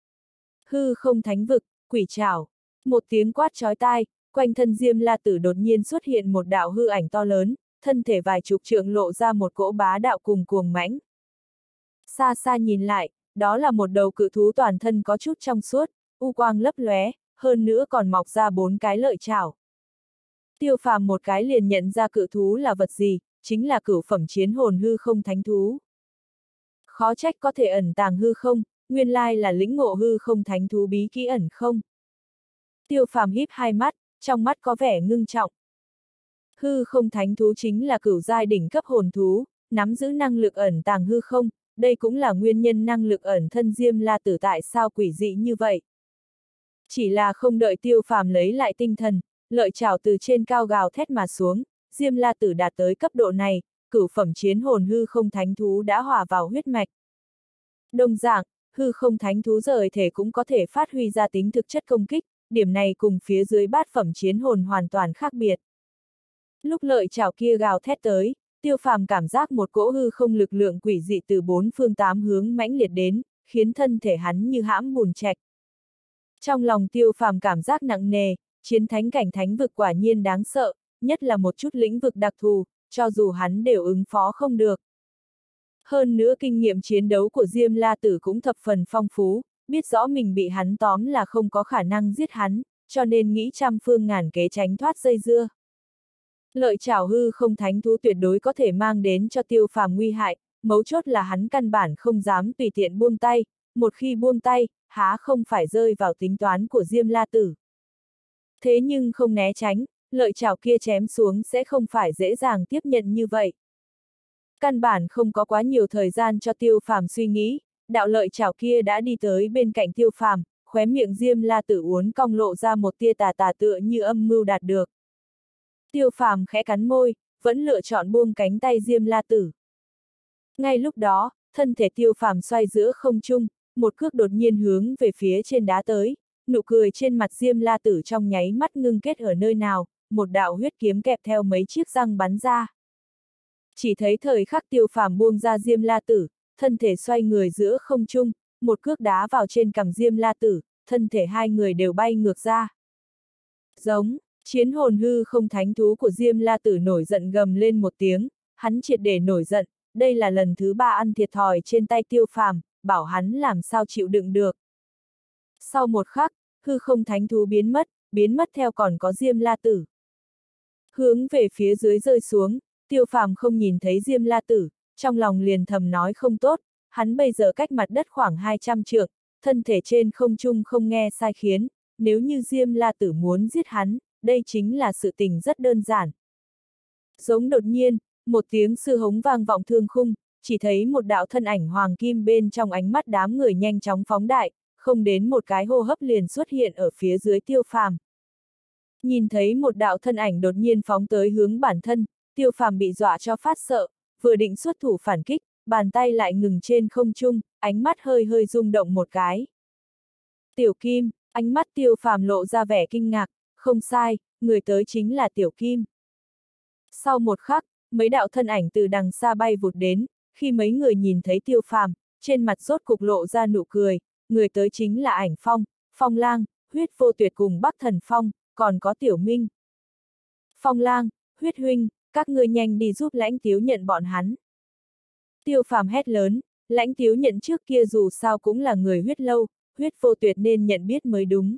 S1: Hư không thánh vực, quỷ trảo. Một tiếng quát chói tai, quanh thân Diêm La Tử đột nhiên xuất hiện một đạo hư ảnh to lớn, thân thể vài chục trượng lộ ra một cỗ bá đạo cùng cuồng mãnh. Xa xa nhìn lại, đó là một đầu cự thú toàn thân có chút trong suốt, u quang lấp lóe, hơn nữa còn mọc ra bốn cái lợi chảo. Tiêu Phàm một cái liền nhận ra cự thú là vật gì, chính là cửu phẩm chiến hồn hư không thánh thú. Khó trách có thể ẩn tàng hư không, nguyên lai là lĩnh ngộ hư không thánh thú bí kỹ ẩn không. Tiêu Phàm híp hai mắt, trong mắt có vẻ ngưng trọng. Hư không thánh thú chính là cửu giai đỉnh cấp hồn thú, nắm giữ năng lực ẩn tàng hư không, đây cũng là nguyên nhân năng lực ẩn thân Diêm La Tử tại sao quỷ dị như vậy. Chỉ là không đợi Tiêu Phàm lấy lại tinh thần, lợi chảo từ trên cao gào thét mà xuống, Diêm La Tử đạt tới cấp độ này, cửu phẩm chiến hồn hư không thánh thú đã hòa vào huyết mạch. Đồng dạng, hư không thánh thú rời thể cũng có thể phát huy ra tính thực chất công kích, điểm này cùng phía dưới bát phẩm chiến hồn hoàn toàn khác biệt. Lúc lợi chảo kia gào thét tới, Tiêu Phàm cảm giác một cỗ hư không lực lượng quỷ dị từ bốn phương tám hướng mãnh liệt đến, khiến thân thể hắn như hãm bùn trạch. Trong lòng Tiêu Phàm cảm giác nặng nề, chiến thánh cảnh thánh vực quả nhiên đáng sợ, nhất là một chút lĩnh vực đặc thù, cho dù hắn đều ứng phó không được. Hơn nữa kinh nghiệm chiến đấu của Diêm La Tử cũng thập phần phong phú, biết rõ mình bị hắn tóm là không có khả năng giết hắn, cho nên nghĩ trăm phương ngàn kế tránh thoát dây dưa. Lợi chảo hư không thánh thú tuyệt đối có thể mang đến cho Tiêu Phàm nguy hại, mấu chốt là hắn căn bản không dám tùy tiện buông tay, một khi buông tay, há không phải rơi vào tính toán của Diêm La Tử. Thế nhưng không né tránh, lợi chảo kia chém xuống sẽ không phải dễ dàng tiếp nhận như vậy. Căn bản không có quá nhiều thời gian cho Tiêu Phàm suy nghĩ, đạo lợi chảo kia đã đi tới bên cạnh Tiêu Phàm, khóe miệng Diêm La Tử uốn cong lộ ra một tia tà tà tựa như âm mưu đạt được. Tiêu Phàm khẽ cắn môi, vẫn lựa chọn buông cánh tay Diêm La Tử. Ngay lúc đó, thân thể Tiêu Phàm xoay giữa không trung, một cước đột nhiên hướng về phía trên đá tới, nụ cười trên mặt Diêm La Tử trong nháy mắt ngưng kết ở nơi nào, một đạo huyết kiếm kẹp theo mấy chiếc răng bắn ra. Chỉ thấy thời khắc Tiêu Phàm buông ra Diêm La Tử, thân thể xoay người giữa không trung, một cước đá vào trên cằm Diêm La Tử, thân thể hai người đều bay ngược ra. Giống, chiến hồn hư không thánh thú của Diêm La Tử nổi giận gầm lên một tiếng, hắn triệt để nổi giận, đây là lần thứ ba ăn thiệt thòi trên tay Tiêu Phàm, bảo hắn làm sao chịu đựng được. Sau một khắc, hư không thánh thú biến mất, biến mất theo còn có Diêm La Tử. Hướng về phía dưới rơi xuống, Tiêu Phàm không nhìn thấy Diêm La Tử, trong lòng liền thầm nói không tốt, hắn bây giờ cách mặt đất khoảng hai trăm trượng, thân thể trên không trung không nghe sai khiến, nếu như Diêm La Tử muốn giết hắn, đây chính là sự tình rất đơn giản. Giống đột nhiên, một tiếng sư hống vang vọng thương khung, chỉ thấy một đạo thân ảnh hoàng kim bên trong ánh mắt đám người nhanh chóng phóng đại, không đến một cái hô hấp liền xuất hiện ở phía dưới Tiêu Phàm. Nhìn thấy một đạo thân ảnh đột nhiên phóng tới hướng bản thân, Tiêu Phàm bị dọa cho phát sợ, vừa định xuất thủ phản kích, bàn tay lại ngừng trên không trung, ánh mắt hơi hơi rung động một cái. Tiểu Kim, ánh mắt Tiêu Phàm lộ ra vẻ kinh ngạc, không sai, người tới chính là Tiểu Kim. Sau một khắc, mấy đạo thân ảnh từ đằng xa bay vụt đến, khi mấy người nhìn thấy Tiêu Phàm, trên mặt rốt cục lộ ra nụ cười, người tới chính là Ảnh Phong, Phong Lang, Huyết Vô Tuyệt cùng Bắc Thần Phong, còn có Tiểu Minh. Phong Lang, Huyết huynh, các ngươi nhanh đi giúp Lãnh Tiếu Nhận bọn hắn. Tiêu Phàm hét lớn, Lãnh Tiếu Nhận trước kia dù sao cũng là người Huyết Lâu, Huyết Vô Tuyệt nên nhận biết mới đúng.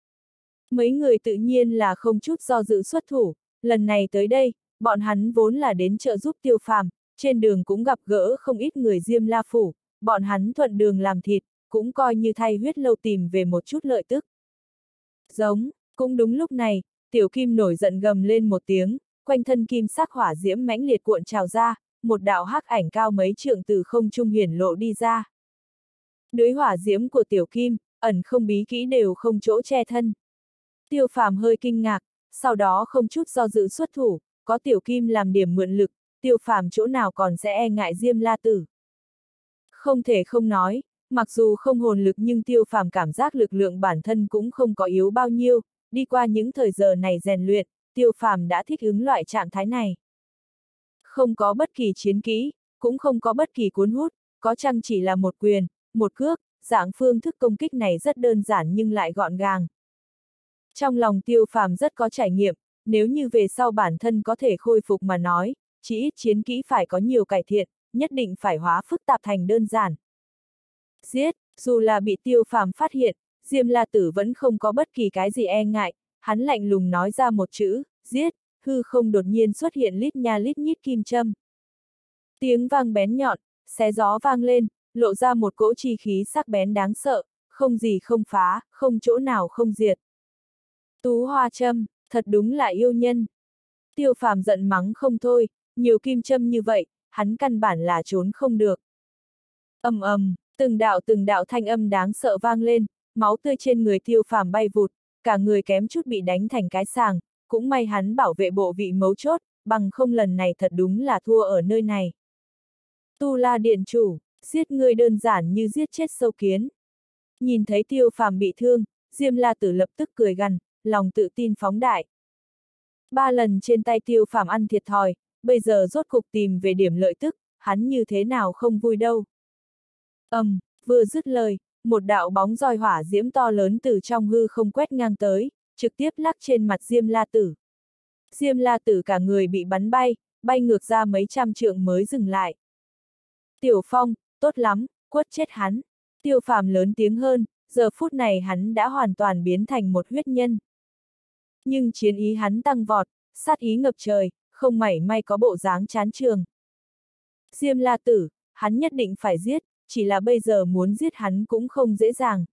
S1: Mấy người tự nhiên là không chút do dự xuất thủ, lần này tới đây, bọn hắn vốn là đến trợ giúp Tiêu Phàm, trên đường cũng gặp gỡ không ít người Diêm La Phủ, bọn hắn thuận đường làm thịt, cũng coi như thay Huyết Lâu tìm về một chút lợi tức. Giống, cũng đúng lúc này, Tiểu Kim nổi giận gầm lên một tiếng, quanh thân kim sắc hỏa diễm mãnh liệt cuộn trào ra, một đạo hắc ảnh cao mấy trượng từ không trung hiển lộ đi ra. Dưới hỏa diễm của Tiểu Kim, ẩn không bí kỹ đều không chỗ che thân. Tiêu Phàm hơi kinh ngạc, sau đó không chút do dự xuất thủ, có Tiểu Kim làm điểm mượn lực, Tiêu Phàm chỗ nào còn sẽ e ngại Diêm La Tử. Không thể không nói, mặc dù không hồn lực nhưng Tiêu Phàm cảm giác lực lượng bản thân cũng không có yếu bao nhiêu, đi qua những thời giờ này rèn luyện, Tiêu Phàm đã thích ứng loại trạng thái này. Không có bất kỳ chiến kỹ, cũng không có bất kỳ cuốn hút, có chăng chỉ là một quyền, một cước, dạng phương thức công kích này rất đơn giản nhưng lại gọn gàng. Trong lòng Tiêu Phàm rất có trải nghiệm, nếu như về sau bản thân có thể khôi phục mà nói, chỉ ít chiến kỹ phải có nhiều cải thiện, nhất định phải hóa phức tạp thành đơn giản. Giết, dù là bị Tiêu Phàm phát hiện, Diêm La Tử vẫn không có bất kỳ cái gì e ngại, hắn lạnh lùng nói ra một chữ, giết, hư không đột nhiên xuất hiện lít nha lít nhít kim châm. Tiếng vang bén nhọn, xé gió vang lên, lộ ra một cỗ chi khí sắc bén đáng sợ, không gì không phá, không chỗ nào không diệt. Tú hoa châm, thật đúng là yêu nhân. Tiêu Phàm giận mắng không thôi, nhiều kim châm như vậy, hắn căn bản là trốn không được. Ầm ầm, từng đạo từng đạo thanh âm đáng sợ vang lên, máu tươi trên người Tiêu Phàm bay vụt, cả người kém chút bị đánh thành cái sàng, cũng may hắn bảo vệ bộ vị mấu chốt, bằng không lần này thật đúng là thua ở nơi này. Tu La Điện chủ, giết ngươi đơn giản như giết chết sâu kiến. Nhìn thấy Tiêu Phàm bị thương, Diêm La Tử lập tức cười gằn, lòng tự tin phóng đại. Ba lần trên tay Tiêu Phàm ăn thiệt thòi, bây giờ rốt cục tìm về điểm lợi tức, hắn như thế nào không vui đâu. Ầm, um, vừa dứt lời, một đạo bóng roi hỏa diễm to lớn từ trong hư không quét ngang tới, trực tiếp lắc trên mặt Diêm La Tử. Diêm La Tử cả người bị bắn bay, bay ngược ra mấy trăm trượng mới dừng lại. Tiểu Phong, tốt lắm, quất chết hắn. Tiêu Phàm lớn tiếng hơn, giờ phút này hắn đã hoàn toàn biến thành một huyết nhân. Nhưng chiến ý hắn tăng vọt, sát ý ngập trời, không mảy may có bộ dáng chán trường. Diêm La Tử, hắn nhất định phải giết, chỉ là bây giờ muốn giết hắn cũng không dễ dàng.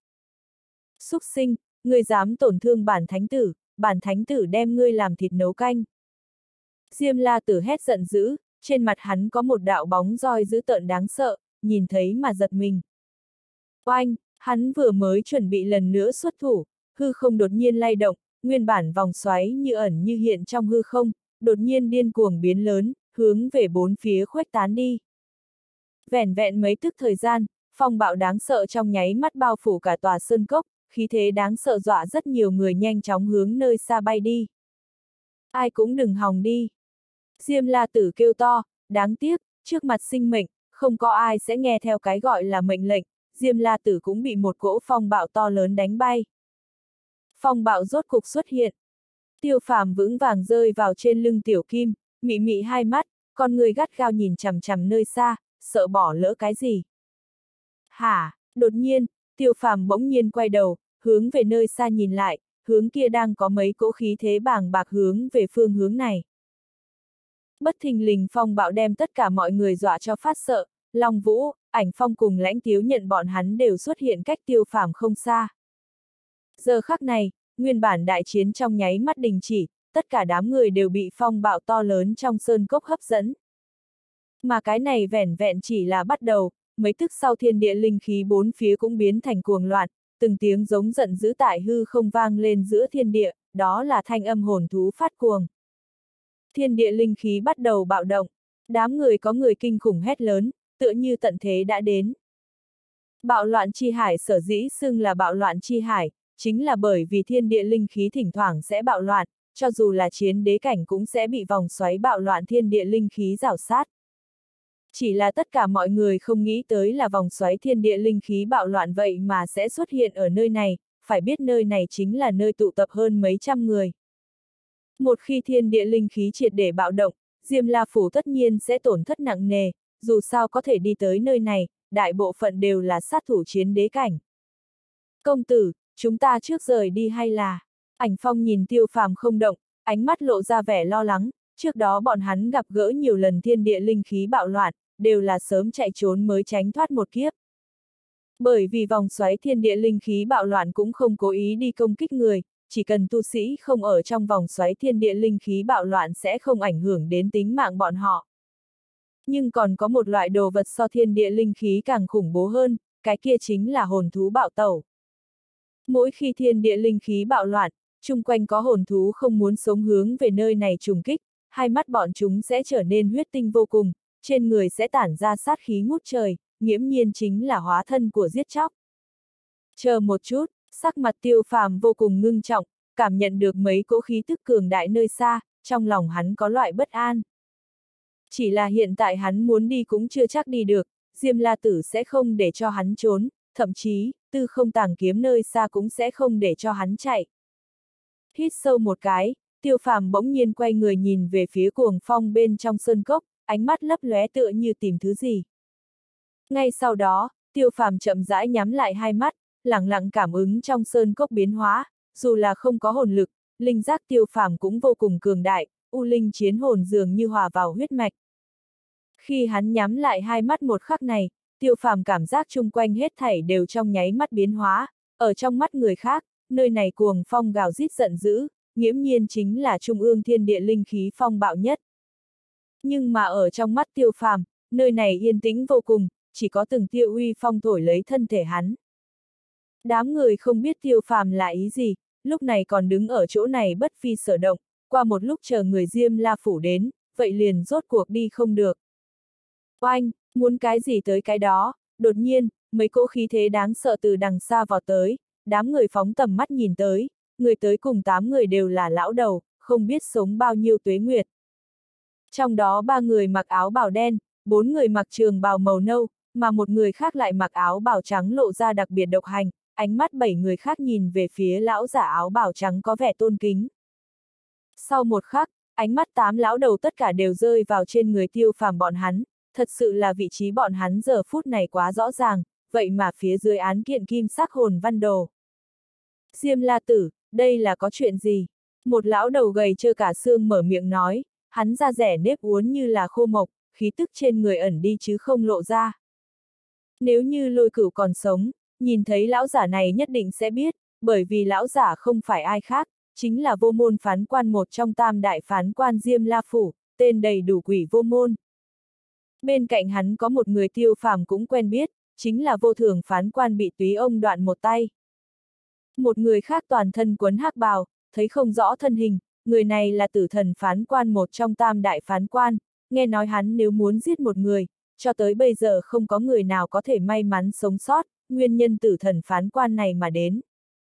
S1: Súc sinh, ngươi dám tổn thương bản thánh tử, bản thánh tử đem ngươi làm thịt nấu canh. Diêm La Tử hét giận dữ, trên mặt hắn có một đạo bóng roi dữ tợn đáng sợ, nhìn thấy mà giật mình. Oanh, hắn vừa mới chuẩn bị lần nữa xuất thủ, hư không đột nhiên lay động, nguyên bản vòng xoáy như ẩn như hiện trong hư không, đột nhiên điên cuồng biến lớn, hướng về bốn phía khuếch tán đi. Vẻn vẹn mấy tức thời gian, phong bạo đáng sợ trong nháy mắt bao phủ cả tòa sơn cốc, khí thế đáng sợ dọa rất nhiều người nhanh chóng hướng nơi xa bay đi. Ai cũng đừng hòng đi. Diêm La Tử kêu to, đáng tiếc, trước mặt sinh mệnh, không có ai sẽ nghe theo cái gọi là mệnh lệnh, Diêm La Tử cũng bị một cỗ phong bạo to lớn đánh bay. Phong bạo rốt cục xuất hiện. Tiêu Phàm vững vàng rơi vào trên lưng Tiểu Kim, mị mị hai mắt, con người gắt gao nhìn chằm chằm nơi xa, sợ bỏ lỡ cái gì. Hả, đột nhiên, Tiêu Phàm bỗng nhiên quay đầu, hướng về nơi xa nhìn lại, hướng kia đang có mấy cỗ khí thế bàng bạc hướng về phương hướng này. Bất thình lình phong bạo đem tất cả mọi người dọa cho phát sợ, Long Vũ, Ảnh Phong cùng Lãnh Tiếu Nhận bọn hắn đều xuất hiện cách Tiêu Phàm không xa. Giờ khắc này, nguyên bản đại chiến trong nháy mắt đình chỉ, tất cả đám người đều bị phong bạo to lớn trong sơn cốc hấp dẫn. Mà cái này vẻn vẹn chỉ là bắt đầu, mấy tức sau thiên địa linh khí bốn phía cũng biến thành cuồng loạn, từng tiếng giống giận dữ tại hư không vang lên giữa thiên địa, đó là thanh âm hồn thú phát cuồng. Thiên địa linh khí bắt đầu bạo động, đám người có người kinh khủng hét lớn, tựa như tận thế đã đến. Bạo loạn chi hải sở dĩ xưng là bạo loạn chi hải, chính là bởi vì thiên địa linh khí thỉnh thoảng sẽ bạo loạn, cho dù là chiến đế cảnh cũng sẽ bị vòng xoáy bạo loạn thiên địa linh khí rào sát. Chỉ là tất cả mọi người không nghĩ tới là vòng xoáy thiên địa linh khí bạo loạn vậy mà sẽ xuất hiện ở nơi này, phải biết nơi này chính là nơi tụ tập hơn mấy trăm người. Một khi thiên địa linh khí triệt để bạo động, Diêm La Phủ tất nhiên sẽ tổn thất nặng nề, dù sao có thể đi tới nơi này, đại bộ phận đều là sát thủ chiến đế cảnh. Công tử, chúng ta trước rời đi hay là? Ảnh Phong nhìn Tiêu Phàm không động, ánh mắt lộ ra vẻ lo lắng, trước đó bọn hắn gặp gỡ nhiều lần thiên địa linh khí bạo loạn, đều là sớm chạy trốn mới tránh thoát một kiếp. Bởi vì vòng xoáy thiên địa linh khí bạo loạn cũng không cố ý đi công kích người, chỉ cần tu sĩ không ở trong vòng xoáy thiên địa linh khí bạo loạn sẽ không ảnh hưởng đến tính mạng bọn họ. Nhưng còn có một loại đồ vật so thiên địa linh khí càng khủng bố hơn, cái kia chính là hồn thú bạo tẩu. Mỗi khi thiên địa linh khí bạo loạn, chung quanh có hồn thú không muốn sống hướng về nơi này trùng kích, hai mắt bọn chúng sẽ trở nên huyết tinh vô cùng, trên người sẽ tản ra sát khí ngút trời, nghiễm nhiên chính là hóa thân của giết chóc. Chờ một chút, sắc mặt Tiêu Phàm vô cùng ngưng trọng, cảm nhận được mấy cỗ khí tức cường đại nơi xa, trong lòng hắn có loại bất an. Chỉ là hiện tại hắn muốn đi cũng chưa chắc đi được, Diêm La Tử sẽ không để cho hắn trốn, thậm chí, Tư Không Tàng Kiếm nơi xa cũng sẽ không để cho hắn chạy. Hít sâu một cái, Tiêu Phàm bỗng nhiên quay người nhìn về phía cuồng phong bên trong sơn cốc, ánh mắt lấp lóe tựa như tìm thứ gì. Ngay sau đó, Tiêu Phàm chậm rãi nhắm lại hai mắt, lặng lặng cảm ứng trong sơn cốc biến hóa, dù là không có hồn lực, linh giác Tiêu Phàm cũng vô cùng cường đại, u linh chiến hồn dường như hòa vào huyết mạch. Khi hắn nhắm lại hai mắt một khắc này, Tiêu Phàm cảm giác chung quanh hết thảy đều trong nháy mắt biến hóa, ở trong mắt người khác, nơi này cuồng phong gào rít giận dữ, nghiễm nhiên chính là trung ương thiên địa linh khí phong bạo nhất. Nhưng mà ở trong mắt Tiêu Phàm, nơi này yên tĩnh vô cùng, chỉ có từng tia uy phong thổi lấy thân thể hắn. Đám người không biết Tiêu Phàm là ý gì, lúc này còn đứng ở chỗ này bất phi sở động, qua một lúc chờ người Diêm La Phủ đến, vậy liền rốt cuộc đi không được. Oanh, muốn cái gì tới cái đó, đột nhiên, mấy cỗ khí thế đáng sợ từ đằng xa vào tới, đám người phóng tầm mắt nhìn tới, người tới cùng tám người đều là lão đầu, không biết sống bao nhiêu tuế nguyệt. Trong đó ba người mặc áo bào đen, bốn người mặc trường bào màu nâu, mà một người khác lại mặc áo bào trắng lộ ra đặc biệt độc hành, ánh mắt bảy người khác nhìn về phía lão giả áo bào trắng có vẻ tôn kính. Sau một khắc, ánh mắt tám lão đầu tất cả đều rơi vào trên người Tiêu Phàm bọn hắn, thật sự là vị trí bọn hắn giờ phút này quá rõ ràng, vậy mà phía dưới án kiện kim sắc hồn văn đồ. Diêm La Tử, đây là có chuyện gì? Một lão đầu gầy trơ cả xương mở miệng nói, hắn da rẻ nếp uốn như là khô mộc, khí tức trên người ẩn đi chứ không lộ ra. Nếu như Lôi Cửu còn sống, nhìn thấy lão giả này nhất định sẽ biết, bởi vì lão giả không phải ai khác, chính là Vô Môn phán quan một trong tam đại phán quan Diêm La Phủ, tên đầy đủ Quỷ Vô Môn. Bên cạnh hắn có một người Tiêu Phàm cũng quen biết, chính là Vô Thường phán quan bị Túy ông đoạn một tay. Một người khác toàn thân quấn hắc bào, thấy không rõ thân hình, người này là Tử Thần phán quan một trong tam đại phán quan, nghe nói hắn nếu muốn giết một người, cho tới bây giờ không có người nào có thể may mắn sống sót, nguyên nhân Tử Thần phán quan này mà đến.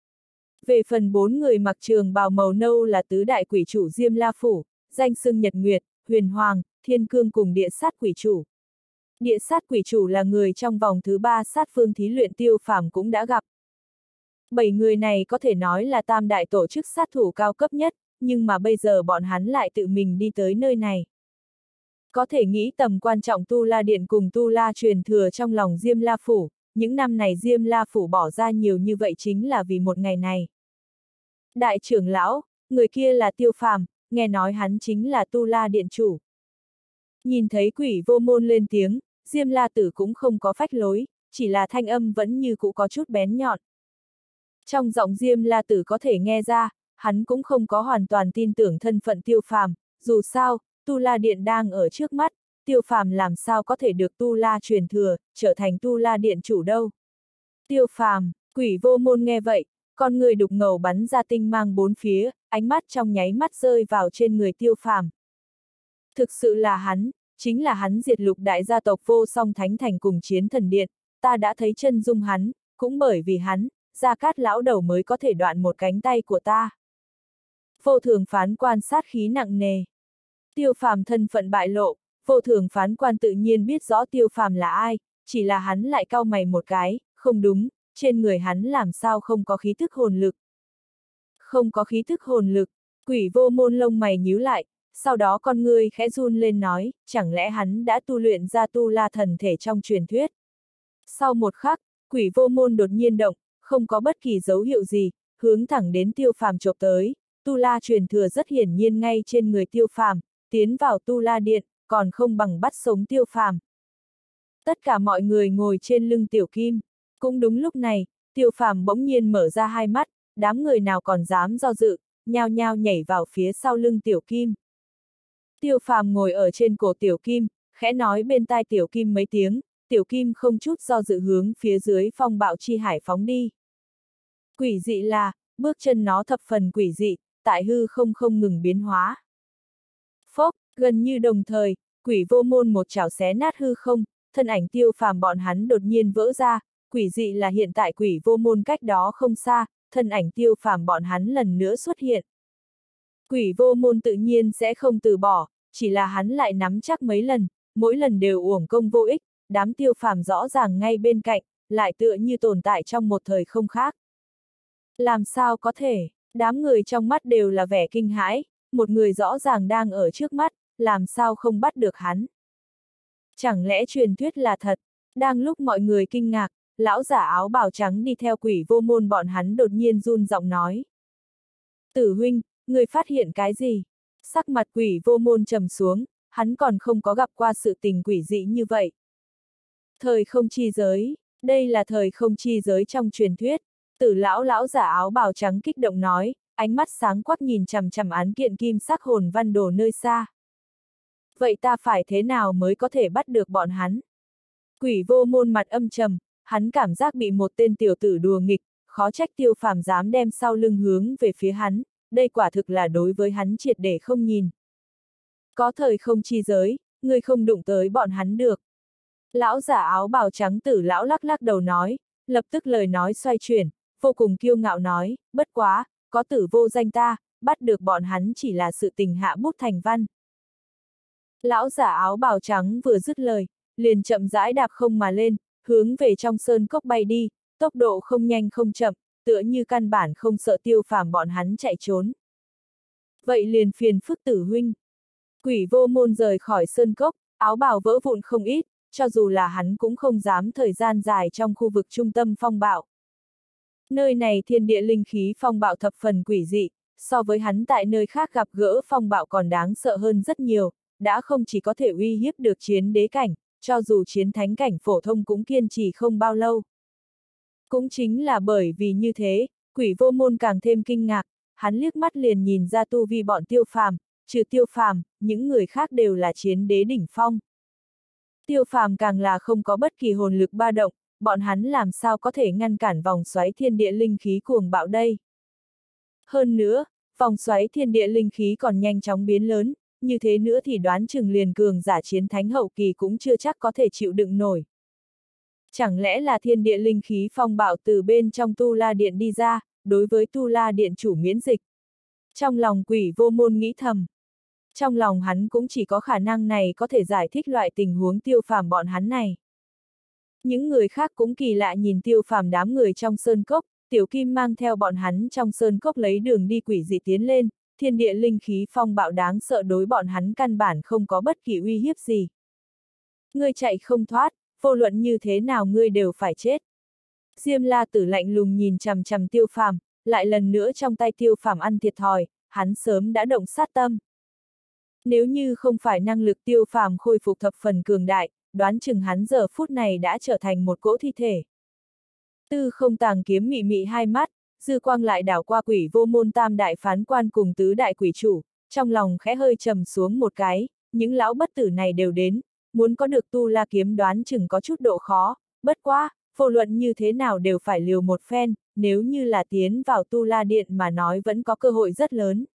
S1: Về phần bốn người mặc trường bào màu nâu là tứ đại quỷ chủ Diêm La Phủ, danh xưng Nhật Nguyệt, Huyền Hoàng, Thiên Cương cùng địa sát quỷ chủ. Địa sát quỷ chủ là người trong vòng thứ ba sát phương thí luyện Tiêu Phàm cũng đã gặp. Bảy người này có thể nói là tam đại tổ chức sát thủ cao cấp nhất, nhưng mà bây giờ bọn hắn lại tự mình đi tới nơi này. Có thể nghĩ tầm quan trọng Tu La Điện cùng Tu La truyền thừa trong lòng Diêm La Phủ, những năm này Diêm La Phủ bỏ ra nhiều như vậy chính là vì một ngày này. Đại trưởng lão, người kia là Tiêu Phàm, nghe nói hắn chính là Tu La Điện chủ. Nhìn thấy Quỷ Vô Môn lên tiếng, Diêm La Tử cũng không có phách lối, chỉ là thanh âm vẫn như cũ có chút bén nhọn. Trong giọng Diêm La Tử có thể nghe ra, hắn cũng không có hoàn toàn tin tưởng thân phận Tiêu Phàm, dù sao, Tu La Điện đang ở trước mắt, Tiêu Phàm làm sao có thể được Tu La truyền thừa, trở thành Tu La Điện chủ đâu. Tiêu Phàm, Quỷ Vô Môn nghe vậy, con người đục ngầu bắn ra tinh mang bốn phía, ánh mắt trong nháy mắt rơi vào trên người Tiêu Phàm. Thực sự là hắn, chính là hắn diệt lục đại gia tộc Vô Song Thánh Thành cùng Chiến Thần Điện, ta đã thấy chân dung hắn, cũng bởi vì hắn, Gia Cát lão đầu mới có thể đoạn một cánh tay của ta. Vô Thường phán quan sát khí nặng nề. Tiêu Phàm thân phận bại lộ, Vô Thường phán quan tự nhiên biết rõ Tiêu Phàm là ai, chỉ là hắn lại cau mày một cái, không đúng, trên người hắn làm sao không có khí thức hồn lực. Không có khí thức hồn lực, Quỷ Vô Môn lông mày nhíu lại, sau đó con ngươi khẽ run lên nói, chẳng lẽ hắn đã tu luyện ra Tu La thần thể trong truyền thuyết. Sau một khắc, Quỷ Vô Môn đột nhiên động, không có bất kỳ dấu hiệu gì, hướng thẳng đến Tiêu Phàm chộp tới, Tu La truyền thừa rất hiển nhiên ngay trên người Tiêu Phàm, tiến vào Tu La Điện, còn không bằng bắt sống Tiêu Phàm. Tất cả mọi người ngồi trên lưng Tiểu Kim, cũng đúng lúc này, Tiêu Phàm bỗng nhiên mở ra hai mắt, đám người nào còn dám do dự, nhao nhao nhảy vào phía sau lưng Tiểu Kim. Tiêu Phàm ngồi ở trên cổ Tiểu Kim, khẽ nói bên tai Tiểu Kim mấy tiếng, Tiểu Kim không chút do dự hướng phía dưới phong bạo chi hải phóng đi. Quỷ dị là, bước chân nó thập phần quỷ dị, tại hư không không ngừng biến hóa. Phốc, gần như đồng thời, Quỷ Vô Môn một chảo xé nát hư không, thân ảnh Tiêu Phàm bọn hắn đột nhiên vỡ ra, quỷ dị là hiện tại Quỷ Vô Môn cách đó không xa, thân ảnh Tiêu Phàm bọn hắn lần nữa xuất hiện. Quỷ Vô Môn tự nhiên sẽ không từ bỏ, chỉ là hắn lại nắm chắc mấy lần, mỗi lần đều uổng công vô ích, đám Tiêu Phàm rõ ràng ngay bên cạnh, lại tựa như tồn tại trong một thời không khác. Làm sao có thể, đám người trong mắt đều là vẻ kinh hãi, một người rõ ràng đang ở trước mắt, làm sao không bắt được hắn. Chẳng lẽ truyền thuyết là thật? Đang lúc mọi người kinh ngạc, lão giả áo bào trắng đi theo Quỷ Vô Môn bọn hắn đột nhiên run giọng nói. Tử huynh, người phát hiện cái gì? Sắc mặt Quỷ Vô Môn trầm xuống, hắn còn không có gặp qua sự tình quỷ dị như vậy. Thời không chi giới, đây là thời không chi giới trong truyền thuyết. Tử lão lão giả áo bào trắng kích động nói, ánh mắt sáng quắc nhìn chằm chằm án kiện kim sắc hồn văn đồ nơi xa. Vậy ta phải thế nào mới có thể bắt được bọn hắn? Quỷ Vô Môn mặt âm trầm, hắn cảm giác bị một tên tiểu tử đùa nghịch, khó trách Tiêu Phàm dám đem sau lưng hướng về phía hắn, đây quả thực là đối với hắn triệt để không nhìn. Có thời không chi giới, người không đụng tới bọn hắn được. Lão giả áo bào trắng Tử lão lắc lắc đầu nói, lập tức lời nói xoay chuyển, vô cùng kiêu ngạo nói, bất quá, có Tử vô danh ta, bắt được bọn hắn chỉ là sự tình hạ bút thành văn. Lão giả áo bào trắng vừa dứt lời, liền chậm rãi đạp không mà lên, hướng về trong sơn cốc bay đi, tốc độ không nhanh không chậm, tựa như căn bản không sợ Tiêu Phàm bọn hắn chạy trốn. Vậy liền phiền phức Tử huynh. Quỷ Vô Môn rời khỏi sơn cốc, áo bào vỡ vụn không ít, cho dù là hắn cũng không dám thời gian dài trong khu vực trung tâm phong bạo. Nơi này thiên địa linh khí phong bạo thập phần quỷ dị, so với hắn tại nơi khác gặp gỡ phong bạo còn đáng sợ hơn rất nhiều, đã không chỉ có thể uy hiếp được chiến đế cảnh, cho dù chiến thánh cảnh phổ thông cũng kiên trì không bao lâu. Cũng chính là bởi vì như thế, Quỷ Vô Môn càng thêm kinh ngạc, hắn liếc mắt liền nhìn ra tu vi bọn Tiêu Phàm, trừ Tiêu Phàm, những người khác đều là chiến đế đỉnh phong. Tiêu Phàm càng là không có bất kỳ hồn lực ba động, bọn hắn làm sao có thể ngăn cản vòng xoáy thiên địa linh khí cuồng bạo đây. Hơn nữa, vòng xoáy thiên địa linh khí còn nhanh chóng biến lớn, như thế nữa thì đoán chừng liền cường giả chiến thánh hậu kỳ cũng chưa chắc có thể chịu đựng nổi. Chẳng lẽ là thiên địa linh khí phong bạo từ bên trong Tu La Điện đi ra, đối với Tu La Điện chủ miễn dịch? Trong lòng Quỷ Vô Môn nghĩ thầm. Trong lòng hắn cũng chỉ có khả năng này có thể giải thích loại tình huống Tiêu Phàm bọn hắn này. Những người khác cũng kỳ lạ nhìn Tiêu Phàm đám người trong sơn cốc, Tiểu Kim mang theo bọn hắn trong sơn cốc lấy đường đi quỷ dị tiến lên, thiên địa linh khí phong bạo đáng sợ đối bọn hắn căn bản không có bất kỳ uy hiếp gì. Ngươi chạy không thoát, vô luận như thế nào ngươi đều phải chết. Diêm La Tử lạnh lùng nhìn chằm chằm Tiêu Phàm, lại lần nữa trong tay Tiêu Phàm ăn thiệt thòi, hắn sớm đã động sát tâm. Nếu như không phải năng lực Tiêu Phàm khôi phục thập phần cường đại, đoán chừng hắn giờ phút này đã trở thành một cỗ thi thể. Tư Không Tàng kiếm mị mị hai mắt, dư quang lại đảo qua Quỷ Vô Môn tam đại phán quan cùng tứ đại quỷ chủ, trong lòng khẽ hơi trầm xuống một cái, những lão bất tử này đều đến, muốn có được Tu La kiếm đoán chừng có chút độ khó, bất quá, vô luận như thế nào đều phải liều một phen, nếu như là tiến vào Tu La Điện mà nói vẫn có cơ hội rất lớn.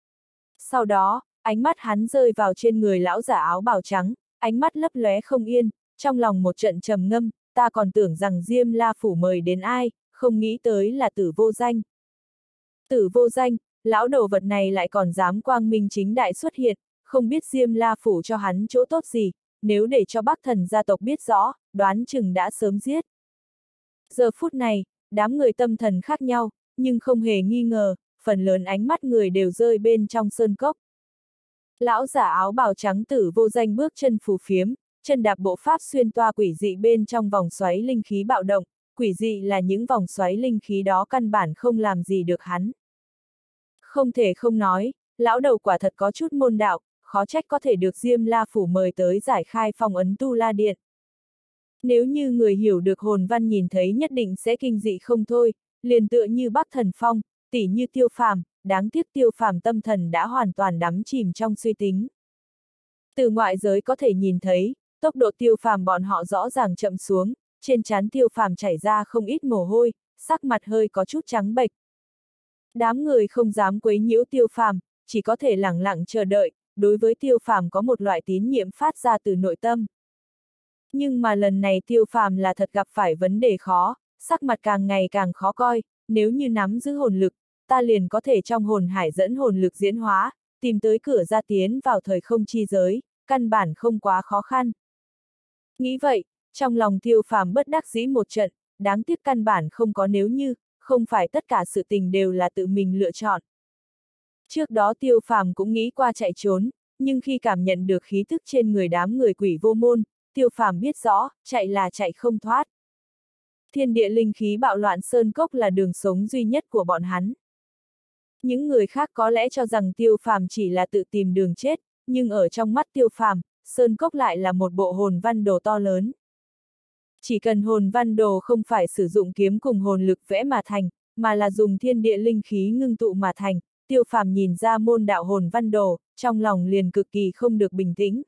S1: Sau đó, ánh mắt hắn rơi vào trên người lão giả áo bào trắng, ánh mắt lấp lóe không yên, trong lòng một trận trầm ngâm, ta còn tưởng rằng Diêm La Phủ mời đến ai, không nghĩ tới là Tử Vô Danh. Tử Vô Danh, lão đồ vật này lại còn dám quang minh chính đại xuất hiện, không biết Diêm La Phủ cho hắn chỗ tốt gì, nếu để cho Bắc Thần gia tộc biết rõ, đoán chừng đã sớm giết. Giờ phút này, đám người tâm thần khác nhau, nhưng không hề nghi ngờ, phần lớn ánh mắt người đều rơi bên trong sơn cốc. Lão giả áo bào trắng Tử Vô Danh bước chân phù phiếm, chân đạp bộ pháp xuyên toa quỷ dị bên trong vòng xoáy linh khí bạo động, quỷ dị là những vòng xoáy linh khí đó căn bản không làm gì được hắn. Không thể không nói, lão đầu quả thật có chút môn đạo, khó trách có thể được Diêm La Phủ mời tới giải khai phong ấn Tu La Điện. Nếu như người hiểu được hồn văn nhìn thấy nhất định sẽ kinh dị không thôi, liền tựa như Bắc Thần Phong, tỉ như Tiêu Phàm, đáng tiếc Tiêu Phàm tâm thần đã hoàn toàn đắm chìm trong suy tính. Từ ngoại giới có thể nhìn thấy, tốc độ Tiêu Phàm bọn họ rõ ràng chậm xuống, trên trán Tiêu Phàm chảy ra không ít mồ hôi, sắc mặt hơi có chút trắng bệch. Đám người không dám quấy nhiễu Tiêu Phàm, chỉ có thể lẳng lặng chờ đợi, đối với Tiêu Phàm có một loại tín nhiệm phát ra từ nội tâm. Nhưng mà lần này Tiêu Phàm là thật gặp phải vấn đề khó, sắc mặt càng ngày càng khó coi, nếu như nắm giữ hồn lực, ta liền có thể trong hồn hải dẫn hồn lực diễn hóa, tìm tới cửa ra tiến vào thời không chi giới, căn bản không quá khó khăn. Nghĩ vậy, trong lòng Tiêu Phàm bất đắc dĩ một trận, đáng tiếc căn bản không có nếu như, không phải tất cả sự tình đều là tự mình lựa chọn. Trước đó Tiêu Phàm cũng nghĩ qua chạy trốn, nhưng khi cảm nhận được khí thức trên người đám người Quỷ Vô Môn, Tiêu Phàm biết rõ, chạy là chạy không thoát. Thiên địa linh khí bạo loạn sơn cốc là đường sống duy nhất của bọn hắn. Những người khác có lẽ cho rằng Tiêu Phàm chỉ là tự tìm đường chết, nhưng ở trong mắt Tiêu Phàm, sơn cốc lại là một bộ hồn văn đồ to lớn. Chỉ cần hồn văn đồ không phải sử dụng kiếm cùng hồn lực vẽ mà thành, mà là dùng thiên địa linh khí ngưng tụ mà thành, Tiêu Phàm nhìn ra môn đạo hồn văn đồ, trong lòng liền cực kỳ không được bình tĩnh.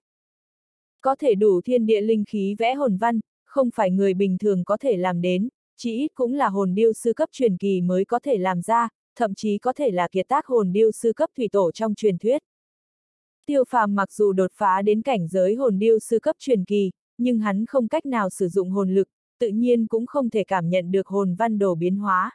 S1: Có thể đủ thiên địa linh khí vẽ hồn văn, không phải người bình thường có thể làm đến, chỉ ít cũng là hồn điêu sư cấp truyền kỳ mới có thể làm ra, thậm chí có thể là kiệt tác hồn điêu sư cấp thủy tổ trong truyền thuyết. Tiêu Phàm mặc dù đột phá đến cảnh giới hồn điêu sư cấp truyền kỳ, nhưng hắn không cách nào sử dụng hồn lực, tự nhiên cũng không thể cảm nhận được hồn văn đồ biến hóa.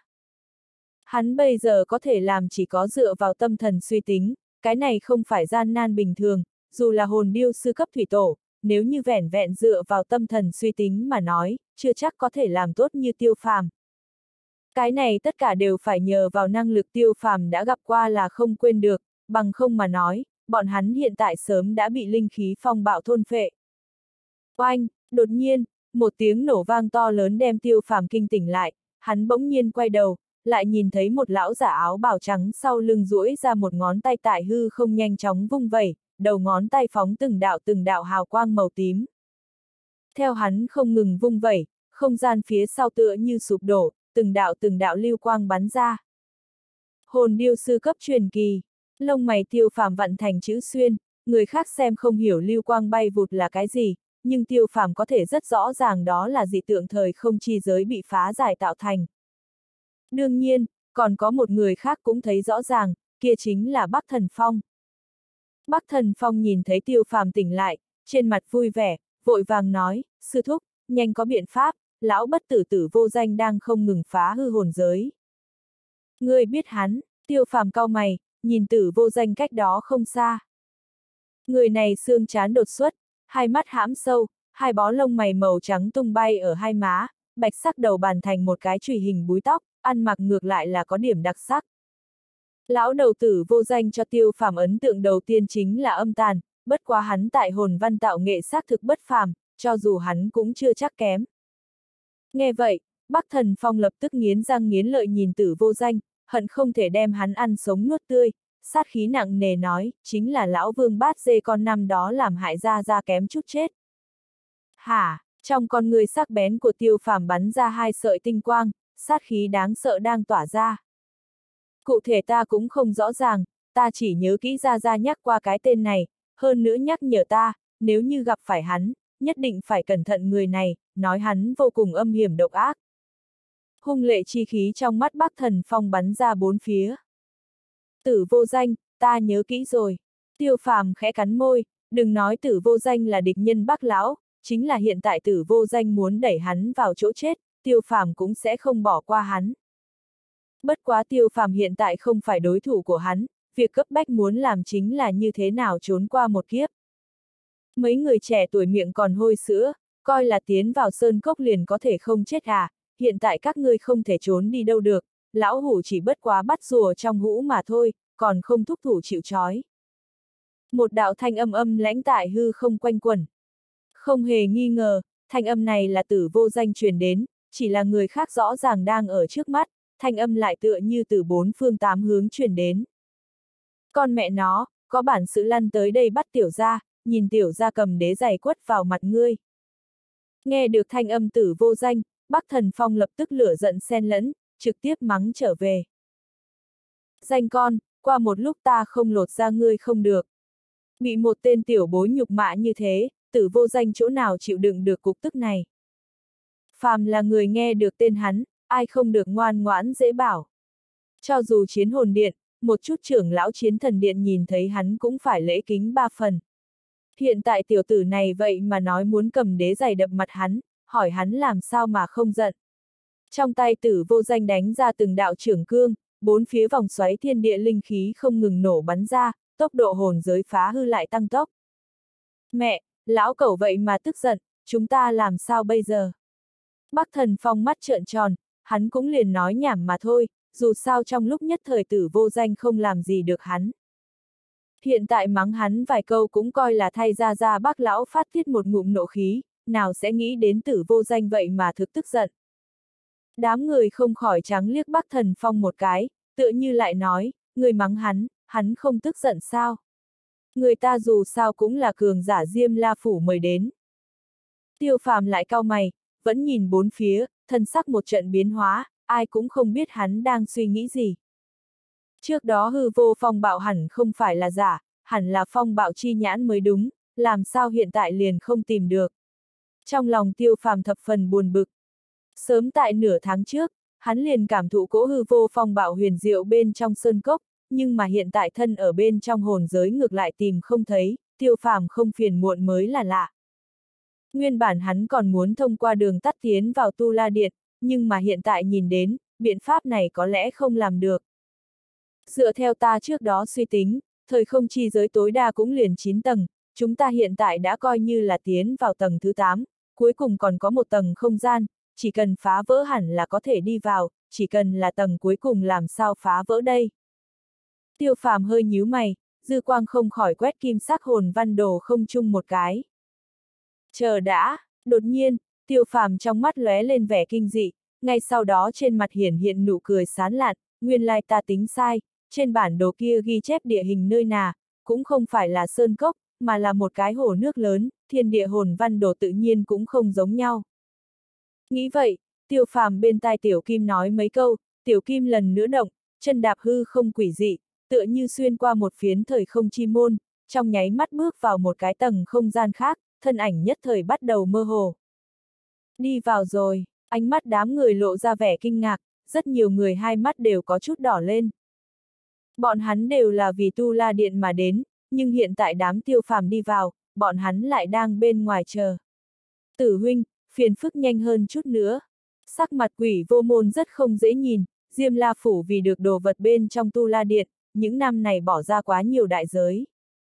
S1: Hắn bây giờ có thể làm chỉ có dựa vào tâm thần suy tính, cái này không phải gian nan bình thường, dù là hồn điêu sư cấp thủy tổ, nếu như vẻn vẹn dựa vào tâm thần suy tính mà nói, chưa chắc có thể làm tốt như Tiêu Phàm. Cái này tất cả đều phải nhờ vào năng lực Tiêu Phàm đã gặp qua là không quên được, bằng không mà nói, bọn hắn hiện tại sớm đã bị linh khí phong bạo thôn phệ. Oanh, đột nhiên, một tiếng nổ vang to lớn đem Tiêu Phàm kinh tỉnh lại, hắn bỗng nhiên quay đầu, lại nhìn thấy một lão giả áo bào trắng sau lưng duỗi ra một ngón tay tại hư không nhanh chóng vung vẩy, đầu ngón tay phóng từng đạo từng đạo hào quang màu tím. Theo hắn không ngừng vung vẩy, không gian phía sau tựa như sụp đổ, từng đạo từng đạo lưu quang bắn ra. Hồn điêu sư cấp truyền kỳ, lông mày Tiêu Phàm vặn thành chữ xuyên, người khác xem không hiểu lưu quang bay vụt là cái gì, nhưng Tiêu Phàm có thể rất rõ ràng đó là dị tượng thời không chi giới bị phá giải tạo thành. Đương nhiên, còn có một người khác cũng thấy rõ ràng, kia chính là Bắc Thần Phong. Bắc Thần Phong nhìn thấy Tiêu Phàm tỉnh lại, trên mặt vui vẻ, vội vàng nói, sư thúc, nhanh có biện pháp, lão bất tử tử vô danh đang không ngừng phá hư hồn giới. Ngươi biết hắn, Tiêu Phàm cau mày, nhìn tử vô danh cách đó không xa. Người này xương trán đột xuất, hai mắt hãm sâu, hai bó lông mày màu trắng tung bay ở hai má, bạch sắc đầu bàn thành một cái chùy hình búi tóc, ăn mặc ngược lại là có điểm đặc sắc. Lão đầu tử vô danh cho Tiêu Phàm ấn tượng đầu tiên chính là âm tàn, bất quá hắn tại hồn văn tạo nghệ xác thực bất phàm, cho dù hắn cũng chưa chắc kém. Nghe vậy, Bắc Thần Phong lập tức nghiến răng nghiến lợi nhìn tử vô danh, hận không thể đem hắn ăn sống nuốt tươi, sát khí nặng nề nói, chính là lão vương bát dê con năm đó làm hại ra ra kém chút chết. Hả, trong con người sắc bén của Tiêu Phàm bắn ra hai sợi tinh quang, sát khí đáng sợ đang tỏa ra. Cụ thể ta cũng không rõ ràng, ta chỉ nhớ kỹ ra ra nhắc qua cái tên này, hơn nữa nhắc nhở ta, nếu như gặp phải hắn, nhất định phải cẩn thận người này, nói hắn vô cùng âm hiểm độc ác. Hung lệ chi khí trong mắt Bắc Thần Phong bắn ra bốn phía. Tử vô danh, ta nhớ kỹ rồi. Tiêu Phàm khẽ cắn môi, đừng nói tử vô danh là địch nhân Bắc lão, chính là hiện tại tử vô danh muốn đẩy hắn vào chỗ chết, Tiêu Phàm cũng sẽ không bỏ qua hắn. Bất quá Tiêu Phàm hiện tại không phải đối thủ của hắn, việc cấp bách muốn làm chính là như thế nào trốn qua một kiếp. Mấy người trẻ tuổi miệng còn hôi sữa, coi là tiến vào sơn cốc liền có thể không chết à, hiện tại các ngươi không thể trốn đi đâu được, lão hủ chỉ bất quá bắt rùa trong hũ mà thôi, còn không thúc thủ chịu trói. Một đạo thanh âm âm lãnh tại hư không quanh quẩn. Không hề nghi ngờ, thanh âm này là tử vô danh truyền đến, chỉ là người khác rõ ràng đang ở trước mắt, thanh âm lại tựa như từ bốn phương tám hướng truyền đến. Con mẹ nó, có bản sự lăn tới đây bắt tiểu gia, nhìn tiểu gia cầm đế giày quất vào mặt ngươi. Nghe được thanh âm tử vô danh, Bắc Thần Phong lập tức lửa giận xen lẫn, trực tiếp mắng trở về. Danh con, qua một lúc ta không lột ra ngươi không được. Bị một tên tiểu bối nhục mạ như thế, tử vô danh chỗ nào chịu đựng được cục tức này. Phàm là người nghe được tên hắn, ai không được ngoan ngoãn dễ bảo. Cho dù chiến hồn điện, một chút trưởng lão chiến thần điện nhìn thấy hắn cũng phải lễ kính ba phần. Hiện tại tiểu tử này vậy mà nói muốn cầm đế giày đập mặt hắn, hỏi hắn làm sao mà không giận. Trong tay tử vô danh đánh ra từng đạo trưởng cương, bốn phía vòng xoáy thiên địa linh khí không ngừng nổ bắn ra, tốc độ hồn giới phá hư lại tăng tốc. Mẹ, lão cẩu vậy mà tức giận, chúng ta làm sao bây giờ? Bắc Thần Phong mắt trợn tròn, hắn cũng liền nói nhảm mà thôi, dù sao trong lúc nhất thời tử vô danh không làm gì được hắn. Hiện tại mắng hắn vài câu cũng coi là thay ra ra bác lão phát tiết một ngụm nộ khí, nào sẽ nghĩ đến tử vô danh vậy mà thực tức giận. Đám người không khỏi trắng liếc Bắc Thần Phong một cái, tựa như lại nói, người mắng hắn, hắn không tức giận sao? Người ta dù sao cũng là cường giả Diêm La Phủ mời đến. Tiêu Phàm lại cau mày, vẫn nhìn bốn phía, thân sắc một trận biến hóa, ai cũng không biết hắn đang suy nghĩ gì. Trước đó hư vô phong bạo hẳn không phải là giả, hẳn là phong bạo chi nhãn mới đúng, làm sao hiện tại liền không tìm được. Trong lòng Tiêu Phàm thập phần buồn bực. Sớm tại nửa tháng trước, hắn liền cảm thụ cỗ hư vô phong bạo huyền diệu bên trong sơn cốc, nhưng mà hiện tại thân ở bên trong hồn giới ngược lại tìm không thấy, Tiêu Phàm không phiền muộn mới là lạ. Nguyên bản hắn còn muốn thông qua đường tắt tiến vào Tu La Điện, nhưng mà hiện tại nhìn đến, biện pháp này có lẽ không làm được. Dựa theo ta trước đó suy tính, thời không chi giới tối đa cũng liền chín tầng, chúng ta hiện tại đã coi như là tiến vào tầng thứ tám, cuối cùng còn có một tầng không gian, chỉ cần phá vỡ hẳn là có thể đi vào, chỉ cần là tầng cuối cùng làm sao phá vỡ đây. Tiêu Phàm hơi nhíu mày, dư quang không khỏi quét kim sắc hồn văn đồ không chung một cái. Chờ đã, đột nhiên, Tiêu Phàm trong mắt lóe lên vẻ kinh dị, ngay sau đó trên mặt hiển hiện nụ cười sán lạn, nguyên lai ta tính sai, trên bản đồ kia ghi chép địa hình nơi nào, cũng không phải là sơn cốc, mà là một cái hồ nước lớn, thiên địa hồn văn đồ tự nhiên cũng không giống nhau. Nghĩ vậy, Tiêu Phàm bên tai Tiểu Kim nói mấy câu, Tiểu Kim lần nữa động, chân đạp hư không quỷ dị, tựa như xuyên qua một phiến thời không chi môn, trong nháy mắt bước vào một cái tầng không gian khác, thân ảnh nhất thời bắt đầu mơ hồ. Đi vào rồi, ánh mắt đám người lộ ra vẻ kinh ngạc, rất nhiều người hai mắt đều có chút đỏ lên. Bọn hắn đều là vì Tu La Điện mà đến, nhưng hiện tại đám Tiêu Phàm đi vào, bọn hắn lại đang bên ngoài chờ. Tử huynh, phiền phức nhanh hơn chút nữa. Sắc mặt Quỷ Vô Môn rất không dễ nhìn, Diêm La Phủ vì được đồ vật bên trong Tu La Điện, những năm này bỏ ra quá nhiều đại giới.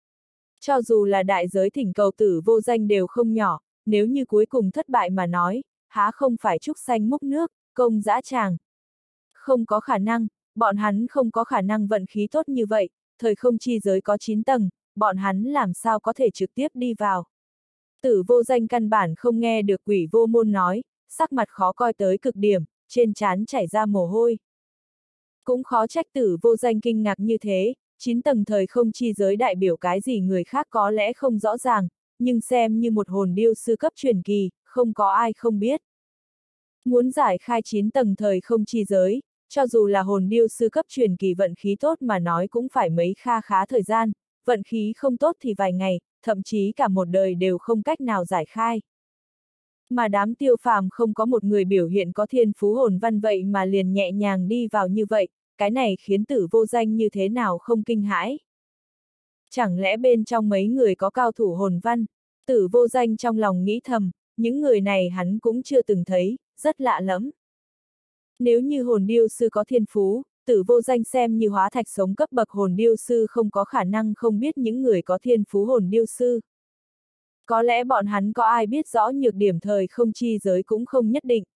S1: Cho dù là đại giới thỉnh cầu Tử Vô Danh đều không nhỏ, nếu như cuối cùng thất bại mà nói, há không phải trúc xanh múc nước, công dã tràng. Không có khả năng, bọn hắn không có khả năng vận khí tốt như vậy, thời không chi giới có chín tầng, bọn hắn làm sao có thể trực tiếp đi vào. Tử Vô Danh căn bản không nghe được Quỷ Vô Môn nói, sắc mặt khó coi tới cực điểm, trên trán chảy ra mồ hôi. Cũng khó trách Tử Vô Danh kinh ngạc như thế, chín tầng thời không chi giới đại biểu cái gì người khác có lẽ không rõ ràng, nhưng xem như một hồn điêu sư cấp truyền kỳ, không có ai không biết. Muốn giải khai chín tầng thời không chi giới, cho dù là hồn điêu sư cấp truyền kỳ vận khí tốt mà nói cũng phải mấy kha khá thời gian, vận khí không tốt thì vài ngày, thậm chí cả một đời đều không cách nào giải khai. Mà đám Tiêu Phàm không có một người biểu hiện có thiên phú hồn văn vậy mà liền nhẹ nhàng đi vào như vậy, cái này khiến Tử Vô Danh như thế nào không kinh hãi. Chẳng lẽ bên trong mấy người có cao thủ hồn văn? Tử Vô Danh trong lòng nghĩ thầm, những người này hắn cũng chưa từng thấy, rất lạ lẫm. Nếu như hồn điêu sư có thiên phú, Tử Vô Danh xem như hóa thạch sống cấp bậc hồn điêu sư không có khả năng không biết những người có thiên phú hồn điêu sư. Có lẽ bọn hắn có ai biết rõ nhược điểm thời không chi giới cũng không nhất định.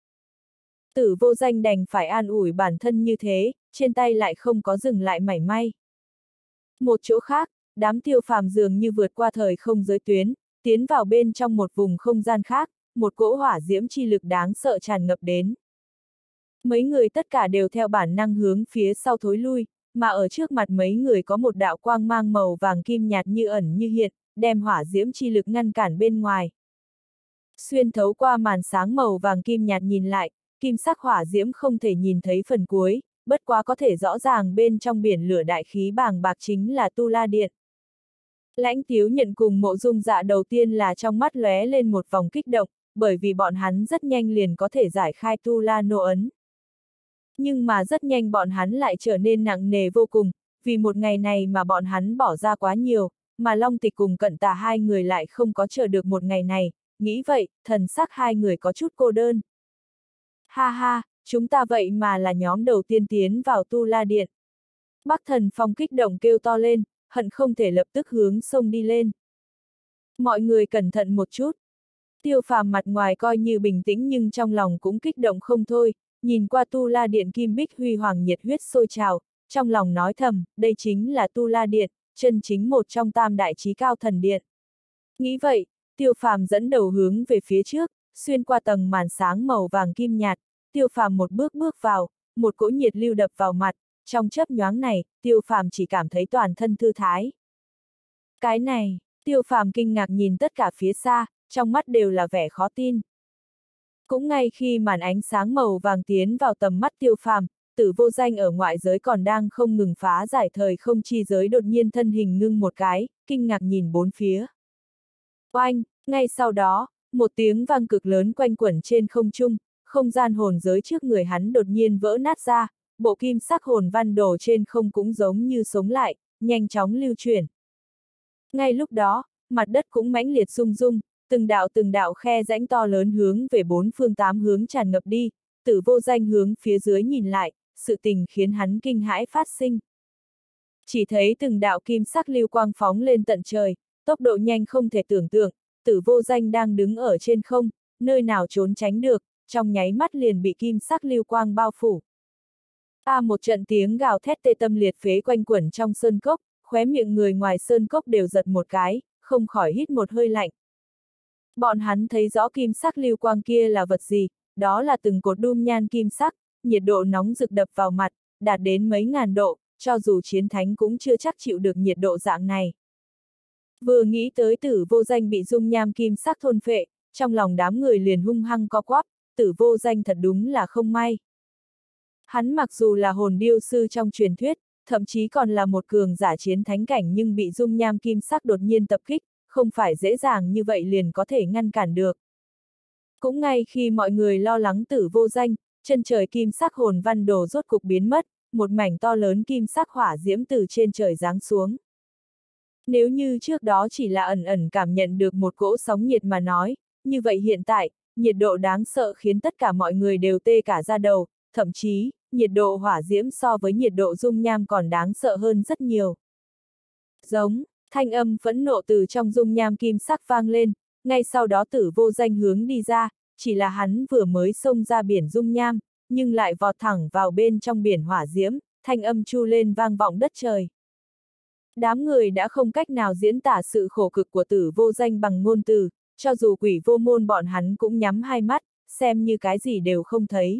S1: Tử Vô Danh đành phải an ủi bản thân như thế, trên tay lại không có dừng lại mảy may. Một chỗ khác, đám Tiêu Phàm dường như vượt qua thời không giới tuyến, tiến vào bên trong một vùng không gian khác, một cỗ hỏa diễm chi lực đáng sợ tràn ngập đến. Mấy người tất cả đều theo bản năng hướng phía sau thối lui, mà ở trước mặt mấy người có một đạo quang mang màu vàng kim nhạt như ẩn như hiện, đem hỏa diễm chi lực ngăn cản bên ngoài. Xuyên thấu qua màn sáng màu vàng kim nhạt nhìn lại, kim sắc hỏa diễm không thể nhìn thấy phần cuối, bất quá có thể rõ ràng bên trong biển lửa đại khí bàng bạc chính là Tu La Điện. Lãnh Tiếu Nhận cùng Mộ Dung Dạ đầu tiên là trong mắt lóe lên một vòng kích động, bởi vì bọn hắn rất nhanh liền có thể giải khai Tu La nô ấn. Nhưng mà rất nhanh bọn hắn lại trở nên nặng nề vô cùng, vì một ngày này mà bọn hắn bỏ ra quá nhiều, mà Long Tịch cùng Cận Tà hai người lại không có chờ được một ngày này, nghĩ vậy, thần sắc hai người có chút cô đơn. Ha ha, chúng ta vậy mà là nhóm đầu tiên tiến vào Tu La Điện. Bắc Thần Phong kích động kêu to lên, hận không thể lập tức hướng sông đi lên. Mọi người cẩn thận một chút. Tiêu Phàm mặt ngoài coi như bình tĩnh nhưng trong lòng cũng kích động không thôi, nhìn qua Tu La Điện kim bích huy hoàng nhiệt huyết sôi trào, trong lòng nói thầm, đây chính là Tu La Điện, chân chính một trong tam đại chí cao thần điện. Nghĩ vậy, Tiêu Phàm dẫn đầu hướng về phía trước, xuyên qua tầng màn sáng màu vàng kim nhạt, Tiêu Phàm một bước bước vào, một cỗ nhiệt lưu đập vào mặt, trong chớp nhoáng này, Tiêu Phàm chỉ cảm thấy toàn thân thư thái. Cái này, Tiêu Phàm kinh ngạc nhìn tất cả phía xa, trong mắt đều là vẻ khó tin. Cũng ngay khi màn ánh sáng màu vàng tiến vào tầm mắt Tiêu Phàm, Tử Vô Danh ở ngoại giới còn đang không ngừng phá giải thời không chi giới đột nhiên thân hình ngưng một cái, kinh ngạc nhìn bốn phía. Oanh, ngay sau đó, một tiếng vang cực lớn quanh quẩn trên không trung, không gian hồn giới trước người hắn đột nhiên vỡ nát ra, bộ kim sắc hồn văn đồ trên không cũng giống như sống lại, nhanh chóng lưu chuyển. Ngay lúc đó, mặt đất cũng mãnh liệt rung rung, từng đạo từng đạo khe rãnh to lớn hướng về bốn phương tám hướng tràn ngập đi, Tử Vô Danh hướng phía dưới nhìn lại, sự tình khiến hắn kinh hãi phát sinh. Chỉ thấy từng đạo kim sắc lưu quang phóng lên tận trời, tốc độ nhanh không thể tưởng tượng, Tử Vô Danh đang đứng ở trên không, nơi nào trốn tránh được, trong nháy mắt liền bị kim sắc lưu quang bao phủ. A à, một trận tiếng gào thét tê tâm liệt phế quanh quẩn trong sơn cốc, khóe miệng người ngoài sơn cốc đều giật một cái, không khỏi hít một hơi lạnh. Bọn hắn thấy rõ kim sắc lưu quang kia là vật gì, đó là từng cột đum nhan kim sắc, nhiệt độ nóng rực đập vào mặt, đạt đến mấy ngàn độ, cho dù chiến thánh cũng chưa chắc chịu được nhiệt độ dạng này. Vừa nghĩ tới Tử Vô Danh bị dung nham kim sắc thôn phệ, trong lòng đám người liền hung hăng co quắp, Tử Vô Danh thật đúng là không may. Hắn mặc dù là hồn điêu sư trong truyền thuyết, thậm chí còn là một cường giả chiến thánh cảnh nhưng bị dung nham kim sắc đột nhiên tập kích, không phải dễ dàng như vậy liền có thể ngăn cản được. Cũng ngay khi mọi người lo lắng Tử Vô Danh, chân trời kim sắc hồn văn đồ rốt cục biến mất, một mảnh to lớn kim sắc hỏa diễm từ trên trời giáng xuống. Nếu như trước đó chỉ là ẩn ẩn cảm nhận được một cỗ sóng nhiệt mà nói, như vậy hiện tại, nhiệt độ đáng sợ khiến tất cả mọi người đều tê cả da đầu, thậm chí, nhiệt độ hỏa diễm so với nhiệt độ dung nham còn đáng sợ hơn rất nhiều. Giống, thanh âm phẫn nộ từ trong dung nham kim sắc vang lên, ngay sau đó Tử Vô Danh hướng đi ra, chỉ là hắn vừa mới xông ra biển dung nham, nhưng lại vọt thẳng vào bên trong biển hỏa diễm, thanh âm chu lên vang vọng đất trời. Đám người đã không cách nào diễn tả sự khổ cực của Tử Vô Danh bằng ngôn từ, cho dù Quỷ Vô Môn bọn hắn cũng nhắm hai mắt, xem như cái gì đều không thấy.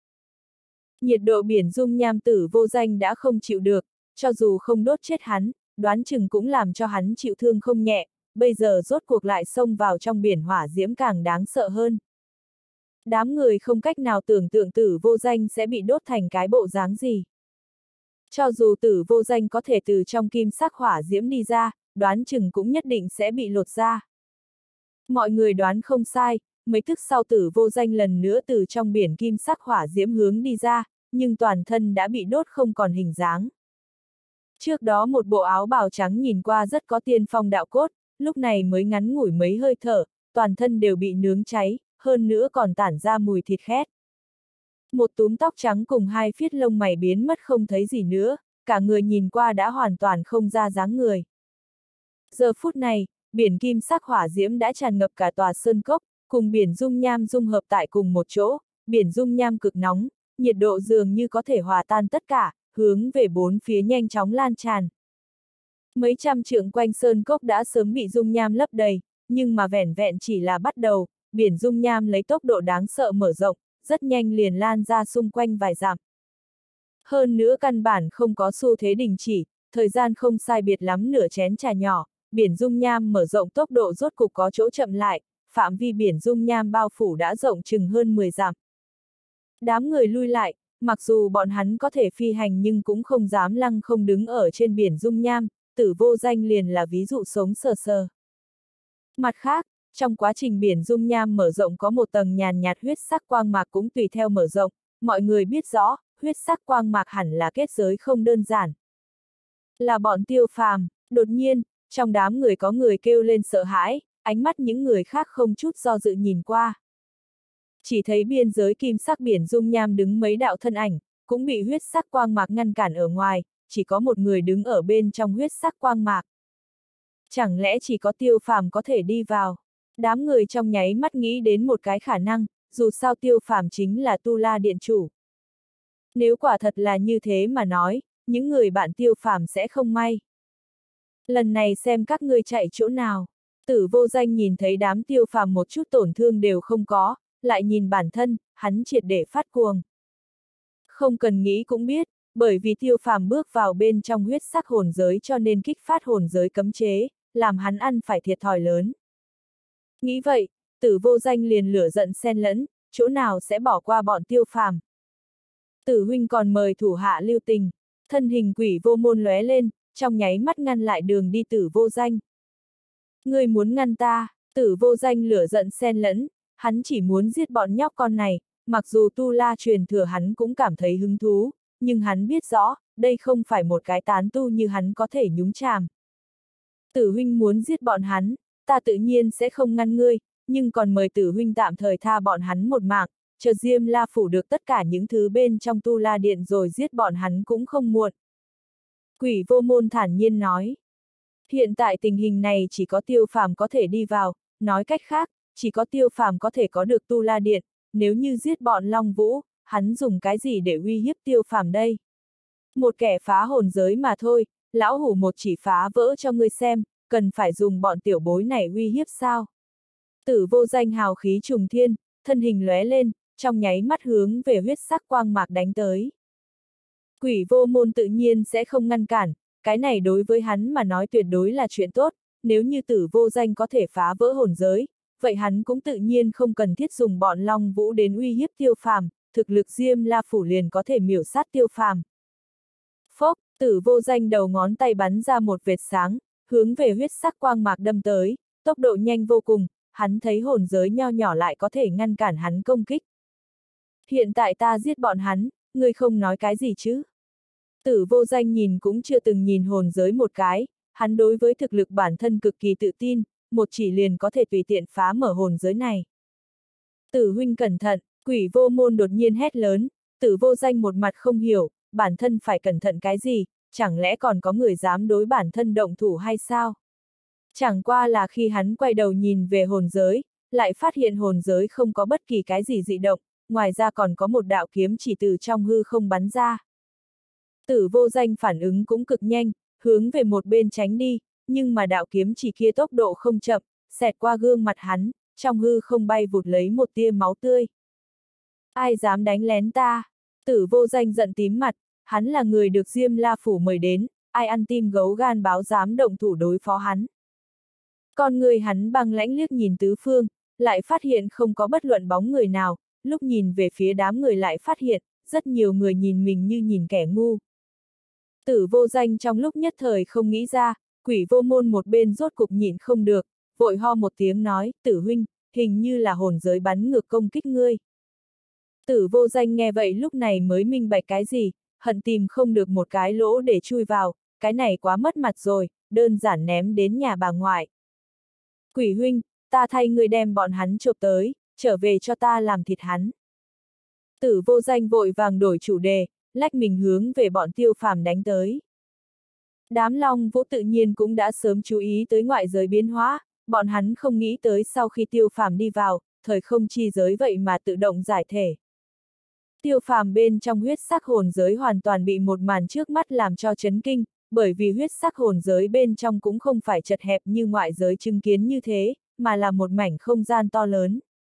S1: Nhiệt độ biển dung nham Tử Vô Danh đã không chịu được, cho dù không đốt chết hắn, đoán chừng cũng làm cho hắn chịu thương không nhẹ, bây giờ rốt cuộc lại xông vào trong biển hỏa diễm càng đáng sợ hơn. Đám người không cách nào tưởng tượng Tử Vô Danh sẽ bị đốt thành cái bộ dáng gì. Cho dù Tử Vô Danh có thể từ trong kim sắc hỏa diễm đi ra, đoán chừng cũng nhất định sẽ bị lột ra. Mọi người đoán không sai, mấy tức sau Tử Vô Danh lần nữa từ trong biển kim sắc hỏa diễm hướng đi ra, nhưng toàn thân đã bị đốt không còn hình dáng. Trước đó một bộ áo bào trắng nhìn qua rất có tiên phong đạo cốt, lúc này mới ngắn ngủi mấy hơi thở, toàn thân đều bị nướng cháy, hơn nữa còn tản ra mùi thịt khét. Một túm tóc trắng cùng hai phiết lông mày biến mất không thấy gì nữa, cả người nhìn qua đã hoàn toàn không ra dáng người. Giờ phút này, biển kim sắc hỏa diễm đã tràn ngập cả tòa sơn cốc, cùng biển dung nham dung hợp tại cùng một chỗ, biển dung nham cực nóng, nhiệt độ dường như có thể hòa tan tất cả, hướng về bốn phía nhanh chóng lan tràn. Mấy trăm trượng quanh sơn cốc đã sớm bị dung nham lấp đầy, nhưng mà vẻn vẹn chỉ là bắt đầu, biển dung nham lấy tốc độ đáng sợ mở rộng, rất nhanh liền lan ra xung quanh vài dặm. Hơn nữa căn bản không có xu thế đình chỉ, thời gian không sai biệt lắm nửa chén trà nhỏ, biển dung nham mở rộng tốc độ rốt cục có chỗ chậm lại, phạm vi biển dung nham bao phủ đã rộng chừng hơn mười dặm. Đám người lui lại, mặc dù bọn hắn có thể phi hành nhưng cũng không dám lăng không đứng ở trên biển dung nham, Tử Vô Danh liền là ví dụ sống sờ sờ. Mặt khác, trong quá trình biển dung nham mở rộng có một tầng nhàn nhạt huyết sắc quang mạc cũng tùy theo mở rộng, mọi người biết rõ, huyết sắc quang mạc hẳn là kết giới không đơn giản. Là bọn Tiêu Phàm, đột nhiên, trong đám người có người kêu lên sợ hãi, ánh mắt những người khác không chút do dự nhìn qua. Chỉ thấy biên giới kim sắc biển dung nham đứng mấy đạo thân ảnh, cũng bị huyết sắc quang mạc ngăn cản ở ngoài, chỉ có một người đứng ở bên trong huyết sắc quang mạc. Chẳng lẽ chỉ có Tiêu Phàm có thể đi vào? Đám người trong nháy mắt nghĩ đến một cái khả năng, dù sao Tiêu Phàm chính là Tu La Điện chủ. Nếu quả thật là như thế mà nói, những người bạn Tiêu Phàm sẽ không may. Lần này xem các ngươi chạy chỗ nào. Tử Vô Danh nhìn thấy đám Tiêu Phàm một chút tổn thương đều không có, lại nhìn bản thân, hắn triệt để phát cuồng. Không cần nghĩ cũng biết, bởi vì Tiêu Phàm bước vào bên trong huyết sắc hồn giới cho nên kích phát hồn giới cấm chế, làm hắn ăn phải thiệt thòi lớn. Nghĩ vậy, Tử Vô Danh liền lửa giận xen lẫn, chỗ nào sẽ bỏ qua bọn Tiêu Phàm. Tử huynh còn mời thủ hạ lưu tình, thân hình Quỷ Vô Môn lóe lên, trong nháy mắt ngăn lại đường đi Tử Vô Danh. Ngươi muốn ngăn ta? Tử Vô Danh lửa giận xen lẫn, hắn chỉ muốn giết bọn nhóc con này, mặc dù Tu La truyền thừa hắn cũng cảm thấy hứng thú, nhưng hắn biết rõ, đây không phải một cái tán tu như hắn có thể nhúng chàm. Tử huynh muốn giết bọn hắn, ta tự nhiên sẽ không ngăn ngươi, nhưng còn mời Tử huynh tạm thời tha bọn hắn một mạng, chờ Diêm La phủ được tất cả những thứ bên trong Tu La Điện rồi giết bọn hắn cũng không muộn. Quỷ Vô Môn thản nhiên nói. Hiện tại tình hình này chỉ có Tiêu Phàm có thể đi vào, nói cách khác, chỉ có Tiêu Phàm có thể có được Tu La Điện, nếu như giết bọn Long Vũ, hắn dùng cái gì để uy hiếp Tiêu Phàm đây? Một kẻ phá hồn giới mà thôi, lão hủ một chỉ phá vỡ cho ngươi xem, cần phải dùng bọn tiểu bối này uy hiếp sao? Tử Vô Danh hào khí trùng thiên, thân hình lóe lên, trong nháy mắt hướng về huyết sắc quang mạc đánh tới. Quỷ Vô Môn tự nhiên sẽ không ngăn cản, cái này đối với hắn mà nói tuyệt đối là chuyện tốt, nếu như Tử Vô Danh có thể phá vỡ hồn giới, vậy hắn cũng tự nhiên không cần thiết dùng bọn Long Vũ đến uy hiếp Tiêu Phàm, thực lực Diêm La Phủ liền có thể miểu sát Tiêu Phàm. Phốc, Tử Vô Danh đầu ngón tay bắn ra một vệt sáng, hướng về huyết sắc quang mạc đâm tới, tốc độ nhanh vô cùng, hắn thấy hồn giới nho nhỏ lại có thể ngăn cản hắn công kích. Hiện tại ta giết bọn hắn, ngươi không nói cái gì chứ? Tử Vô Danh nhìn cũng chưa từng nhìn hồn giới một cái, hắn đối với thực lực bản thân cực kỳ tự tin, một chỉ liền có thể tùy tiện phá mở hồn giới này. Tử huynh cẩn thận, Quỷ Vô Môn đột nhiên hét lớn, Tử Vô Danh một mặt không hiểu, bản thân phải cẩn thận cái gì, chẳng lẽ còn có người dám đối bản thân động thủ hay sao? Chẳng qua là khi hắn quay đầu nhìn về hồn giới, lại phát hiện hồn giới không có bất kỳ cái gì dị động, ngoài ra còn có một đạo kiếm chỉ từ trong hư không bắn ra. Tử Vô Danh phản ứng cũng cực nhanh, hướng về một bên tránh đi, nhưng mà đạo kiếm chỉ kia tốc độ không chậm, xẹt qua gương mặt hắn, trong hư không bay vụt lấy một tia máu tươi. Ai dám đánh lén ta? Tử Vô Danh giận tím mặt, hắn là người được Diêm La Phủ mời đến, ai ăn tim gấu gan báo dám động thủ đối phó hắn. Con người hắn băng lãnh liếc nhìn tứ phương, lại phát hiện không có bất luận bóng người nào, lúc nhìn về phía đám người lại phát hiện, rất nhiều người nhìn mình như nhìn kẻ ngu. Tử Vô Danh trong lúc nhất thời không nghĩ ra, Quỷ Vô Môn một bên rốt cục nhịn không được, vội ho một tiếng nói, Tử huynh, hình như là hồn giới bắn ngược công kích ngươi. Tử Vô Danh nghe vậy lúc này mới minh bạch cái gì, hận tìm không được một cái lỗ để chui vào, cái này quá mất mặt rồi, đơn giản ném đến nhà bà ngoại. Quỷ huynh, ta thay người đem bọn hắn chộp tới, trở về cho ta làm thịt hắn. Tử Vô Danh vội vàng đổi chủ đề, lách mình hướng về bọn Tiêu Phàm đánh tới. Đám Long Vũ tự nhiên cũng đã sớm chú ý tới ngoại giới biến hóa, bọn hắn không nghĩ tới sau khi Tiêu Phàm đi vào, thời không chi giới vậy mà tự động giải thể. Tiêu Phàm bên trong huyết sắc hồn giới hoàn toàn bị một màn trước mắt làm cho chấn kinh, bởi vì huyết sắc hồn giới bên trong cũng không phải chật hẹp như ngoại giới chứng kiến như thế, mà là một mảnh không gian to lớn.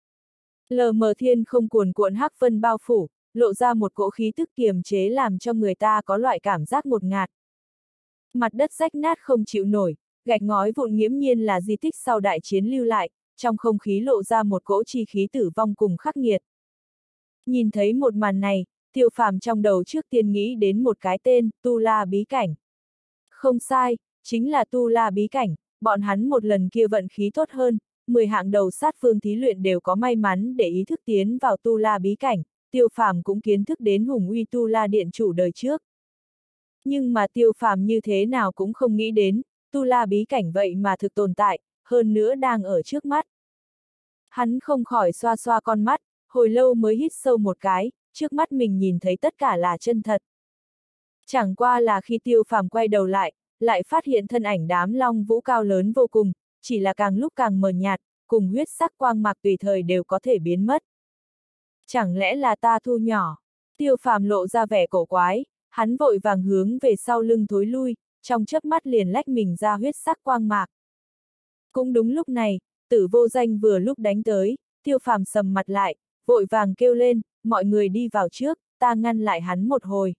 S1: Lờ mờ thiên không cuồn cuộn hắc vân bao phủ, lộ ra một cỗ khí tức kiềm chế làm cho người ta có loại cảm giác ngột ngạt. Mặt đất rách nát không chịu nổi, gạch ngói vụn nghiễm nhiên là di tích sau đại chiến lưu lại, trong không khí lộ ra một cỗ chi khí tử vong cùng khắc nghiệt. Nhìn thấy một màn này, Tiêu Phàm trong đầu trước tiên nghĩ đến một cái tên, Tu La Bí Cảnh. Không sai, chính là Tu La Bí Cảnh, bọn hắn một lần kia vận khí tốt hơn, mười hạng đầu sát phương thí luyện đều có may mắn để ý thức tiến vào Tu La Bí Cảnh, Tiêu Phàm cũng kiến thức đến hùng uy Tu La Điện chủ đời trước. Nhưng mà Tiêu Phàm như thế nào cũng không nghĩ đến, Tu La Bí Cảnh vậy mà thực tồn tại, hơn nữa đang ở trước mắt. Hắn không khỏi xoa xoa con mắt, hồi lâu mới hít sâu một cái, trước mắt mình nhìn thấy tất cả là chân thật. Chẳng qua là khi Tiêu Phàm quay đầu lại, lại phát hiện thân ảnh đám Long Vũ cao lớn vô cùng, chỉ là càng lúc càng mờ nhạt, cùng huyết sắc quang mạc tùy thời đều có thể biến mất. Chẳng lẽ là ta thu nhỏ? Tiêu Phàm lộ ra vẻ cổ quái, hắn vội vàng hướng về sau lưng thối lui, trong chớp mắt liền lách mình ra huyết sắc quang mạc. Cũng đúng lúc này, Tử Vô Danh vừa lúc đánh tới, Tiêu Phàm sầm mặt lại, vội vàng kêu lên, mọi người đi vào trước, ta ngăn lại hắn một hồi.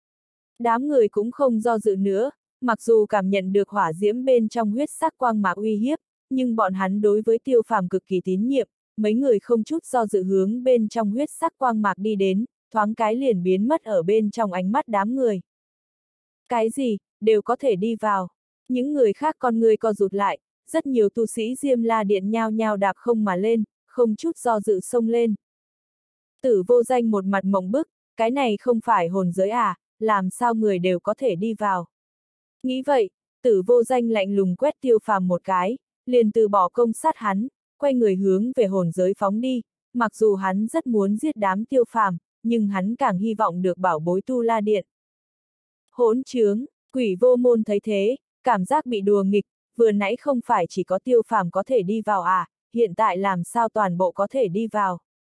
S1: Đám người cũng không do dự nữa, mặc dù cảm nhận được hỏa diễm bên trong huyết sắc quang mạc uy hiếp, nhưng bọn hắn đối với Tiêu Phàm cực kỳ tín nhiệm, mấy người không chút do dự hướng bên trong huyết sắc quang mạc đi đến, thoáng cái liền biến mất ở bên trong ánh mắt đám người. Cái gì, đều có thể đi vào. Những người khác con người co rụt lại, rất nhiều tu sĩ Diêm La Điện nhao nhao đạp không mà lên, không chút do dự xông lên. Tử Vô Danh một mặt mộng bức, cái này không phải hồn giới à, làm sao người đều có thể đi vào. Nghĩ vậy, Tử Vô Danh lạnh lùng quét Tiêu Phàm một cái, liền từ bỏ công sát hắn, quay người hướng về hồn giới phóng đi, mặc dù hắn rất muốn giết đám Tiêu Phàm, nhưng hắn càng hy vọng được bảo bối Tu La Điện. Hỗn trướng, Quỷ Vô Môn thấy thế, cảm giác bị đùa nghịch, vừa nãy không phải chỉ có Tiêu Phàm có thể đi vào à, hiện tại làm sao toàn bộ có thể đi vào.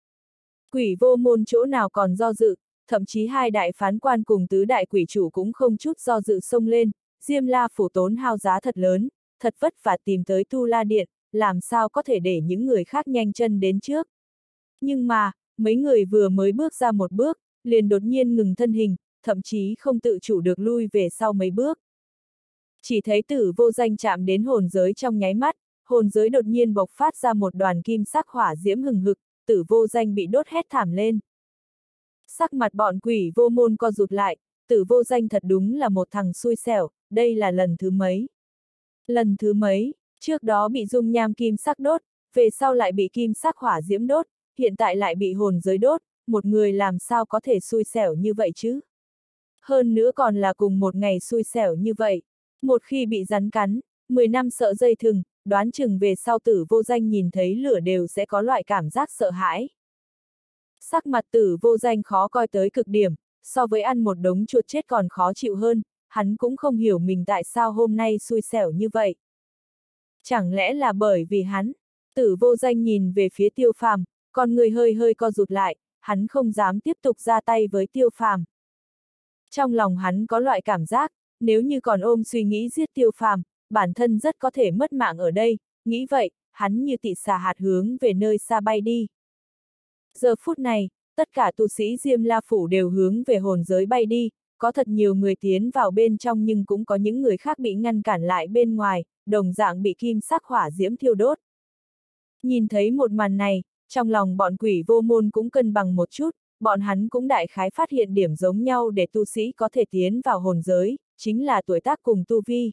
S1: Quỷ Vô Môn chỗ nào còn do dự, thậm chí hai đại phán quan cùng tứ đại quỷ chủ cũng không chút do dự xông lên, Diêm La Phủ tốn hao giá thật lớn, thật vất vả tìm tới Tu La Điện, làm sao có thể để những người khác nhanh chân đến trước. Nhưng mà, mấy người vừa mới bước ra một bước, liền đột nhiên ngừng thân hình, thậm chí không tự chủ được lui về sau mấy bước. Chỉ thấy Tử Vô Danh chạm đến hồn giới trong nháy mắt, hồn giới đột nhiên bộc phát ra một đoàn kim sắc hỏa diễm hừng hực, Tử Vô Danh bị đốt hét thảm lên. Sắc mặt bọn Quỷ Vô Môn co rụt lại, Tử Vô Danh thật đúng là một thằng xui xẻo, đây là lần thứ mấy. Lần thứ mấy, trước đó bị dung nham kim sắc đốt, về sau lại bị kim sắc hỏa diễm đốt, hiện tại lại bị hồn giới đốt, một người làm sao có thể xui xẻo như vậy chứ? Hơn nữa còn là cùng một ngày xui xẻo như vậy. Một khi bị rắn cắn, mười năm sợ dây thừng, đoán chừng về sau Tử Vô Danh nhìn thấy lửa đều sẽ có loại cảm giác sợ hãi. Sắc mặt Tử Vô Danh khó coi tới cực điểm, so với ăn một đống chuột chết còn khó chịu hơn, hắn cũng không hiểu mình tại sao hôm nay xui xẻo như vậy. Chẳng lẽ là bởi vì hắn? Tử Vô Danh nhìn về phía Tiêu Phàm, con người hơi hơi co rụt lại, hắn không dám tiếp tục ra tay với Tiêu Phàm. Trong lòng hắn có loại cảm giác, nếu như còn ôm suy nghĩ giết Tiêu Phàm, bản thân rất có thể mất mạng ở đây, nghĩ vậy, hắn như tị xà hạt hướng về nơi xa bay đi. Giờ phút này, tất cả tu sĩ Diêm La Phủ đều hướng về hồn giới bay đi, có thật nhiều người tiến vào bên trong nhưng cũng có những người khác bị ngăn cản lại bên ngoài, đồng dạng bị kim sắc hỏa diễm thiêu đốt. Nhìn thấy một màn này, trong lòng bọn Quỷ Vô Môn cũng cân bằng một chút, bọn hắn cũng đại khái phát hiện điểm giống nhau để tu sĩ có thể tiến vào hồn giới, chính là tuổi tác cùng tu vi.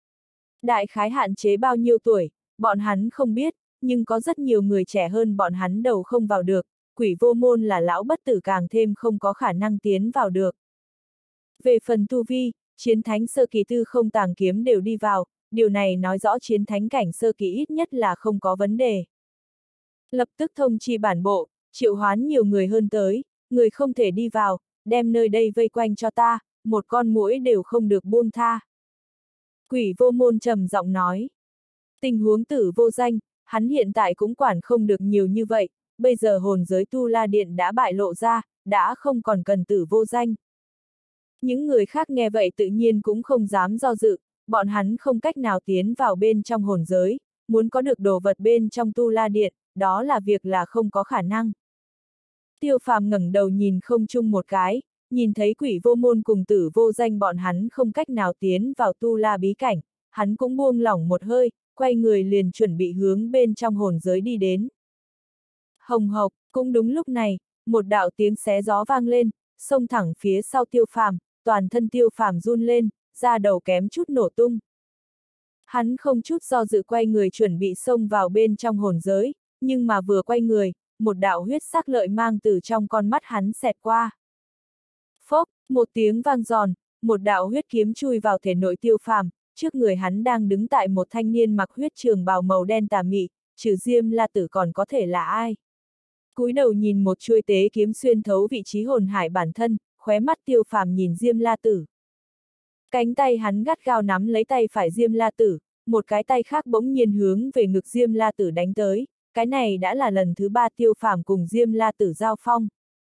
S1: Đại khái hạn chế bao nhiêu tuổi, bọn hắn không biết, nhưng có rất nhiều người trẻ hơn bọn hắn đầu không vào được, Quỷ Vô Môn là lão bất tử càng thêm không có khả năng tiến vào được. Về phần tu vi, chiến thánh sơ kỳ tư không tàng kiếm đều đi vào, điều này nói rõ chiến thánh cảnh sơ kỳ ít nhất là không có vấn đề. Lập tức thông chi bản bộ, triệu hoán nhiều người hơn tới, người không thể đi vào, đem nơi đây vây quanh cho ta, một con muỗi đều không được buông tha. Quỷ Vô Môn trầm giọng nói. Tình huống Tử Vô Danh, hắn hiện tại cũng quản không được nhiều như vậy, bây giờ hồn giới Tu La Điện đã bại lộ ra, đã không còn cần Tử Vô Danh. Những người khác nghe vậy tự nhiên cũng không dám do dự, bọn hắn không cách nào tiến vào bên trong hồn giới, muốn có được đồ vật bên trong Tu La Điện, đó là việc là không có khả năng. Tiêu Phàm ngẩng đầu nhìn không chung một cái, nhìn thấy Quỷ Vô Môn cùng Tử Vô Danh bọn hắn không cách nào tiến vào Tu La bí cảnh, hắn cũng buông lỏng một hơi, quay người liền chuẩn bị hướng bên trong hồn giới đi đến. Hồng hộc, cũng đúng lúc này, một đạo tiếng xé gió vang lên, xông thẳng phía sau Tiêu Phàm, toàn thân Tiêu Phàm run lên, da đầu kém chút nổ tung. Hắn không chút do dự quay người chuẩn bị xông vào bên trong hồn giới, nhưng mà vừa quay người, một đạo huyết sắc lợi mang từ trong con mắt hắn xẹt qua. Phốc, một tiếng vang giòn, một đạo huyết kiếm chui vào thể nội Tiêu Phàm, trước người hắn đang đứng tại một thanh niên mặc huyết trường bào màu đen tà mị, trừ Diêm La Tử còn có thể là ai. Cúi đầu nhìn một chuôi tế kiếm xuyên thấu vị trí hồn hải bản thân, khóe mắt Tiêu Phàm nhìn Diêm La Tử. Cánh tay hắn gắt gao nắm lấy tay phải Diêm La Tử, một cái tay khác bỗng nhiên hướng về ngực Diêm La Tử đánh tới, cái này đã là lần thứ ba Tiêu Phàm cùng Diêm La Tử giao phong.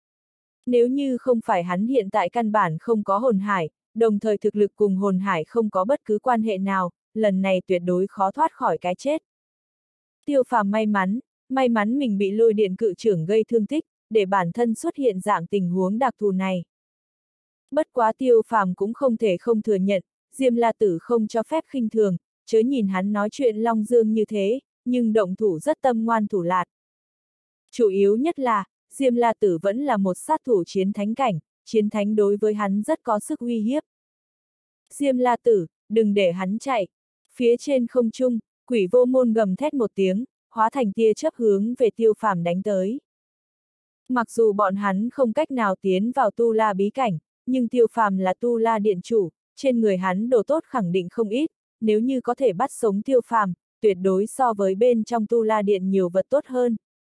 S1: Nếu như không phải hắn hiện tại căn bản không có hồn hải, đồng thời thực lực cùng hồn hải không có bất cứ quan hệ nào, lần này tuyệt đối khó thoát khỏi cái chết. Tiêu Phàm may mắn, may mắn mình bị lôi điện cự trưởng gây thương tích, để bản thân xuất hiện dạng tình huống đặc thù này. Bất quá Tiêu Phàm cũng không thể không thừa nhận, Diêm La Tử không cho phép khinh thường, chớ nhìn hắn nói chuyện long dương như thế, nhưng động thủ rất tâm ngoan thủ lạt. Chủ yếu nhất là, Diêm La Tử vẫn là một sát thủ chiến thánh cảnh, chiến thánh đối với hắn rất có sức uy hiếp. Diêm La Tử, đừng để hắn chạy. Phía trên không trung, Quỷ Vô Môn gầm thét một tiếng, hóa thành tia chớp hướng về Tiêu Phàm đánh tới. Mặc dù bọn hắn không cách nào tiến vào Tu La bí cảnh, nhưng Tiêu Phàm là Tu La điện chủ, trên người hắn đồ tốt khẳng định không ít, nếu như có thể bắt sống Tiêu Phàm, tuyệt đối so với bên trong Tu La điện nhiều vật tốt hơn.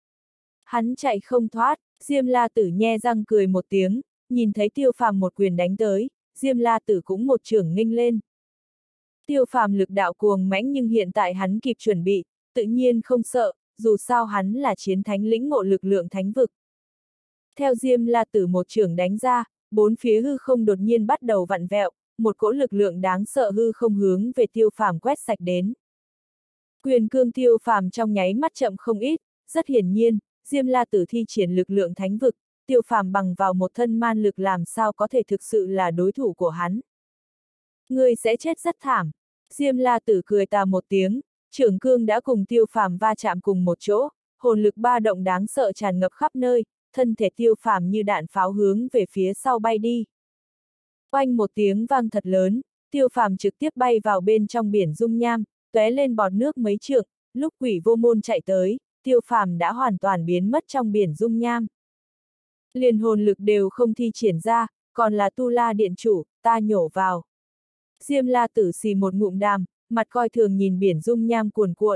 S1: Hắn chạy không thoát, Diêm La Tử nhe răng cười một tiếng, nhìn thấy Tiêu Phàm một quyền đánh tới, Diêm La Tử cũng một chưởng nghênh lên. Tiêu Phàm lực đạo cuồng mãnh nhưng hiện tại hắn kịp chuẩn bị, tự nhiên không sợ, dù sao hắn là chiến thánh lĩnh ngộ lực lượng thánh vực. Theo Diêm La Tử một chưởng đánh ra, bốn phía hư không đột nhiên bắt đầu vặn vẹo, một cỗ lực lượng đáng sợ hư không hướng về Tiêu Phàm quét sạch đến. Quyền cương Tiêu Phàm trong nháy mắt chậm không ít, rất hiển nhiên, Diêm La Tử thi triển lực lượng thánh vực, Tiêu Phàm bằng vào một thân man lực làm sao có thể thực sự là đối thủ của hắn. Ngươi sẽ chết rất thảm. Diêm La Tử cười tà một tiếng, trưởng cương đã cùng Tiêu Phàm va chạm cùng một chỗ, hồn lực ba động đáng sợ tràn ngập khắp nơi, thân thể Tiêu Phàm như đạn pháo hướng về phía sau bay đi. Oanh một tiếng vang thật lớn, Tiêu Phàm trực tiếp bay vào bên trong biển dung nham, tóe lên bọt nước mấy trượng, lúc Quỷ Vô Môn chạy tới, Tiêu Phàm đã hoàn toàn biến mất trong biển dung nham. Liền hồn lực đều không thi triển ra, còn là Tu La Điện chủ, ta nhổ vào. Diêm La Tử xì một ngụm đàm, mặt coi thường nhìn biển dung nham cuồn cuộn.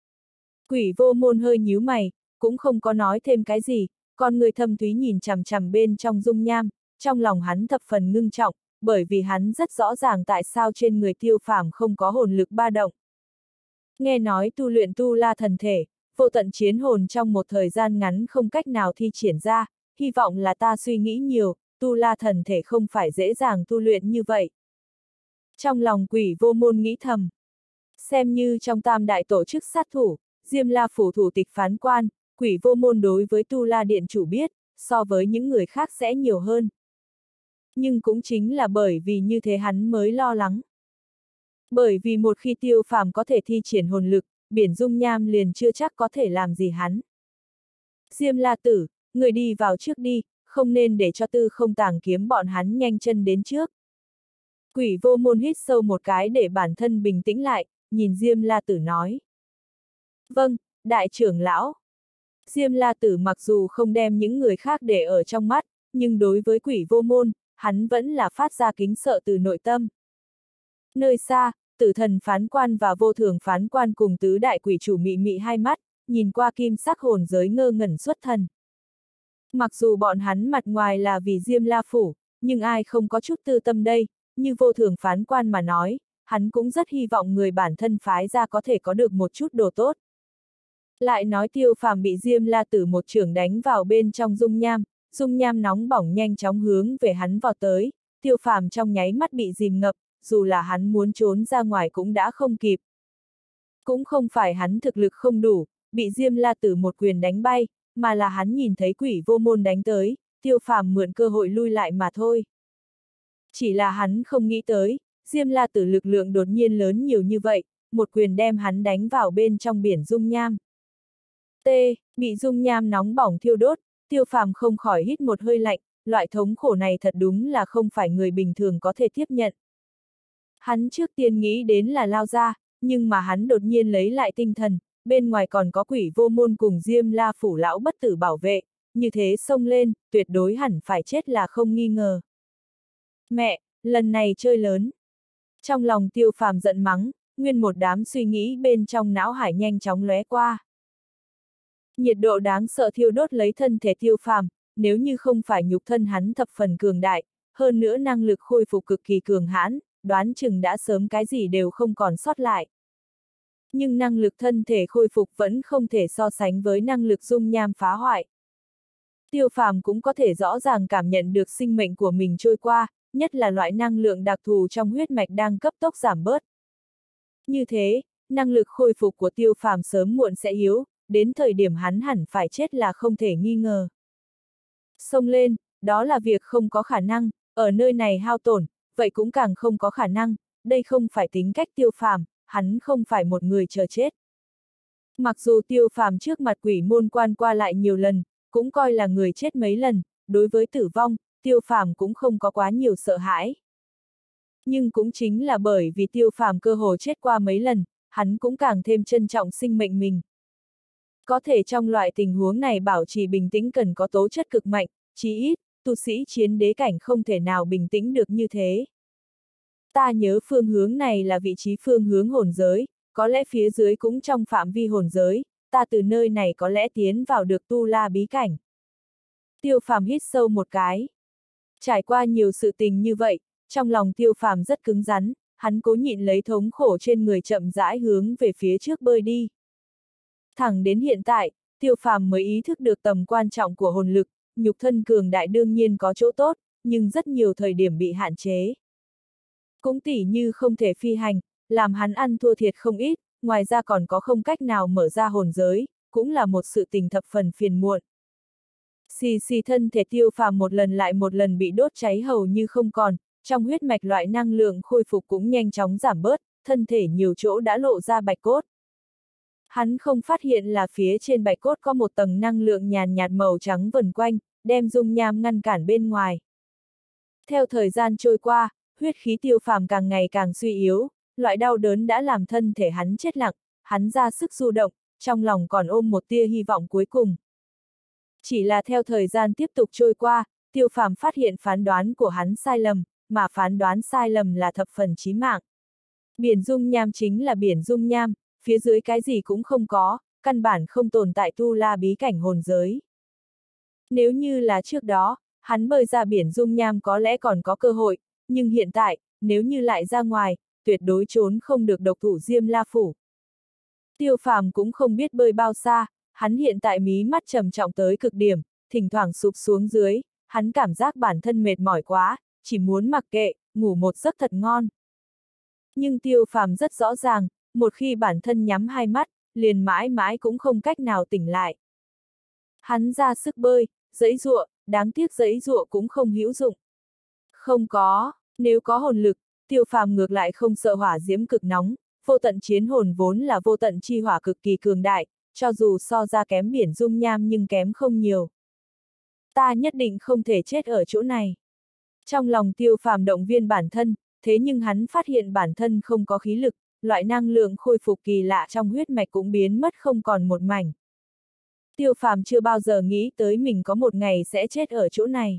S1: Quỷ Vô Môn hơi nhíu mày, cũng không có nói thêm cái gì, con người thâm thúy nhìn chằm chằm bên trong dung nham, trong lòng hắn thập phần ngưng trọng, bởi vì hắn rất rõ ràng tại sao trên người Tiêu Phàm không có hồn lực ba động. Nghe nói tu luyện Tu La thần thể, vô tận chiến hồn trong một thời gian ngắn không cách nào thi triển ra, hy vọng là ta suy nghĩ nhiều, Tu La thần thể không phải dễ dàng tu luyện như vậy. Trong lòng Quỷ Vô Môn nghĩ thầm, xem như trong tam đại tổ chức sát thủ, Diêm La phủ thủ tịch phán quan, Quỷ Vô Môn đối với Tu La Điện chủ biết, so với những người khác sẽ nhiều hơn. Nhưng cũng chính là bởi vì như thế hắn mới lo lắng. Bởi vì một khi Tiêu Phàm có thể thi triển hồn lực, biển dung nham liền chưa chắc có thể làm gì hắn. Diêm La Tử, người đi vào trước đi, không nên để cho Tư Không Tàng Kiếm bọn hắn nhanh chân đến trước. Quỷ Vô Môn hít sâu một cái để bản thân bình tĩnh lại, nhìn Diêm La Tử nói. Vâng, đại trưởng lão. Diêm La Tử mặc dù không đem những người khác để ở trong mắt, nhưng đối với Quỷ Vô Môn, hắn vẫn là phát ra kính sợ từ nội tâm. Nơi xa, Tử Thần phán quan và Vô Thường phán quan cùng tứ đại quỷ chủ mị mị hai mắt, nhìn qua kim sắc hồn giới ngơ ngẩn xuất thần. Mặc dù bọn hắn mặt ngoài là vì Diêm La phủ, nhưng ai không có chút tư tâm đây, như Vô Thường phán quan mà nói, hắn cũng rất hy vọng người bản thân phái ra có thể có được một chút đồ tốt. Lại nói Tiêu Phàm bị Diêm La Tử một chưởng đánh vào bên trong dung nham, dung nham nóng bỏng nhanh chóng hướng về hắn vào tới, Tiêu Phàm trong nháy mắt bị dìm ngập, dù là hắn muốn trốn ra ngoài cũng đã không kịp. Cũng không phải hắn thực lực không đủ, bị Diêm La Tử một quyền đánh bay, mà là hắn nhìn thấy Quỷ Vô Môn đánh tới, Tiêu Phàm mượn cơ hội lui lại mà thôi. Chỉ là hắn không nghĩ tới, Diêm La Tử lực lượng đột nhiên lớn nhiều như vậy, một quyền đem hắn đánh vào bên trong biển dung nham. T, bị dung nham nóng bỏng thiêu đốt, Tiêu Phàm không khỏi hít một hơi lạnh, loại thống khổ này thật đúng là không phải người bình thường có thể tiếp nhận. Hắn trước tiên nghĩ đến là lao ra, nhưng mà hắn đột nhiên lấy lại tinh thần, bên ngoài còn có Quỷ Vô Môn cùng Diêm La phủ lão bất tử bảo vệ, như thế xông lên, tuyệt đối hẳn phải chết là không nghi ngờ. Mẹ, lần này chơi lớn. Trong lòng Tiêu Phàm giận mắng, nguyên một đám suy nghĩ bên trong não hải nhanh chóng lóe qua. Nhiệt độ đáng sợ thiêu đốt lấy thân thể Tiêu Phàm, nếu như không phải nhục thân hắn thập phần cường đại, hơn nữa năng lực khôi phục cực kỳ cường hãn, đoán chừng đã sớm cái gì đều không còn sót lại. Nhưng năng lực thân thể khôi phục vẫn không thể so sánh với năng lực dung nham phá hoại. Tiêu Phàm cũng có thể rõ ràng cảm nhận được sinh mệnh của mình trôi qua, nhất là loại năng lượng đặc thù trong huyết mạch đang cấp tốc giảm bớt. Như thế, năng lực khôi phục của Tiêu Phàm sớm muộn sẽ yếu, đến thời điểm hắn hẳn phải chết là không thể nghi ngờ. Xông lên, đó là việc không có khả năng, ở nơi này hao tổn, vậy cũng càng không có khả năng, đây không phải tính cách Tiêu Phàm, hắn không phải một người chờ chết. Mặc dù Tiêu Phàm trước mặt quỷ môn quan qua lại nhiều lần, cũng coi là người chết mấy lần, đối với tử vong, Tiêu Phàm cũng không có quá nhiều sợ hãi. Nhưng cũng chính là bởi vì Tiêu Phàm cơ hồ chết qua mấy lần, hắn cũng càng thêm trân trọng sinh mệnh mình. Có thể trong loại tình huống này bảo trì bình tĩnh cần có tố chất cực mạnh, chí ít, tu sĩ chiến đế cảnh không thể nào bình tĩnh được như thế. Ta nhớ phương hướng này là vị trí phương hướng hồn giới, có lẽ phía dưới cũng trong phạm vi hồn giới, ta từ nơi này có lẽ tiến vào được tu la bí cảnh. Tiêu Phàm hít sâu một cái. Trải qua nhiều sự tình như vậy, trong lòng Tiêu Phàm rất cứng rắn, hắn cố nhịn lấy thống khổ trên người chậm rãi hướng về phía trước bơi đi. Thẳng đến hiện tại, Tiêu Phàm mới ý thức được tầm quan trọng của hồn lực, nhục thân cường đại đương nhiên có chỗ tốt, nhưng rất nhiều thời điểm bị hạn chế. Cũng tỉ như không thể phi hành, làm hắn ăn thua thiệt không ít, ngoài ra còn có không cách nào mở ra hồn giới, cũng là một sự tình thập phần phiền muộn. Xì xì thân thể Tiêu Phàm một lần lại một lần bị đốt cháy hầu như không còn, trong huyết mạch loại năng lượng khôi phục cũng nhanh chóng giảm bớt, thân thể nhiều chỗ đã lộ ra bạch cốt. Hắn không phát hiện là phía trên bạch cốt có một tầng năng lượng nhàn nhạt màu trắng vần quanh, đem dung nham ngăn cản bên ngoài. Theo thời gian trôi qua, huyết khí Tiêu Phàm càng ngày càng suy yếu, loại đau đớn đã làm thân thể hắn chết lặng, hắn ra sức du động, trong lòng còn ôm một tia hy vọng cuối cùng. Chỉ là theo thời gian tiếp tục trôi qua, Tiêu Phàm phát hiện phán đoán của hắn sai lầm, mà phán đoán sai lầm là thập phần chí mạng. Biển dung nham chính là biển dung nham, phía dưới cái gì cũng không có, căn bản không tồn tại tu la bí cảnh hồn giới. Nếu như là trước đó, hắn bơi ra biển dung nham có lẽ còn có cơ hội, nhưng hiện tại, nếu như lại ra ngoài, tuyệt đối trốn không được độc thủ Diêm La Phủ. Tiêu Phàm cũng không biết bơi bao xa, hắn hiện tại mí mắt trầm trọng tới cực điểm, thỉnh thoảng sụp xuống dưới, hắn cảm giác bản thân mệt mỏi quá, chỉ muốn mặc kệ, ngủ một giấc thật ngon. Nhưng Tiêu Phàm rất rõ ràng, một khi bản thân nhắm hai mắt, liền mãi mãi cũng không cách nào tỉnh lại. Hắn ra sức bơi, giãy giụa, đáng tiếc giãy giụa cũng không hữu dụng. Không có, nếu có hồn lực, Tiêu Phàm ngược lại không sợ hỏa diễm cực nóng, vô tận chiến hồn vốn là vô tận chi hỏa cực kỳ cường đại, cho dù so ra kém biển dung nham nhưng kém không nhiều. Ta nhất định không thể chết ở chỗ này. Trong lòng Tiêu Phàm động viên bản thân, thế nhưng hắn phát hiện bản thân không có khí lực, loại năng lượng khôi phục kỳ lạ trong huyết mạch cũng biến mất không còn một mảnh. Tiêu Phàm chưa bao giờ nghĩ tới mình có một ngày sẽ chết ở chỗ này.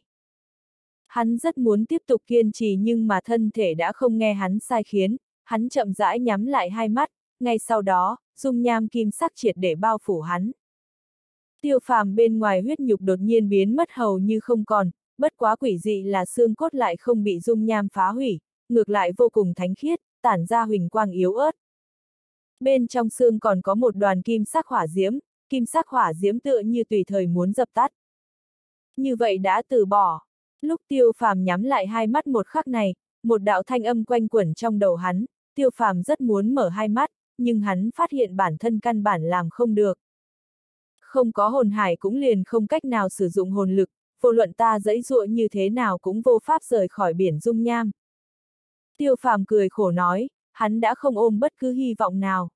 S1: Hắn rất muốn tiếp tục kiên trì nhưng mà thân thể đã không nghe hắn sai khiến, hắn chậm rãi nhắm lại hai mắt, ngay sau đó, dung nham kim sắc triệt để bao phủ hắn. Tiêu Phàm bên ngoài huyết nhục đột nhiên biến mất hầu như không còn, bất quá quỷ dị là xương cốt lại không bị dung nham phá hủy, ngược lại vô cùng thánh khiết, tản ra huỳnh quang yếu ớt. Bên trong xương còn có một đoàn kim sắc hỏa diễm, kim sắc hỏa diễm tựa như tùy thời muốn dập tắt. Như vậy đã từ bỏ. Lúc Tiêu Phàm nhắm lại hai mắt một khắc này, một đạo thanh âm quanh quẩn trong đầu hắn, Tiêu Phàm rất muốn mở hai mắt, nhưng hắn phát hiện bản thân căn bản làm không được. Không có hồn hải cũng liền không cách nào sử dụng hồn lực, vô luận ta giãy giụa như thế nào cũng vô pháp rời khỏi biển dung nham. Tiêu Phàm cười khổ nói, hắn đã không ôm bất cứ hy vọng nào.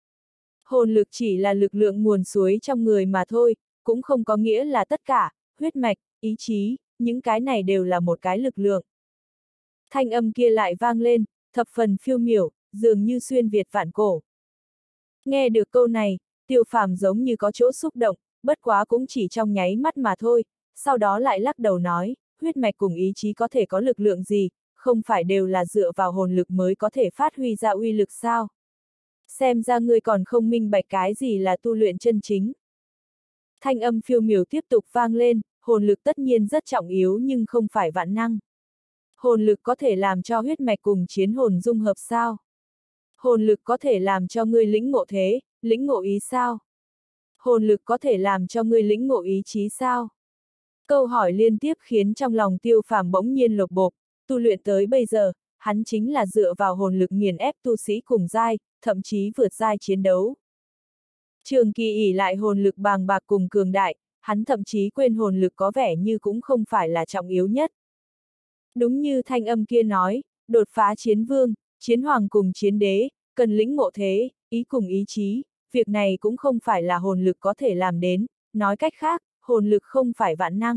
S1: Hồn lực chỉ là lực lượng nguồn suối trong người mà thôi, cũng không có nghĩa là tất cả, huyết mạch, ý chí, những cái này đều là một cái lực lượng. Thanh âm kia lại vang lên, thập phần phiêu miểu, dường như xuyên việt vạn cổ. Nghe được câu này, Tiêu Phàm giống như có chỗ xúc động, bất quá cũng chỉ trong nháy mắt mà thôi, sau đó lại lắc đầu nói, huyết mạch cùng ý chí có thể có lực lượng gì, không phải đều là dựa vào hồn lực mới có thể phát huy ra uy lực sao? Xem ra ngươi còn không minh bạch cái gì là tu luyện chân chính. Thanh âm phiêu miểu tiếp tục vang lên, hồn lực tất nhiên rất trọng yếu nhưng không phải vạn năng. Hồn lực có thể làm cho huyết mạch cùng chiến hồn dung hợp sao? Hồn lực có thể làm cho ngươi lĩnh ngộ thế, lĩnh ngộ ý sao? Hồn lực có thể làm cho ngươi lĩnh ngộ ý chí sao? Câu hỏi liên tiếp khiến trong lòng Tiêu Phàm bỗng nhiên lột bột, tu luyện tới bây giờ, hắn chính là dựa vào hồn lực nghiền ép tu sĩ cùng giai, thậm chí vượt giai chiến đấu. Trường kỳ ỷ lại hồn lực bàng bạc cùng cường đại, hắn thậm chí quên hồn lực có vẻ như cũng không phải là trọng yếu nhất. Đúng như thanh âm kia nói, đột phá chiến vương, chiến hoàng cùng chiến đế, cần lĩnh ngộ thế, ý cùng ý chí, việc này cũng không phải là hồn lực có thể làm đến, nói cách khác, hồn lực không phải vạn năng.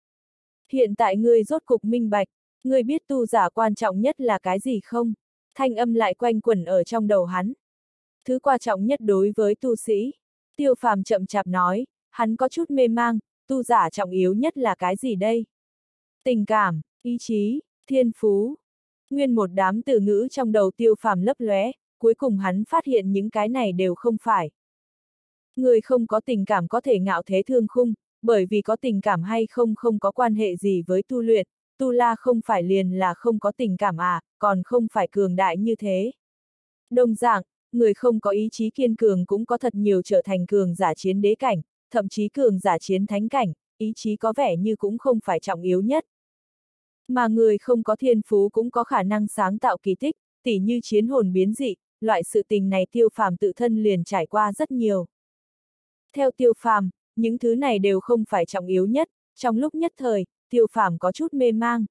S1: Hiện tại ngươi rốt cục minh bạch, ngươi biết tu giả quan trọng nhất là cái gì không? Thanh âm lại quanh quẩn ở trong đầu hắn. Thứ quan trọng nhất đối với tu sĩ. Tiêu Phàm chậm chạp nói, hắn có chút mê mang, tu giả trọng yếu nhất là cái gì đây? Tình cảm, ý chí, thiên phú. Nguyên một đám từ ngữ trong đầu Tiêu Phàm lấp lóe, cuối cùng hắn phát hiện những cái này đều không phải. Người không có tình cảm có thể ngạo thế thương khung, bởi vì có tình cảm hay không không có quan hệ gì với tu luyện, tu la không phải liền là không có tình cảm à, còn không phải cường đại như thế. Đồng dạng, người không có ý chí kiên cường cũng có thật nhiều trở thành cường giả chiến đế cảnh, thậm chí cường giả chiến thánh cảnh, ý chí có vẻ như cũng không phải trọng yếu nhất. Mà người không có thiên phú cũng có khả năng sáng tạo kỳ tích, tỉ như chiến hồn biến dị, loại sự tình này Tiêu Phàm tự thân liền trải qua rất nhiều. Theo Tiêu Phàm, những thứ này đều không phải trọng yếu nhất, trong lúc nhất thời, Tiêu Phàm có chút mê mang.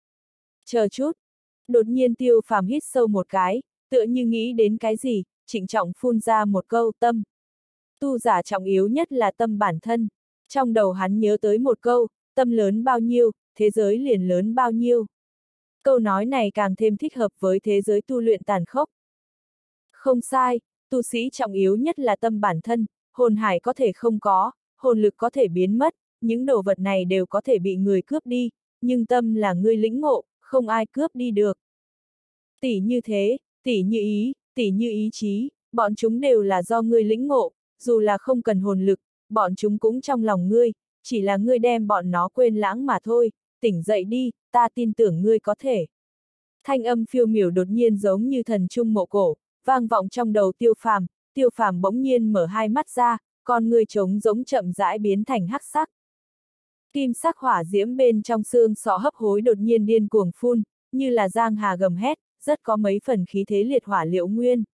S1: Chờ chút. Đột nhiên Tiêu Phàm hít sâu một cái, tựa như nghĩ đến cái gì, trịnh trọng phun ra một câu tâm. Tu giả trọng yếu nhất là tâm bản thân. Trong đầu hắn nhớ tới một câu, tâm lớn bao nhiêu, thế giới liền lớn bao nhiêu. Câu nói này càng thêm thích hợp với thế giới tu luyện tàn khốc. Không sai, tu sĩ trọng yếu nhất là tâm bản thân, hồn hải có thể không có, hồn lực có thể biến mất, những đồ vật này đều có thể bị người cướp đi, nhưng tâm là ngươi lĩnh ngộ, không ai cướp đi được. Tỷ như thế, tỷ như ý, tỷ như ý chí, bọn chúng đều là do ngươi lĩnh ngộ, dù là không cần hồn lực, bọn chúng cũng trong lòng ngươi, chỉ là ngươi đem bọn nó quên lãng mà thôi, tỉnh dậy đi, ta tin tưởng ngươi có thể. Thanh âm phiêu miểu đột nhiên giống như thần trung mộ cổ, vang vọng trong đầu Tiêu Phàm, Tiêu Phàm bỗng nhiên mở hai mắt ra, con người trống giống chậm rãi biến thành hắc sắc. Kim sắc hỏa diễm bên trong xương sọ hấp hối đột nhiên điên cuồng phun, như là giang hà gầm hét, rất có mấy phần khí thế liệt hỏa liệu nguyên.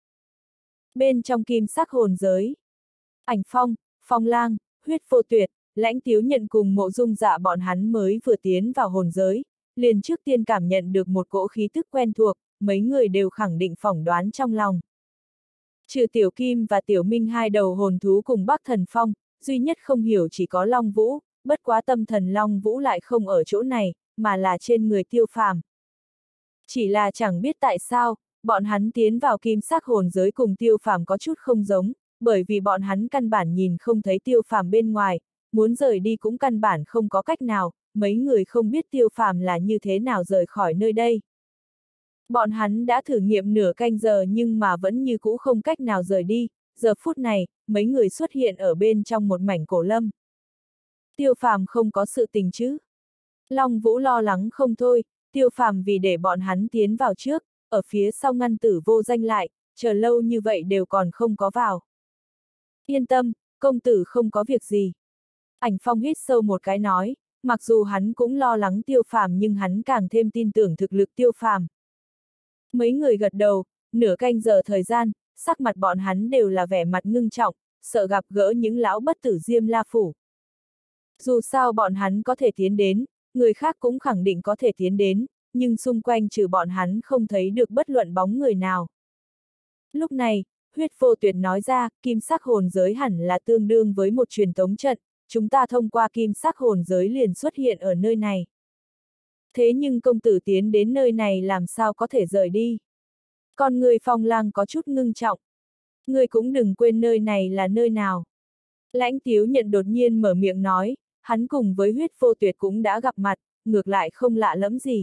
S1: Bên trong kim sắc hồn giới, Ảnh Phong, Phong Lang, Huyết Vô Tuyệt, Lãnh Tiếu Nhận cùng Mộ Dung Dạ bọn hắn mới vừa tiến vào hồn giới, liền trước tiên cảm nhận được một cỗ khí tức quen thuộc, mấy người đều khẳng định phỏng đoán trong lòng. Trừ Tiểu Kim và Tiểu Minh hai đầu hồn thú cùng Bắc Thần Phong, duy nhất không hiểu chỉ có Long Vũ, bất quá tâm thần Long Vũ lại không ở chỗ này, mà là trên người Tiêu Phàm. Chỉ là chẳng biết tại sao, bọn hắn tiến vào kim sắc hồn giới cùng Tiêu Phàm có chút không giống, bởi vì bọn hắn căn bản nhìn không thấy Tiêu Phàm bên ngoài, muốn rời đi cũng căn bản không có cách nào, mấy người không biết Tiêu Phàm là như thế nào rời khỏi nơi đây. Bọn hắn đã thử nghiệm nửa canh giờ nhưng mà vẫn như cũ không cách nào rời đi, giờ phút này, mấy người xuất hiện ở bên trong một mảnh cổ lâm. Tiêu Phàm không có sự tình chứ? Long Vũ lo lắng không thôi, Tiêu Phàm vì để bọn hắn tiến vào trước, ở phía sau ngăn Tử Vô Danh lại, chờ lâu như vậy đều còn không có vào. Yên tâm, công tử không có việc gì. Ảnh Phong hít sâu một cái nói, mặc dù hắn cũng lo lắng Tiêu Phàm nhưng hắn càng thêm tin tưởng thực lực Tiêu Phàm. Mấy người gật đầu, nửa canh giờ thời gian, sắc mặt bọn hắn đều là vẻ mặt ngưng trọng, sợ gặp gỡ những lão bất tử Diêm La Phủ. Dù sao bọn hắn có thể tiến đến, người khác cũng khẳng định có thể tiến đến, nhưng xung quanh trừ bọn hắn không thấy được bất luận bóng người nào. Lúc này, Huyết Vô Tuyệt nói ra, kim sắc hồn giới hẳn là tương đương với một truyền tống trận, chúng ta thông qua kim sắc hồn giới liền xuất hiện ở nơi này. Thế nhưng công tử tiến đến nơi này làm sao có thể rời đi? Con người Phong Lang có chút ngưng trọng. Người cũng đừng quên nơi này là nơi nào. Lãnh Tiếu Nhận đột nhiên mở miệng nói, hắn cùng với Huyết Vô Tuyệt cũng đã gặp mặt, ngược lại không lạ lẫm gì.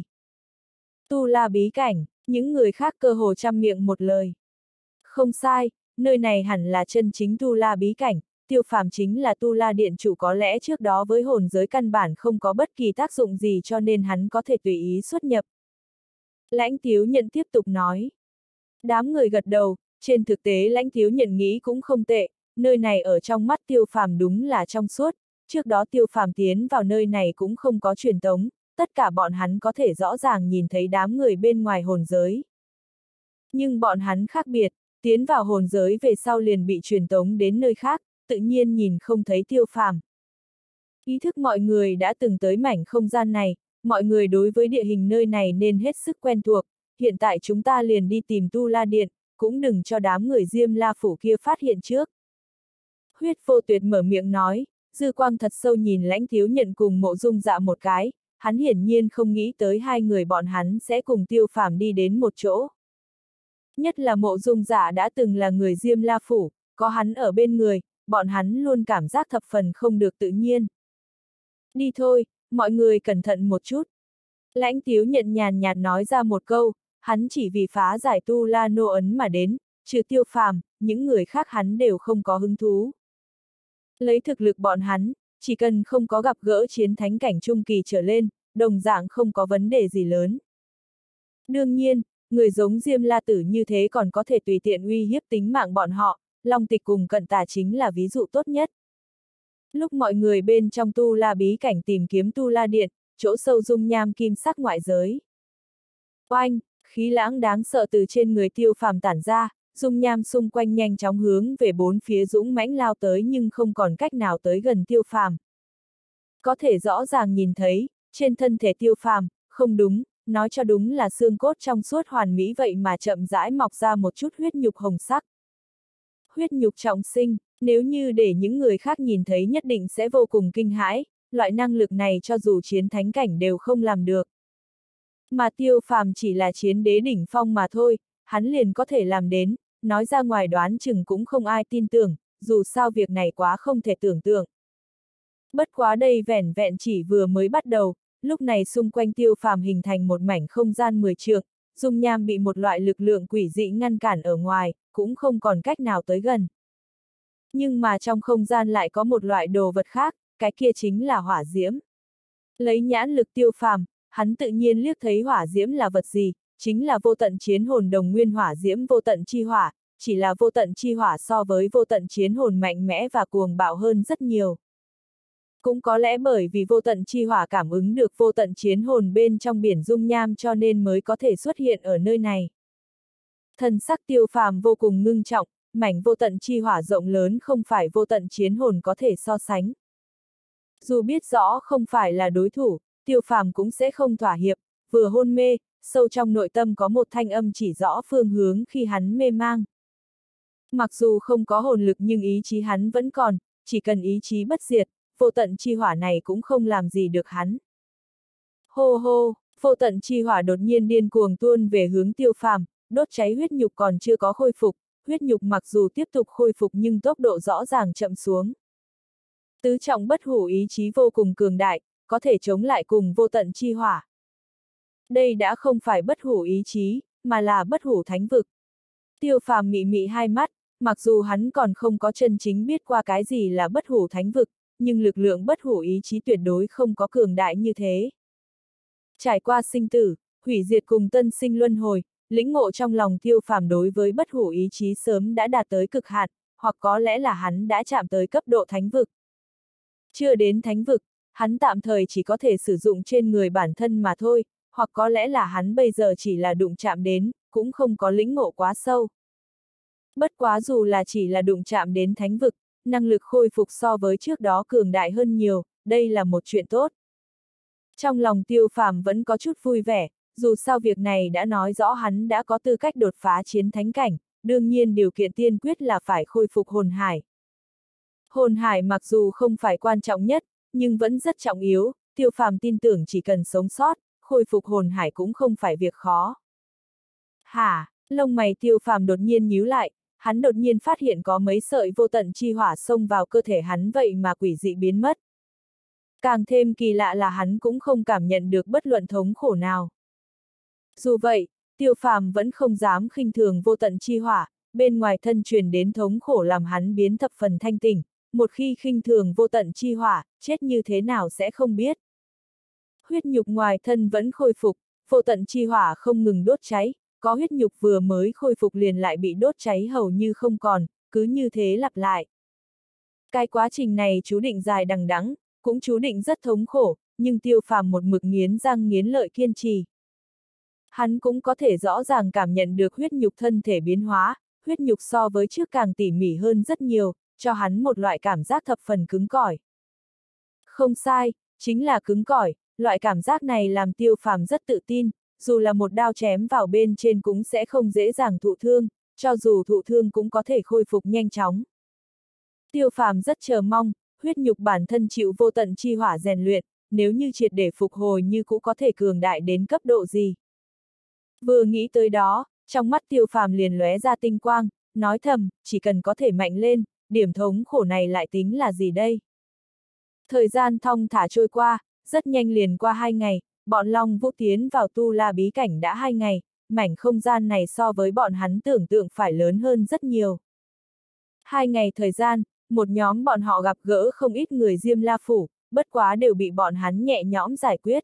S1: Tu La bí cảnh, những người khác cơ hồ trăm miệng một lời. Không sai, nơi này hẳn là chân chính Tu La bí cảnh, Tiêu Phàm chính là Tu La điện chủ, có lẽ trước đó với hồn giới căn bản không có bất kỳ tác dụng gì cho nên hắn có thể tùy ý xuất nhập. Lãnh Tiếu Nhận tiếp tục nói. Đám người gật đầu, trên thực tế Lãnh Tiếu Nhận nghĩ cũng không tệ, nơi này ở trong mắt Tiêu Phàm đúng là trong suốt, trước đó Tiêu Phàm tiến vào nơi này cũng không có truyền tống, tất cả bọn hắn có thể rõ ràng nhìn thấy đám người bên ngoài hồn giới. Nhưng bọn hắn khác biệt, tiến vào hồn giới về sau liền bị truyền tống đến nơi khác, tự nhiên nhìn không thấy Tiêu Phàm. Ý thức mọi người đã từng tới mảnh không gian này, mọi người đối với địa hình nơi này nên hết sức quen thuộc, hiện tại chúng ta liền đi tìm Tu La Điện, cũng đừng cho đám người Diêm La Phủ kia phát hiện trước. Huyết Vô Tuyệt mở miệng nói, dư quang thật sâu nhìn Lãnh Tiếu Nhận cùng Mộ Dung Dạ một cái, hắn hiển nhiên không nghĩ tới hai người bọn hắn sẽ cùng Tiêu Phàm đi đến một chỗ. Nhất là Mộ Dung Dạ đã từng là người Diêm La Phủ, có hắn ở bên người, bọn hắn luôn cảm giác thập phần không được tự nhiên. Đi thôi, mọi người cẩn thận một chút. Lãnh Tiếu Nhận nhàn nhạt nói ra một câu, hắn chỉ vì phá giải Tu La nô ấn mà đến, trừ Tiêu Phàm, những người khác hắn đều không có hứng thú. Lấy thực lực bọn hắn, chỉ cần không có gặp gỡ chiến thánh cảnh trung kỳ trở lên, đồng dạng không có vấn đề gì lớn. Đương nhiên, người giống Diêm La Tử như thế còn có thể tùy tiện uy hiếp tính mạng bọn họ, Long Tịch cùng Cận Tà chính là ví dụ tốt nhất. Lúc mọi người bên trong Tu La bí cảnh tìm kiếm Tu La Điện, chỗ sâu dung nham kim sắc ngoại giới. Oanh, khí lãng đáng sợ từ trên người Tiêu Phàm tản ra, dung nham xung quanh nhanh chóng hướng về bốn phía dũng mãnh lao tới nhưng không còn cách nào tới gần Tiêu Phàm. Có thể rõ ràng nhìn thấy, trên thân thể Tiêu Phàm, không đúng, nói cho đúng là xương cốt trong suốt hoàn mỹ vậy mà chậm rãi mọc ra một chút huyết nhục hồng sắc. Huyết nhục trọng sinh, nếu như để những người khác nhìn thấy nhất định sẽ vô cùng kinh hãi, loại năng lực này cho dù chiến thánh cảnh đều không làm được. Mà Tiêu Phàm chỉ là chiến đế đỉnh phong mà thôi, hắn liền có thể làm đến, nói ra ngoài đoán chừng cũng không ai tin tưởng, dù sao việc này quá không thể tưởng tượng. Bất quá đây vẻn vẹn chỉ vừa mới bắt đầu, lúc này xung quanh Tiêu Phàm hình thành một mảnh không gian mười trượng, dung nham bị một loại lực lượng quỷ dị ngăn cản ở ngoài, cũng không còn cách nào tới gần. Nhưng mà trong không gian lại có một loại đồ vật khác, cái kia chính là hỏa diễm. Lấy nhãn lực Tiêu Phàm, hắn tự nhiên liếc thấy hỏa diễm là vật gì, chính là vô tận chiến hồn đồng nguyên hỏa diễm vô tận chi hỏa, chỉ là vô tận chi hỏa so với vô tận chiến hồn mạnh mẽ và cuồng bạo hơn rất nhiều. Cũng có lẽ bởi vì vô tận chi hỏa cảm ứng được vô tận chiến hồn bên trong biển dung nham cho nên mới có thể xuất hiện ở nơi này. Thần sắc Tiêu Phàm vô cùng ngưng trọng, mảnh vô tận chi hỏa rộng lớn không phải vô tận chiến hồn có thể so sánh. Dù biết rõ không phải là đối thủ, Tiêu Phàm cũng sẽ không thỏa hiệp, vừa hôn mê, sâu trong nội tâm có một thanh âm chỉ rõ phương hướng khi hắn mê mang. Mặc dù không có hồn lực nhưng ý chí hắn vẫn còn, chỉ cần ý chí bất diệt, vô tận chi hỏa này cũng không làm gì được hắn. Hô hô, vô tận chi hỏa đột nhiên điên cuồng tuôn về hướng Tiêu Phàm, đốt cháy huyết nhục còn chưa có khôi phục, huyết nhục mặc dù tiếp tục khôi phục nhưng tốc độ rõ ràng chậm xuống. Tứ trọng bất hủ ý chí vô cùng cường đại, có thể chống lại cùng vô tận chi hỏa. Đây đã không phải bất hủ ý chí, mà là bất hủ thánh vực. Tiêu Phàm mị mị hai mắt, mặc dù hắn còn không có chân chính biết qua cái gì là bất hủ thánh vực, nhưng lực lượng bất hủ ý chí tuyệt đối không có cường đại như thế. Trải qua sinh tử, hủy diệt cùng tân sinh luân hồi, lĩnh ngộ trong lòng Tiêu Phàm đối với bất hủ ý chí sớm đã đạt tới cực hạn, hoặc có lẽ là hắn đã chạm tới cấp độ thánh vực. Chưa đến thánh vực, hắn tạm thời chỉ có thể sử dụng trên người bản thân mà thôi, hoặc có lẽ là hắn bây giờ chỉ là đụng chạm đến, cũng không có lĩnh ngộ quá sâu. Bất quá dù là chỉ là đụng chạm đến thánh vực, năng lực khôi phục so với trước đó cường đại hơn nhiều, đây là một chuyện tốt. Trong lòng Tiêu Phàm vẫn có chút vui vẻ, dù sao việc này đã nói rõ hắn đã có tư cách đột phá chiến thánh cảnh, đương nhiên điều kiện tiên quyết là phải khôi phục hồn hải. Hồn hải mặc dù không phải quan trọng nhất, nhưng vẫn rất trọng yếu, Tiêu Phàm tin tưởng chỉ cần sống sót, khôi phục hồn hải cũng không phải việc khó. Hả, lông mày Tiêu Phàm đột nhiên nhíu lại, hắn đột nhiên phát hiện có mấy sợi vô tận chi hỏa xông vào cơ thể hắn vậy mà quỷ dị biến mất. Càng thêm kỳ lạ là hắn cũng không cảm nhận được bất luận thống khổ nào. Dù vậy, Tiêu Phàm vẫn không dám khinh thường vô tận chi hỏa, bên ngoài thân truyền đến thống khổ làm hắn biến thập phần thanh tỉnh, một khi khinh thường vô tận chi hỏa, chết như thế nào sẽ không biết. Huyết nhục ngoài thân vẫn khôi phục, vô tận chi hỏa không ngừng đốt cháy, có huyết nhục vừa mới khôi phục liền lại bị đốt cháy hầu như không còn, cứ như thế lặp lại. Cái quá trình này chú định dài đằng đẵng, cũng chú định rất thống khổ, nhưng Tiêu Phàm một mực nghiến răng nghiến lợi kiên trì. Hắn cũng có thể rõ ràng cảm nhận được huyết nhục thân thể biến hóa, huyết nhục so với trước càng tỉ mỉ hơn rất nhiều, cho hắn một loại cảm giác thập phần cứng cỏi. Không sai, chính là cứng cỏi, loại cảm giác này làm Tiêu Phàm rất tự tin, dù là một đao chém vào bên trên cũng sẽ không dễ dàng thụ thương, cho dù thụ thương cũng có thể khôi phục nhanh chóng. Tiêu Phàm rất chờ mong, huyết nhục bản thân chịu vô tận chi hỏa rèn luyện, nếu như triệt để phục hồi như cũ có thể cường đại đến cấp độ gì. Vừa nghĩ tới đó, trong mắt Tiêu Phàm liền lóe ra tinh quang, nói thầm, chỉ cần có thể mạnh lên, điểm thống khổ này lại tính là gì đây? Thời gian thong thả trôi qua, rất nhanh liền qua hai ngày, bọn Long Vũ tiến vào Tu La bí cảnh đã hai ngày, mảnh không gian này so với bọn hắn tưởng tượng phải lớn hơn rất nhiều. Hai ngày thời gian, một nhóm bọn họ gặp gỡ không ít người Diêm La Phủ, bất quá đều bị bọn hắn nhẹ nhõm giải quyết.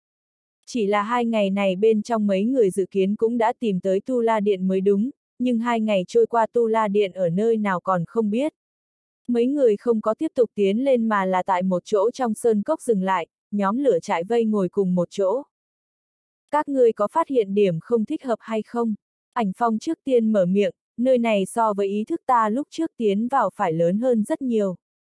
S1: Chỉ là hai ngày này bên trong mấy người dự kiến cũng đã tìm tới Tu La Điện mới đúng, nhưng hai ngày trôi qua Tu La Điện ở nơi nào còn không biết. Mấy người không có tiếp tục tiến lên mà là tại một chỗ trong sơn cốc dừng lại, nhóm lửa trại vây ngồi cùng một chỗ. Các ngươi có phát hiện điểm không thích hợp hay không? Ảnh Phong trước tiên mở miệng, nơi này so với ý thức ta lúc trước tiến vào phải lớn hơn rất nhiều.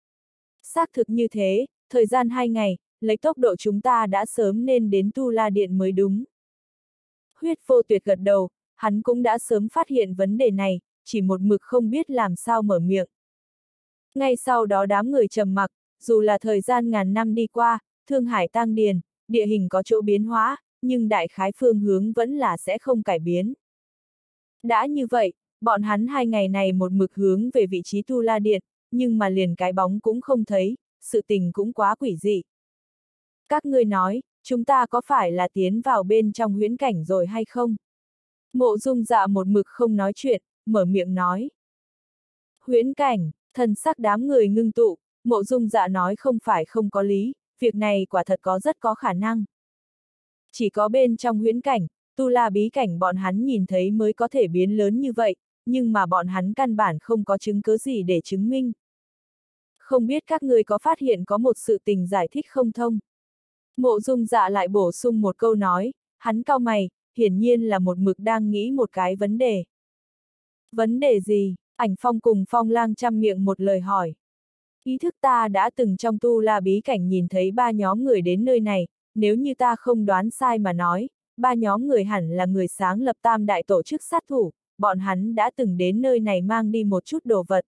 S1: Xác thực như thế, thời gian hai ngày, lấy tốc độ chúng ta đã sớm nên đến Tu La Điện mới đúng. Huyết Vô Tuyệt gật đầu, hắn cũng đã sớm phát hiện vấn đề này, chỉ một mực không biết làm sao mở miệng. Ngay sau đó đám người trầm mặc, dù là thời gian ngàn năm đi qua, Thương Hải Tang Điền, địa hình có chỗ biến hóa, nhưng đại khái phương hướng vẫn là sẽ không cải biến. Đã như vậy, bọn hắn hai ngày này một mực hướng về vị trí Tu La Điện, nhưng mà liền cái bóng cũng không thấy, sự tình cũng quá quỷ dị. Các ngươi nói, chúng ta có phải là tiến vào bên trong huyễn cảnh rồi hay không? Mộ Dung Dạ một mực không nói chuyện, mở miệng nói. Huyễn cảnh, thần sắc đám người ngưng tụ, Mộ Dung Dạ nói không phải không có lý, việc này quả thật có rất có khả năng. Chỉ có bên trong huyễn cảnh, Tu La bí cảnh bọn hắn nhìn thấy mới có thể biến lớn như vậy, nhưng mà bọn hắn căn bản không có chứng cứ gì để chứng minh. Không biết các người có phát hiện có một sự tình giải thích không thông. Mộ Dung Dạ lại bổ sung một câu nói, hắn cau mày, hiển nhiên là một mực đang nghĩ một cái vấn đề. Vấn đề gì? Ảnh Phong cùng Phong Lang chăm miệng một lời hỏi. Ý thức ta đã từng trong Tu La bí cảnh nhìn thấy ba nhóm người đến nơi này, nếu như ta không đoán sai mà nói, ba nhóm người hẳn là người sáng lập Tam Đại tổ chức sát thủ, bọn hắn đã từng đến nơi này mang đi một chút đồ vật.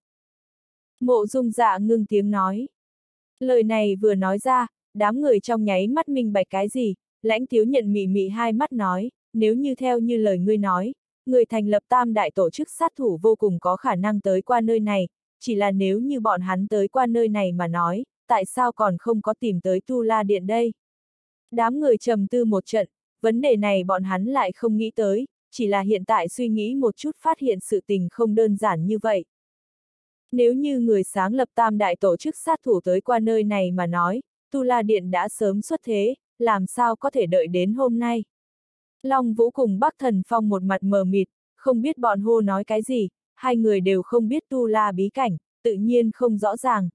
S1: Mộ Dung Dạ ngưng tiếng nói. Lời này vừa nói ra, đám người trong nháy mắt minh bạch cái gì, Lãnh Tiếu Nhận mị mị hai mắt nói, nếu như theo như lời ngươi nói, người thành lập Tam Đại tổ chức sát thủ vô cùng có khả năng tới qua nơi này, chỉ là nếu như bọn hắn tới qua nơi này mà nói, tại sao còn không có tìm tới Tu La Điện đây? Đám người trầm tư một trận, vấn đề này bọn hắn lại không nghĩ tới, chỉ là hiện tại suy nghĩ một chút phát hiện sự tình không đơn giản như vậy. Nếu như người sáng lập Tam Đại tổ chức sát thủ tới qua nơi này mà nói, Tu La Điện đã sớm xuất thế, làm sao có thể đợi đến hôm nay? Long Vũ cùng Bắc Thần Phong một mặt mờ mịt, không biết bọn hô nói cái gì, hai người đều không biết Tu La bí cảnh, tự nhiên không rõ ràng.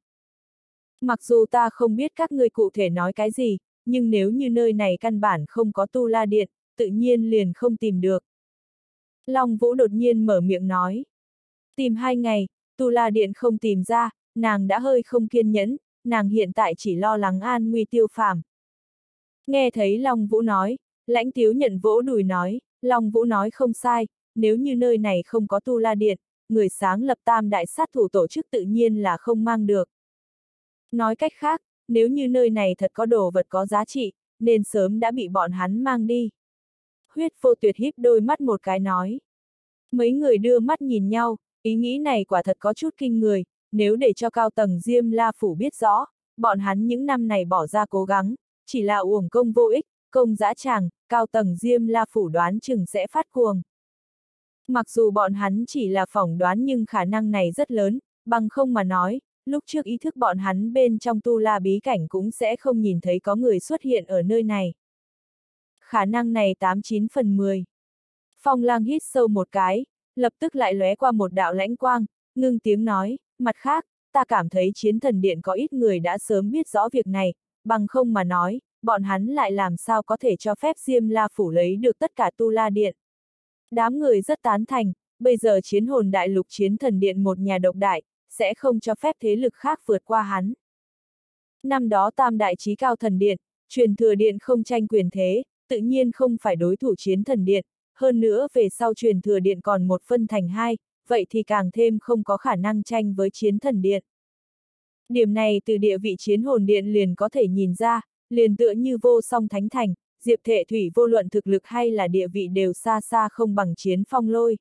S1: Mặc dù ta không biết các ngươi cụ thể nói cái gì, nhưng nếu như nơi này căn bản không có Tu La Điện, tự nhiên liền không tìm được. Long Vũ đột nhiên mở miệng nói. Tìm hai ngày, Tu La Điện không tìm ra, nàng đã hơi không kiên nhẫn, nàng hiện tại chỉ lo lắng an nguy Tiêu Phàm. Nghe thấy Long Vũ nói, Lãnh Tiếu Nhận vỗ đùi nói, Long Vũ nói không sai, nếu như nơi này không có Tu La Điện, người sáng lập Tam Đại sát thủ tổ chức tự nhiên là không mang được. Nói cách khác, nếu như nơi này thật có đồ vật có giá trị, nên sớm đã bị bọn hắn mang đi. Huyết Vô Tuyệt híp đôi mắt một cái nói. Mấy người đưa mắt nhìn nhau, ý nghĩ này quả thật có chút kinh người, nếu để cho cao tầng Diêm La Phủ biết rõ, bọn hắn những năm này bỏ ra cố gắng, chỉ là uổng công vô ích, công dã tràng, cao tầng Diêm La Phủ đoán chừng sẽ phát cuồng. Mặc dù bọn hắn chỉ là phỏng đoán nhưng khả năng này rất lớn, bằng không mà nói, lúc trước ý thức bọn hắn bên trong Tu La bí cảnh cũng sẽ không nhìn thấy có người xuất hiện ở nơi này. Khả năng này tám chín phần mười. Phong Lang hít sâu một cái, lập tức lại lóe qua một đạo lãnh quang, ngưng tiếng nói, mặt khác, ta cảm thấy Chiến Thần Điện có ít người đã sớm biết rõ việc này, bằng không mà nói, bọn hắn lại làm sao có thể cho phép Diêm La Phủ lấy được tất cả Tu La Điện. Đám người rất tán thành, bây giờ Chiến Hồn Đại Lục Chiến Thần Điện một nhà độc đại, sẽ không cho phép thế lực khác vượt qua hắn. Năm đó Tam Đại Chí Cao Thần Điện, Truyền Thừa Điện không tranh quyền thế, tự nhiên không phải đối thủ Chiến Thần Điện, hơn nữa về sau Truyền Thừa Điện còn một phân thành hai, vậy thì càng thêm không có khả năng tranh với Chiến Thần Điện. Điểm này từ địa vị Chiến Hồn Điện liền có thể nhìn ra, liền tựa như Vô Song Thánh Thành, Diệp Thệ Thủy vô luận thực lực hay là địa vị đều xa xa không bằng Chiến Phong Lôi.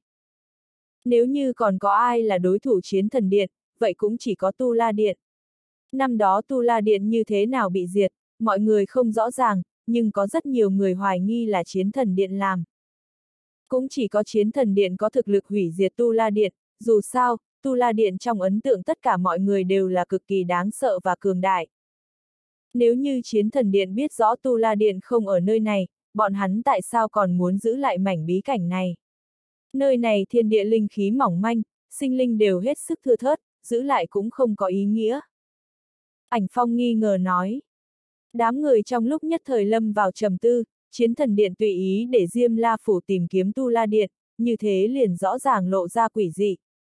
S1: Nếu như còn có ai là đối thủ Chiến Thần Điện, vậy cũng chỉ có Tu La Điện. Năm đó Tu La Điện như thế nào bị diệt, mọi người không rõ ràng, nhưng có rất nhiều người hoài nghi là Chiến Thần Điện làm. Cũng chỉ có Chiến Thần Điện có thực lực hủy diệt Tu La Điện, dù sao, Tu La Điện trong ấn tượng tất cả mọi người đều là cực kỳ đáng sợ và cường đại. Nếu như Chiến Thần Điện biết rõ Tu La Điện không ở nơi này, bọn hắn tại sao còn muốn giữ lại mảnh bí cảnh này? Nơi này thiên địa linh khí mỏng manh, sinh linh đều hết sức thưa thớt, giữ lại cũng không có ý nghĩa. Ảnh Phong nghi ngờ nói. Đám người trong lúc nhất thời lâm vào trầm tư, Chiến Thần Điện tùy ý để Diêm La Phủ tìm kiếm Tu La Điện, như thế liền rõ ràng lộ ra quỷ dị.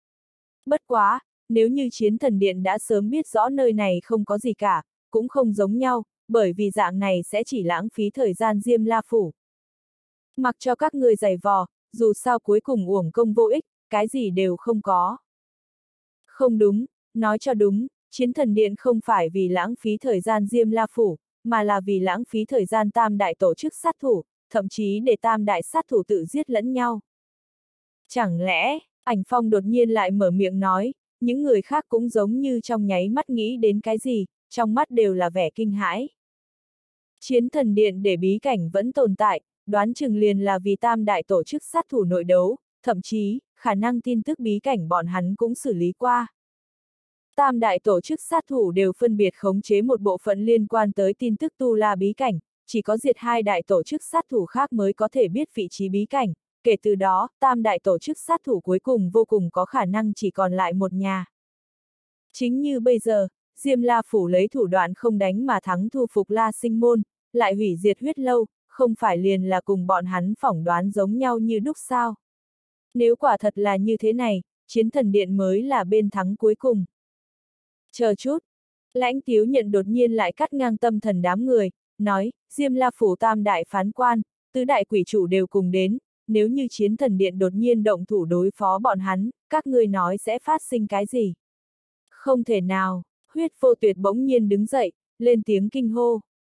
S1: Bất quá, nếu như Chiến Thần Điện đã sớm biết rõ nơi này không có gì cả, cũng không giống nhau, bởi vì dạng này sẽ chỉ lãng phí thời gian Diêm La Phủ. Mặc cho các người giày vò, dù sao cuối cùng uổng công vô ích, cái gì đều không có. Không đúng, nói cho đúng, Chiến Thần Điện không phải vì lãng phí thời gian Diêm La Phủ, mà là vì lãng phí thời gian tam đại tổ chức sát thủ, thậm chí để tam đại sát thủ tự giết lẫn nhau. Chẳng lẽ, Ảnh Phong đột nhiên lại mở miệng nói, những người khác cũng giống như trong nháy mắt nghĩ đến cái gì, trong mắt đều là vẻ kinh hãi. Chiến Thần Điện để bí cảnh vẫn tồn tại, đoán chừng liền là vì tam đại tổ chức sát thủ nội đấu, thậm chí, khả năng tin tức bí cảnh bọn hắn cũng xử lý qua. Tam đại tổ chức sát thủ đều phân biệt khống chế một bộ phận liên quan tới tin tức Tu La bí cảnh, chỉ có diệt hai đại tổ chức sát thủ khác mới có thể biết vị trí bí cảnh, kể từ đó, tam đại tổ chức sát thủ cuối cùng vô cùng có khả năng chỉ còn lại một nhà. Chính như bây giờ, Diêm La Phủ lấy thủ đoạn không đánh mà thắng thu phục La Sinh Môn, lại hủy diệt huyết lâu, không phải liền là cùng bọn hắn phỏng đoán giống nhau như đúc sao. Nếu quả thật là như thế này, Chiến Thần Điện mới là bên thắng cuối cùng. Chờ chút. Lãnh Tiếu Nhận đột nhiên lại cắt ngang tâm thần đám người, nói, Diêm La Phủ tam đại phán quan, tứ đại quỷ chủ đều cùng đến, nếu như Chiến Thần Điện đột nhiên động thủ đối phó bọn hắn, các ngươi nói sẽ phát sinh cái gì? Không thể nào, Huyết Vô Tuyệt bỗng nhiên đứng dậy, lên tiếng kinh hô.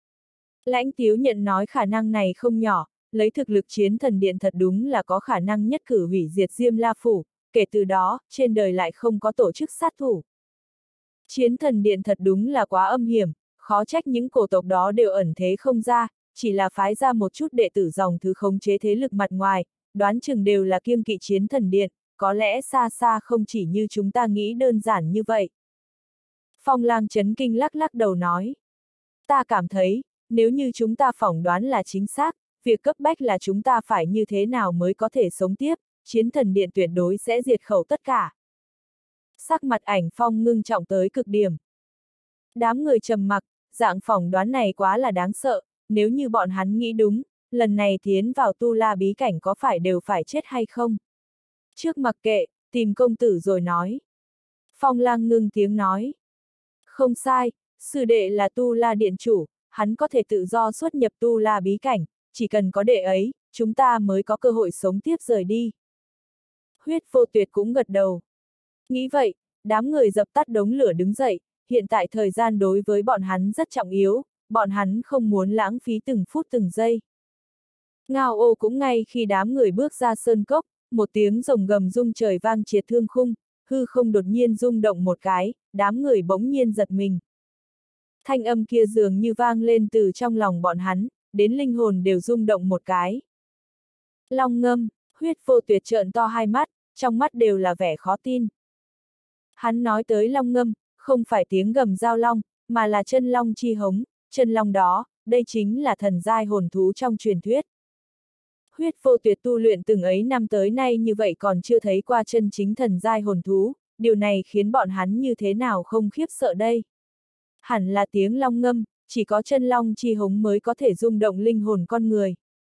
S1: Lãnh Tiếu Nhận nói khả năng này không nhỏ, lấy thực lực Chiến Thần Điện thật đúng là có khả năng nhất cử hủy diệt Diêm La Phủ, kể từ đó, trên đời lại không có tổ chức sát thủ. Chiến Thần Điện thật đúng là quá âm hiểm, khó trách những cổ tộc đó đều ẩn thế không ra, chỉ là phái ra một chút đệ tử dòng thứ khống chế thế lực mặt ngoài, đoán chừng đều là kiêng kỵ Chiến Thần Điện, có lẽ xa xa không chỉ như chúng ta nghĩ đơn giản như vậy. Phong Lang chấn kinh lắc lắc đầu nói. Ta cảm thấy, nếu như chúng ta phỏng đoán là chính xác, việc cấp bách là chúng ta phải như thế nào mới có thể sống tiếp, Chiến Thần Điện tuyệt đối sẽ diệt khẩu tất cả. Sắc mặt Ảnh Phong ngưng trọng tới cực điểm. Đám người trầm mặc, dạng phỏng đoán này quá là đáng sợ, nếu như bọn hắn nghĩ đúng, lần này tiến vào Tu La bí cảnh có phải đều phải chết hay không? Trước mặc kệ, tìm công tử rồi nói. Phong Lang ngưng tiếng nói. Không sai, sư đệ là Tu La điện chủ, hắn có thể tự do xuất nhập Tu La bí cảnh, chỉ cần có đệ ấy, chúng ta mới có cơ hội sống tiếp rời đi. Huyết Vô Tuyệt cũng gật đầu. Nghĩ vậy, đám người dập tắt đống lửa đứng dậy, hiện tại thời gian đối với bọn hắn rất trọng yếu, bọn hắn không muốn lãng phí từng phút từng giây. Ngao Ô cũng ngay khi đám người bước ra sơn cốc, một tiếng rồng gầm rung trời vang triệt thương khung, hư không đột nhiên rung động một cái, đám người bỗng nhiên giật mình. Thanh âm kia dường như vang lên từ trong lòng bọn hắn, đến linh hồn đều rung động một cái. Long ngâm, Huyết Vô Tuyệt trợn to hai mắt, trong mắt đều là vẻ khó tin. Hắn nói tới long ngâm, không phải tiếng gầm giao long, mà là chân long chi hống, chân long đó, đây chính là thần giai hồn thú trong truyền thuyết. Huyết Vô Tuyệt tu luyện từng ấy năm tới nay như vậy còn chưa thấy qua chân chính thần giai hồn thú, điều này khiến bọn hắn như thế nào không khiếp sợ đây. Hẳn là tiếng long ngâm, chỉ có chân long chi hống mới có thể rung động linh hồn con người.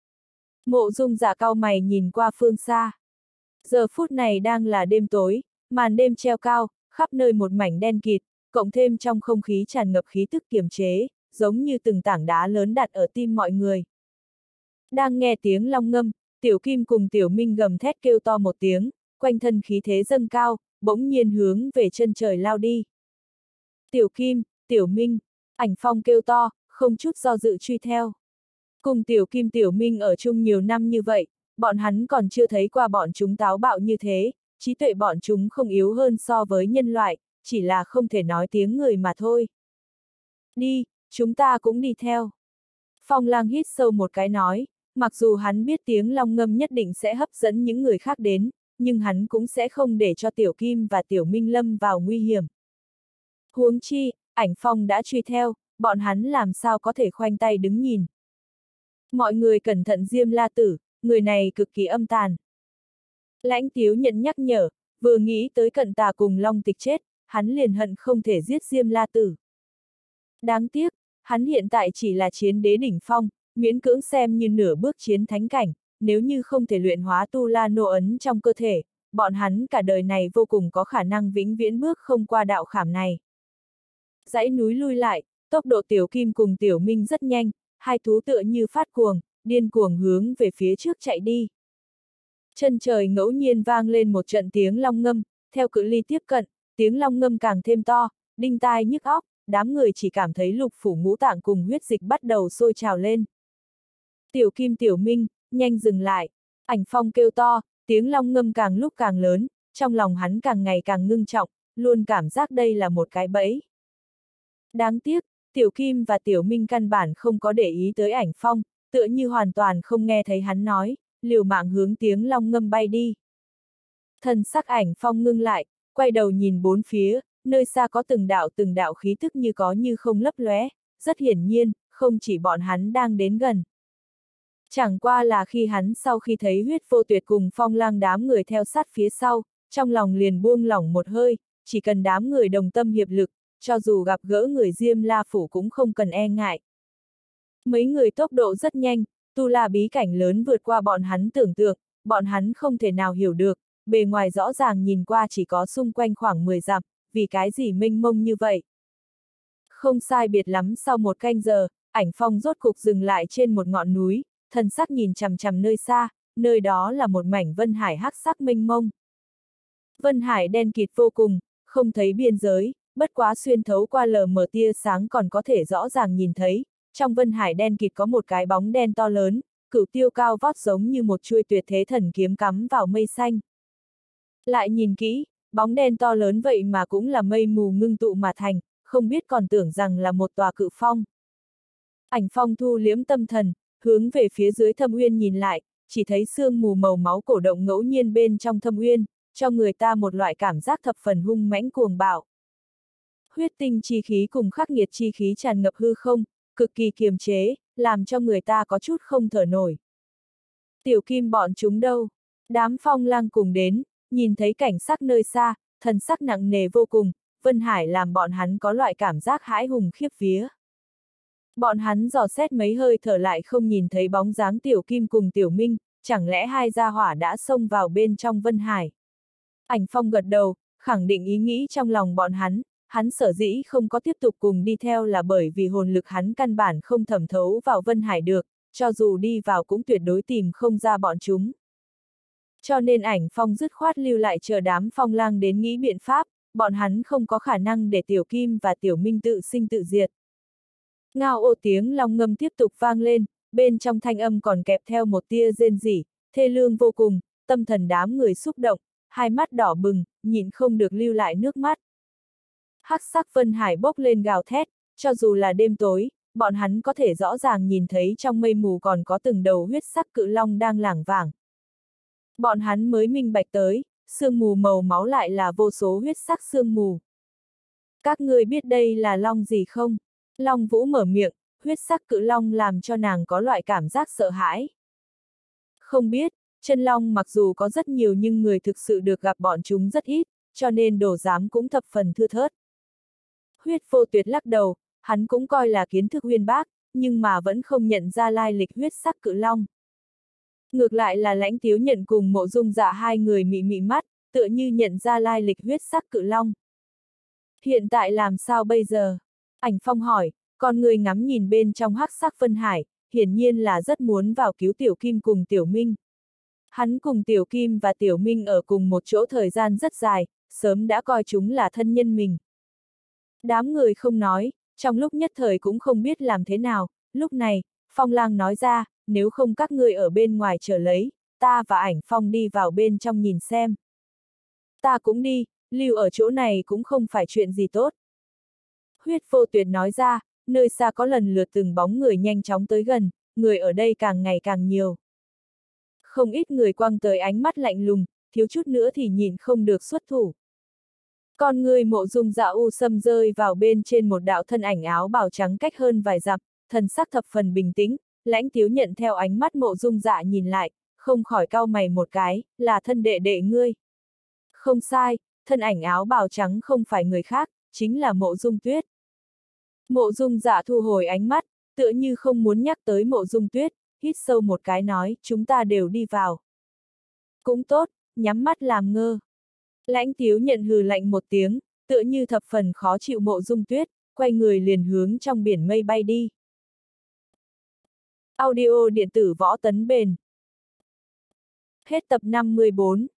S1: Mộ Dung Dạ cau mày nhìn qua phương xa. Giờ phút này đang là đêm tối, màn đêm treo cao, khắp nơi một mảnh đen kịt, cộng thêm trong không khí tràn ngập khí tức kiềm chế, giống như từng tảng đá lớn đặt ở tim mọi người. Đang nghe tiếng long ngâm, Tiểu Kim cùng Tiểu Minh gầm thét kêu to một tiếng, quanh thân khí thế dâng cao, bỗng nhiên hướng về chân trời lao đi. Tiểu Kim, Tiểu Minh, Ảnh Phong kêu to, không chút do dự truy theo. Cùng Tiểu Kim Tiểu Minh ở chung nhiều năm như vậy, bọn hắn còn chưa thấy qua bọn chúng táo bạo như thế, trí tuệ bọn chúng không yếu hơn so với nhân loại, chỉ là không thể nói tiếng người mà thôi. Đi, chúng ta cũng đi theo. Phong Lang hít sâu một cái nói, mặc dù hắn biết tiếng long ngâm nhất định sẽ hấp dẫn những người khác đến, nhưng hắn cũng sẽ không để cho Tiểu Kim và Tiểu Minh lâm vào nguy hiểm. Huống chi, Ảnh Phong đã truy theo, bọn hắn làm sao có thể khoanh tay đứng nhìn. Mọi người cẩn thận Diêm La Tử, người này cực kỳ âm tàn. Lãnh Tiếu Nhận nhắc nhở, vừa nghĩ tới Cận Tà cùng Long Tịch chết, hắn liền hận không thể giết Diêm La Tử. Đáng tiếc, hắn hiện tại chỉ là chiến đế đỉnh phong, miễn cưỡng xem như nửa bước chiến thánh cảnh, nếu như không thể luyện hóa tu la nô ấn trong cơ thể, bọn hắn cả đời này vô cùng có khả năng vĩnh viễn bước không qua đạo khảm này. Dãy núi lui lại, tốc độ Tiểu Kim cùng Tiểu Minh rất nhanh, hai thú tựa như phát cuồng, điên cuồng hướng về phía trước chạy đi. Chân trời ngẫu nhiên vang lên một trận tiếng long ngâm, theo cự ly tiếp cận, tiếng long ngâm càng thêm to, đinh tai nhức óc, đám người chỉ cảm thấy lục phủ ngũ tạng cùng huyết dịch bắt đầu sôi trào lên. Tiểu Kim Tiểu Minh, nhanh dừng lại, Ảnh Phong kêu to, tiếng long ngâm càng lúc càng lớn, trong lòng hắn càng ngày càng ngưng trọng, luôn cảm giác đây là một cái bẫy. Đáng tiếc, Tiểu Kim và Tiểu Minh căn bản không có để ý tới Ảnh Phong, tựa như hoàn toàn không nghe thấy hắn nói, liều mạng hướng tiếng long ngâm bay đi. Thần sắc Ảnh Phong ngưng lại, quay đầu nhìn bốn phía, nơi xa có từng đạo từng đạo khí tức như có như không lấp lóe, rất hiển nhiên, không chỉ bọn hắn đang đến gần. Chẳng qua là khi hắn sau khi thấy Huyết Vô Tuyệt cùng Phong Lang đám người theo sát phía sau, trong lòng liền buông lỏng một hơi, chỉ cần đám người đồng tâm hiệp lực, cho dù gặp gỡ người Diêm La Phủ cũng không cần e ngại. Mấy người tốc độ rất nhanh, tu la bí cảnh lớn vượt qua bọn hắn tưởng tượng, bọn hắn không thể nào hiểu được, bề ngoài rõ ràng nhìn qua chỉ có xung quanh khoảng mười dặm, vì cái gì mênh mông như vậy. Không sai biệt lắm sau một canh giờ, Ảnh Phong rốt cục dừng lại trên một ngọn núi, thần sắc nhìn chằm chằm nơi xa, nơi đó là một mảnh vân hải hắc sắc mênh mông. Vân hải đen kịt vô cùng, không thấy biên giới, bất quá xuyên thấu qua lờ mờ tia sáng còn có thể rõ ràng nhìn thấy, trong vân hải đen kịt có một cái bóng đen to lớn, cửu tiêu cao vót giống như một chuôi tuyệt thế thần kiếm cắm vào mây xanh. Lại nhìn kỹ, bóng đen to lớn vậy mà cũng là mây mù ngưng tụ mà thành, không biết còn tưởng rằng là một tòa cự phong. Ảnh Phong thu liếm tâm thần, hướng về phía dưới thâm uyên nhìn lại, chỉ thấy sương mù màu máu cổ động ngẫu nhiên bên trong thâm uyên, cho người ta một loại cảm giác thập phần hung mãnh cuồng bạo. Huyết tinh chi khí cùng khắc nghiệt chi khí tràn ngập hư không, cực kỳ kiềm chế, làm cho người ta có chút không thở nổi. Tiểu Kim bọn chúng đâu? Đám Phong Lang cùng đến, nhìn thấy cảnh sắc nơi xa, thần sắc nặng nề vô cùng, Vân Hải làm bọn hắn có loại cảm giác hãi hùng khiếp vía. Bọn hắn dò xét mấy hơi thở lại không nhìn thấy bóng dáng Tiểu Kim cùng Tiểu Minh, chẳng lẽ hai gia hỏa đã xông vào bên trong Vân Hải. Ảnh Phong gật đầu, khẳng định ý nghĩ trong lòng bọn hắn, hắn sở dĩ không có tiếp tục cùng đi theo là bởi vì hồn lực hắn căn bản không thẩm thấu vào Vân Hải được, cho dù đi vào cũng tuyệt đối tìm không ra bọn chúng. Cho nên Ảnh Phong dứt khoát lưu lại chờ đám Phong Lang đến nghĩ biện pháp, bọn hắn không có khả năng để Tiểu Kim và Tiểu Minh tự sinh tự diệt. Ngao ô tiếng long ngâm tiếp tục vang lên, bên trong thanh âm còn kẹp theo một tia rên rỉ, thê lương vô cùng, tâm thần đám người xúc động, hai mắt đỏ bừng, nhịn không được lưu lại nước mắt. Hắc sắc Vân Hải bốc lên gào thét, cho dù là đêm tối, bọn hắn có thể rõ ràng nhìn thấy trong mây mù còn có từng đầu huyết sắc cự long đang lảng vảng. Bọn hắn mới minh bạch tới, sương mù màu máu lại là vô số huyết sắc sương mù. Các ngươi biết đây là long gì không? Long Vũ mở miệng, huyết sắc cự long làm cho nàng có loại cảm giác sợ hãi. Không biết, chân long mặc dù có rất nhiều nhưng người thực sự được gặp bọn chúng rất ít, cho nên đồ giám cũng thập phần thưa thớt. Huyết Vô Tuyệt lắc đầu, hắn cũng coi là kiến thức uyên bác, nhưng mà vẫn không nhận ra lai lịch huyết sắc cự long. Ngược lại là Lãnh Tiếu Nhận cùng Mộ Dung Dạ hai người mị mị mắt, tựa như nhận ra lai lịch huyết sắc cự long. Hiện tại làm sao bây giờ? Ảnh Phong hỏi, con người ngắm nhìn bên trong hắc sắc Vân Hải, hiển nhiên là rất muốn vào cứu Tiểu Kim cùng Tiểu Minh. Hắn cùng Tiểu Kim và Tiểu Minh ở cùng một chỗ thời gian rất dài, sớm đã coi chúng là thân nhân mình. Đám người không nói, trong lúc nhất thời cũng không biết làm thế nào, lúc này, Phong Lang nói ra, nếu không các ngươi ở bên ngoài chờ lấy, ta và Ảnh Phong đi vào bên trong nhìn xem. Ta cũng đi, lưu ở chỗ này cũng không phải chuyện gì tốt. Huyết Vô Tuyệt nói ra, nơi xa có lần lượt từng bóng người nhanh chóng tới gần, người ở đây càng ngày càng nhiều. Không ít người quăng tới ánh mắt lạnh lùng, thiếu chút nữa thì nhìn không được xuất thủ. Con người Mộ Dung Dạ u sâm rơi vào bên trên một đạo thân ảnh áo bào trắng cách hơn vài dặm, thần sắc thập phần bình tĩnh, Lãnh Tiếu Nhận theo ánh mắt Mộ Dung Dạ nhìn lại, không khỏi cau mày một cái, là thân đệ đệ ngươi. Không sai, thân ảnh áo bào trắng không phải người khác, chính là Mộ Dung Tuyết. Mộ Dung Dạ thu hồi ánh mắt, tựa như không muốn nhắc tới Mộ Dung Tuyết, hít sâu một cái nói, chúng ta đều đi vào. Cũng tốt, nhắm mắt làm ngơ. Lãnh Tiếu Nhận hừ lạnh một tiếng, tựa như thập phần khó chịu Mộ Dung Tuyết, quay người liền hướng trong biển mây bay đi. Audio điện tử võ tấn bền. Hết tập năm mươi bốn.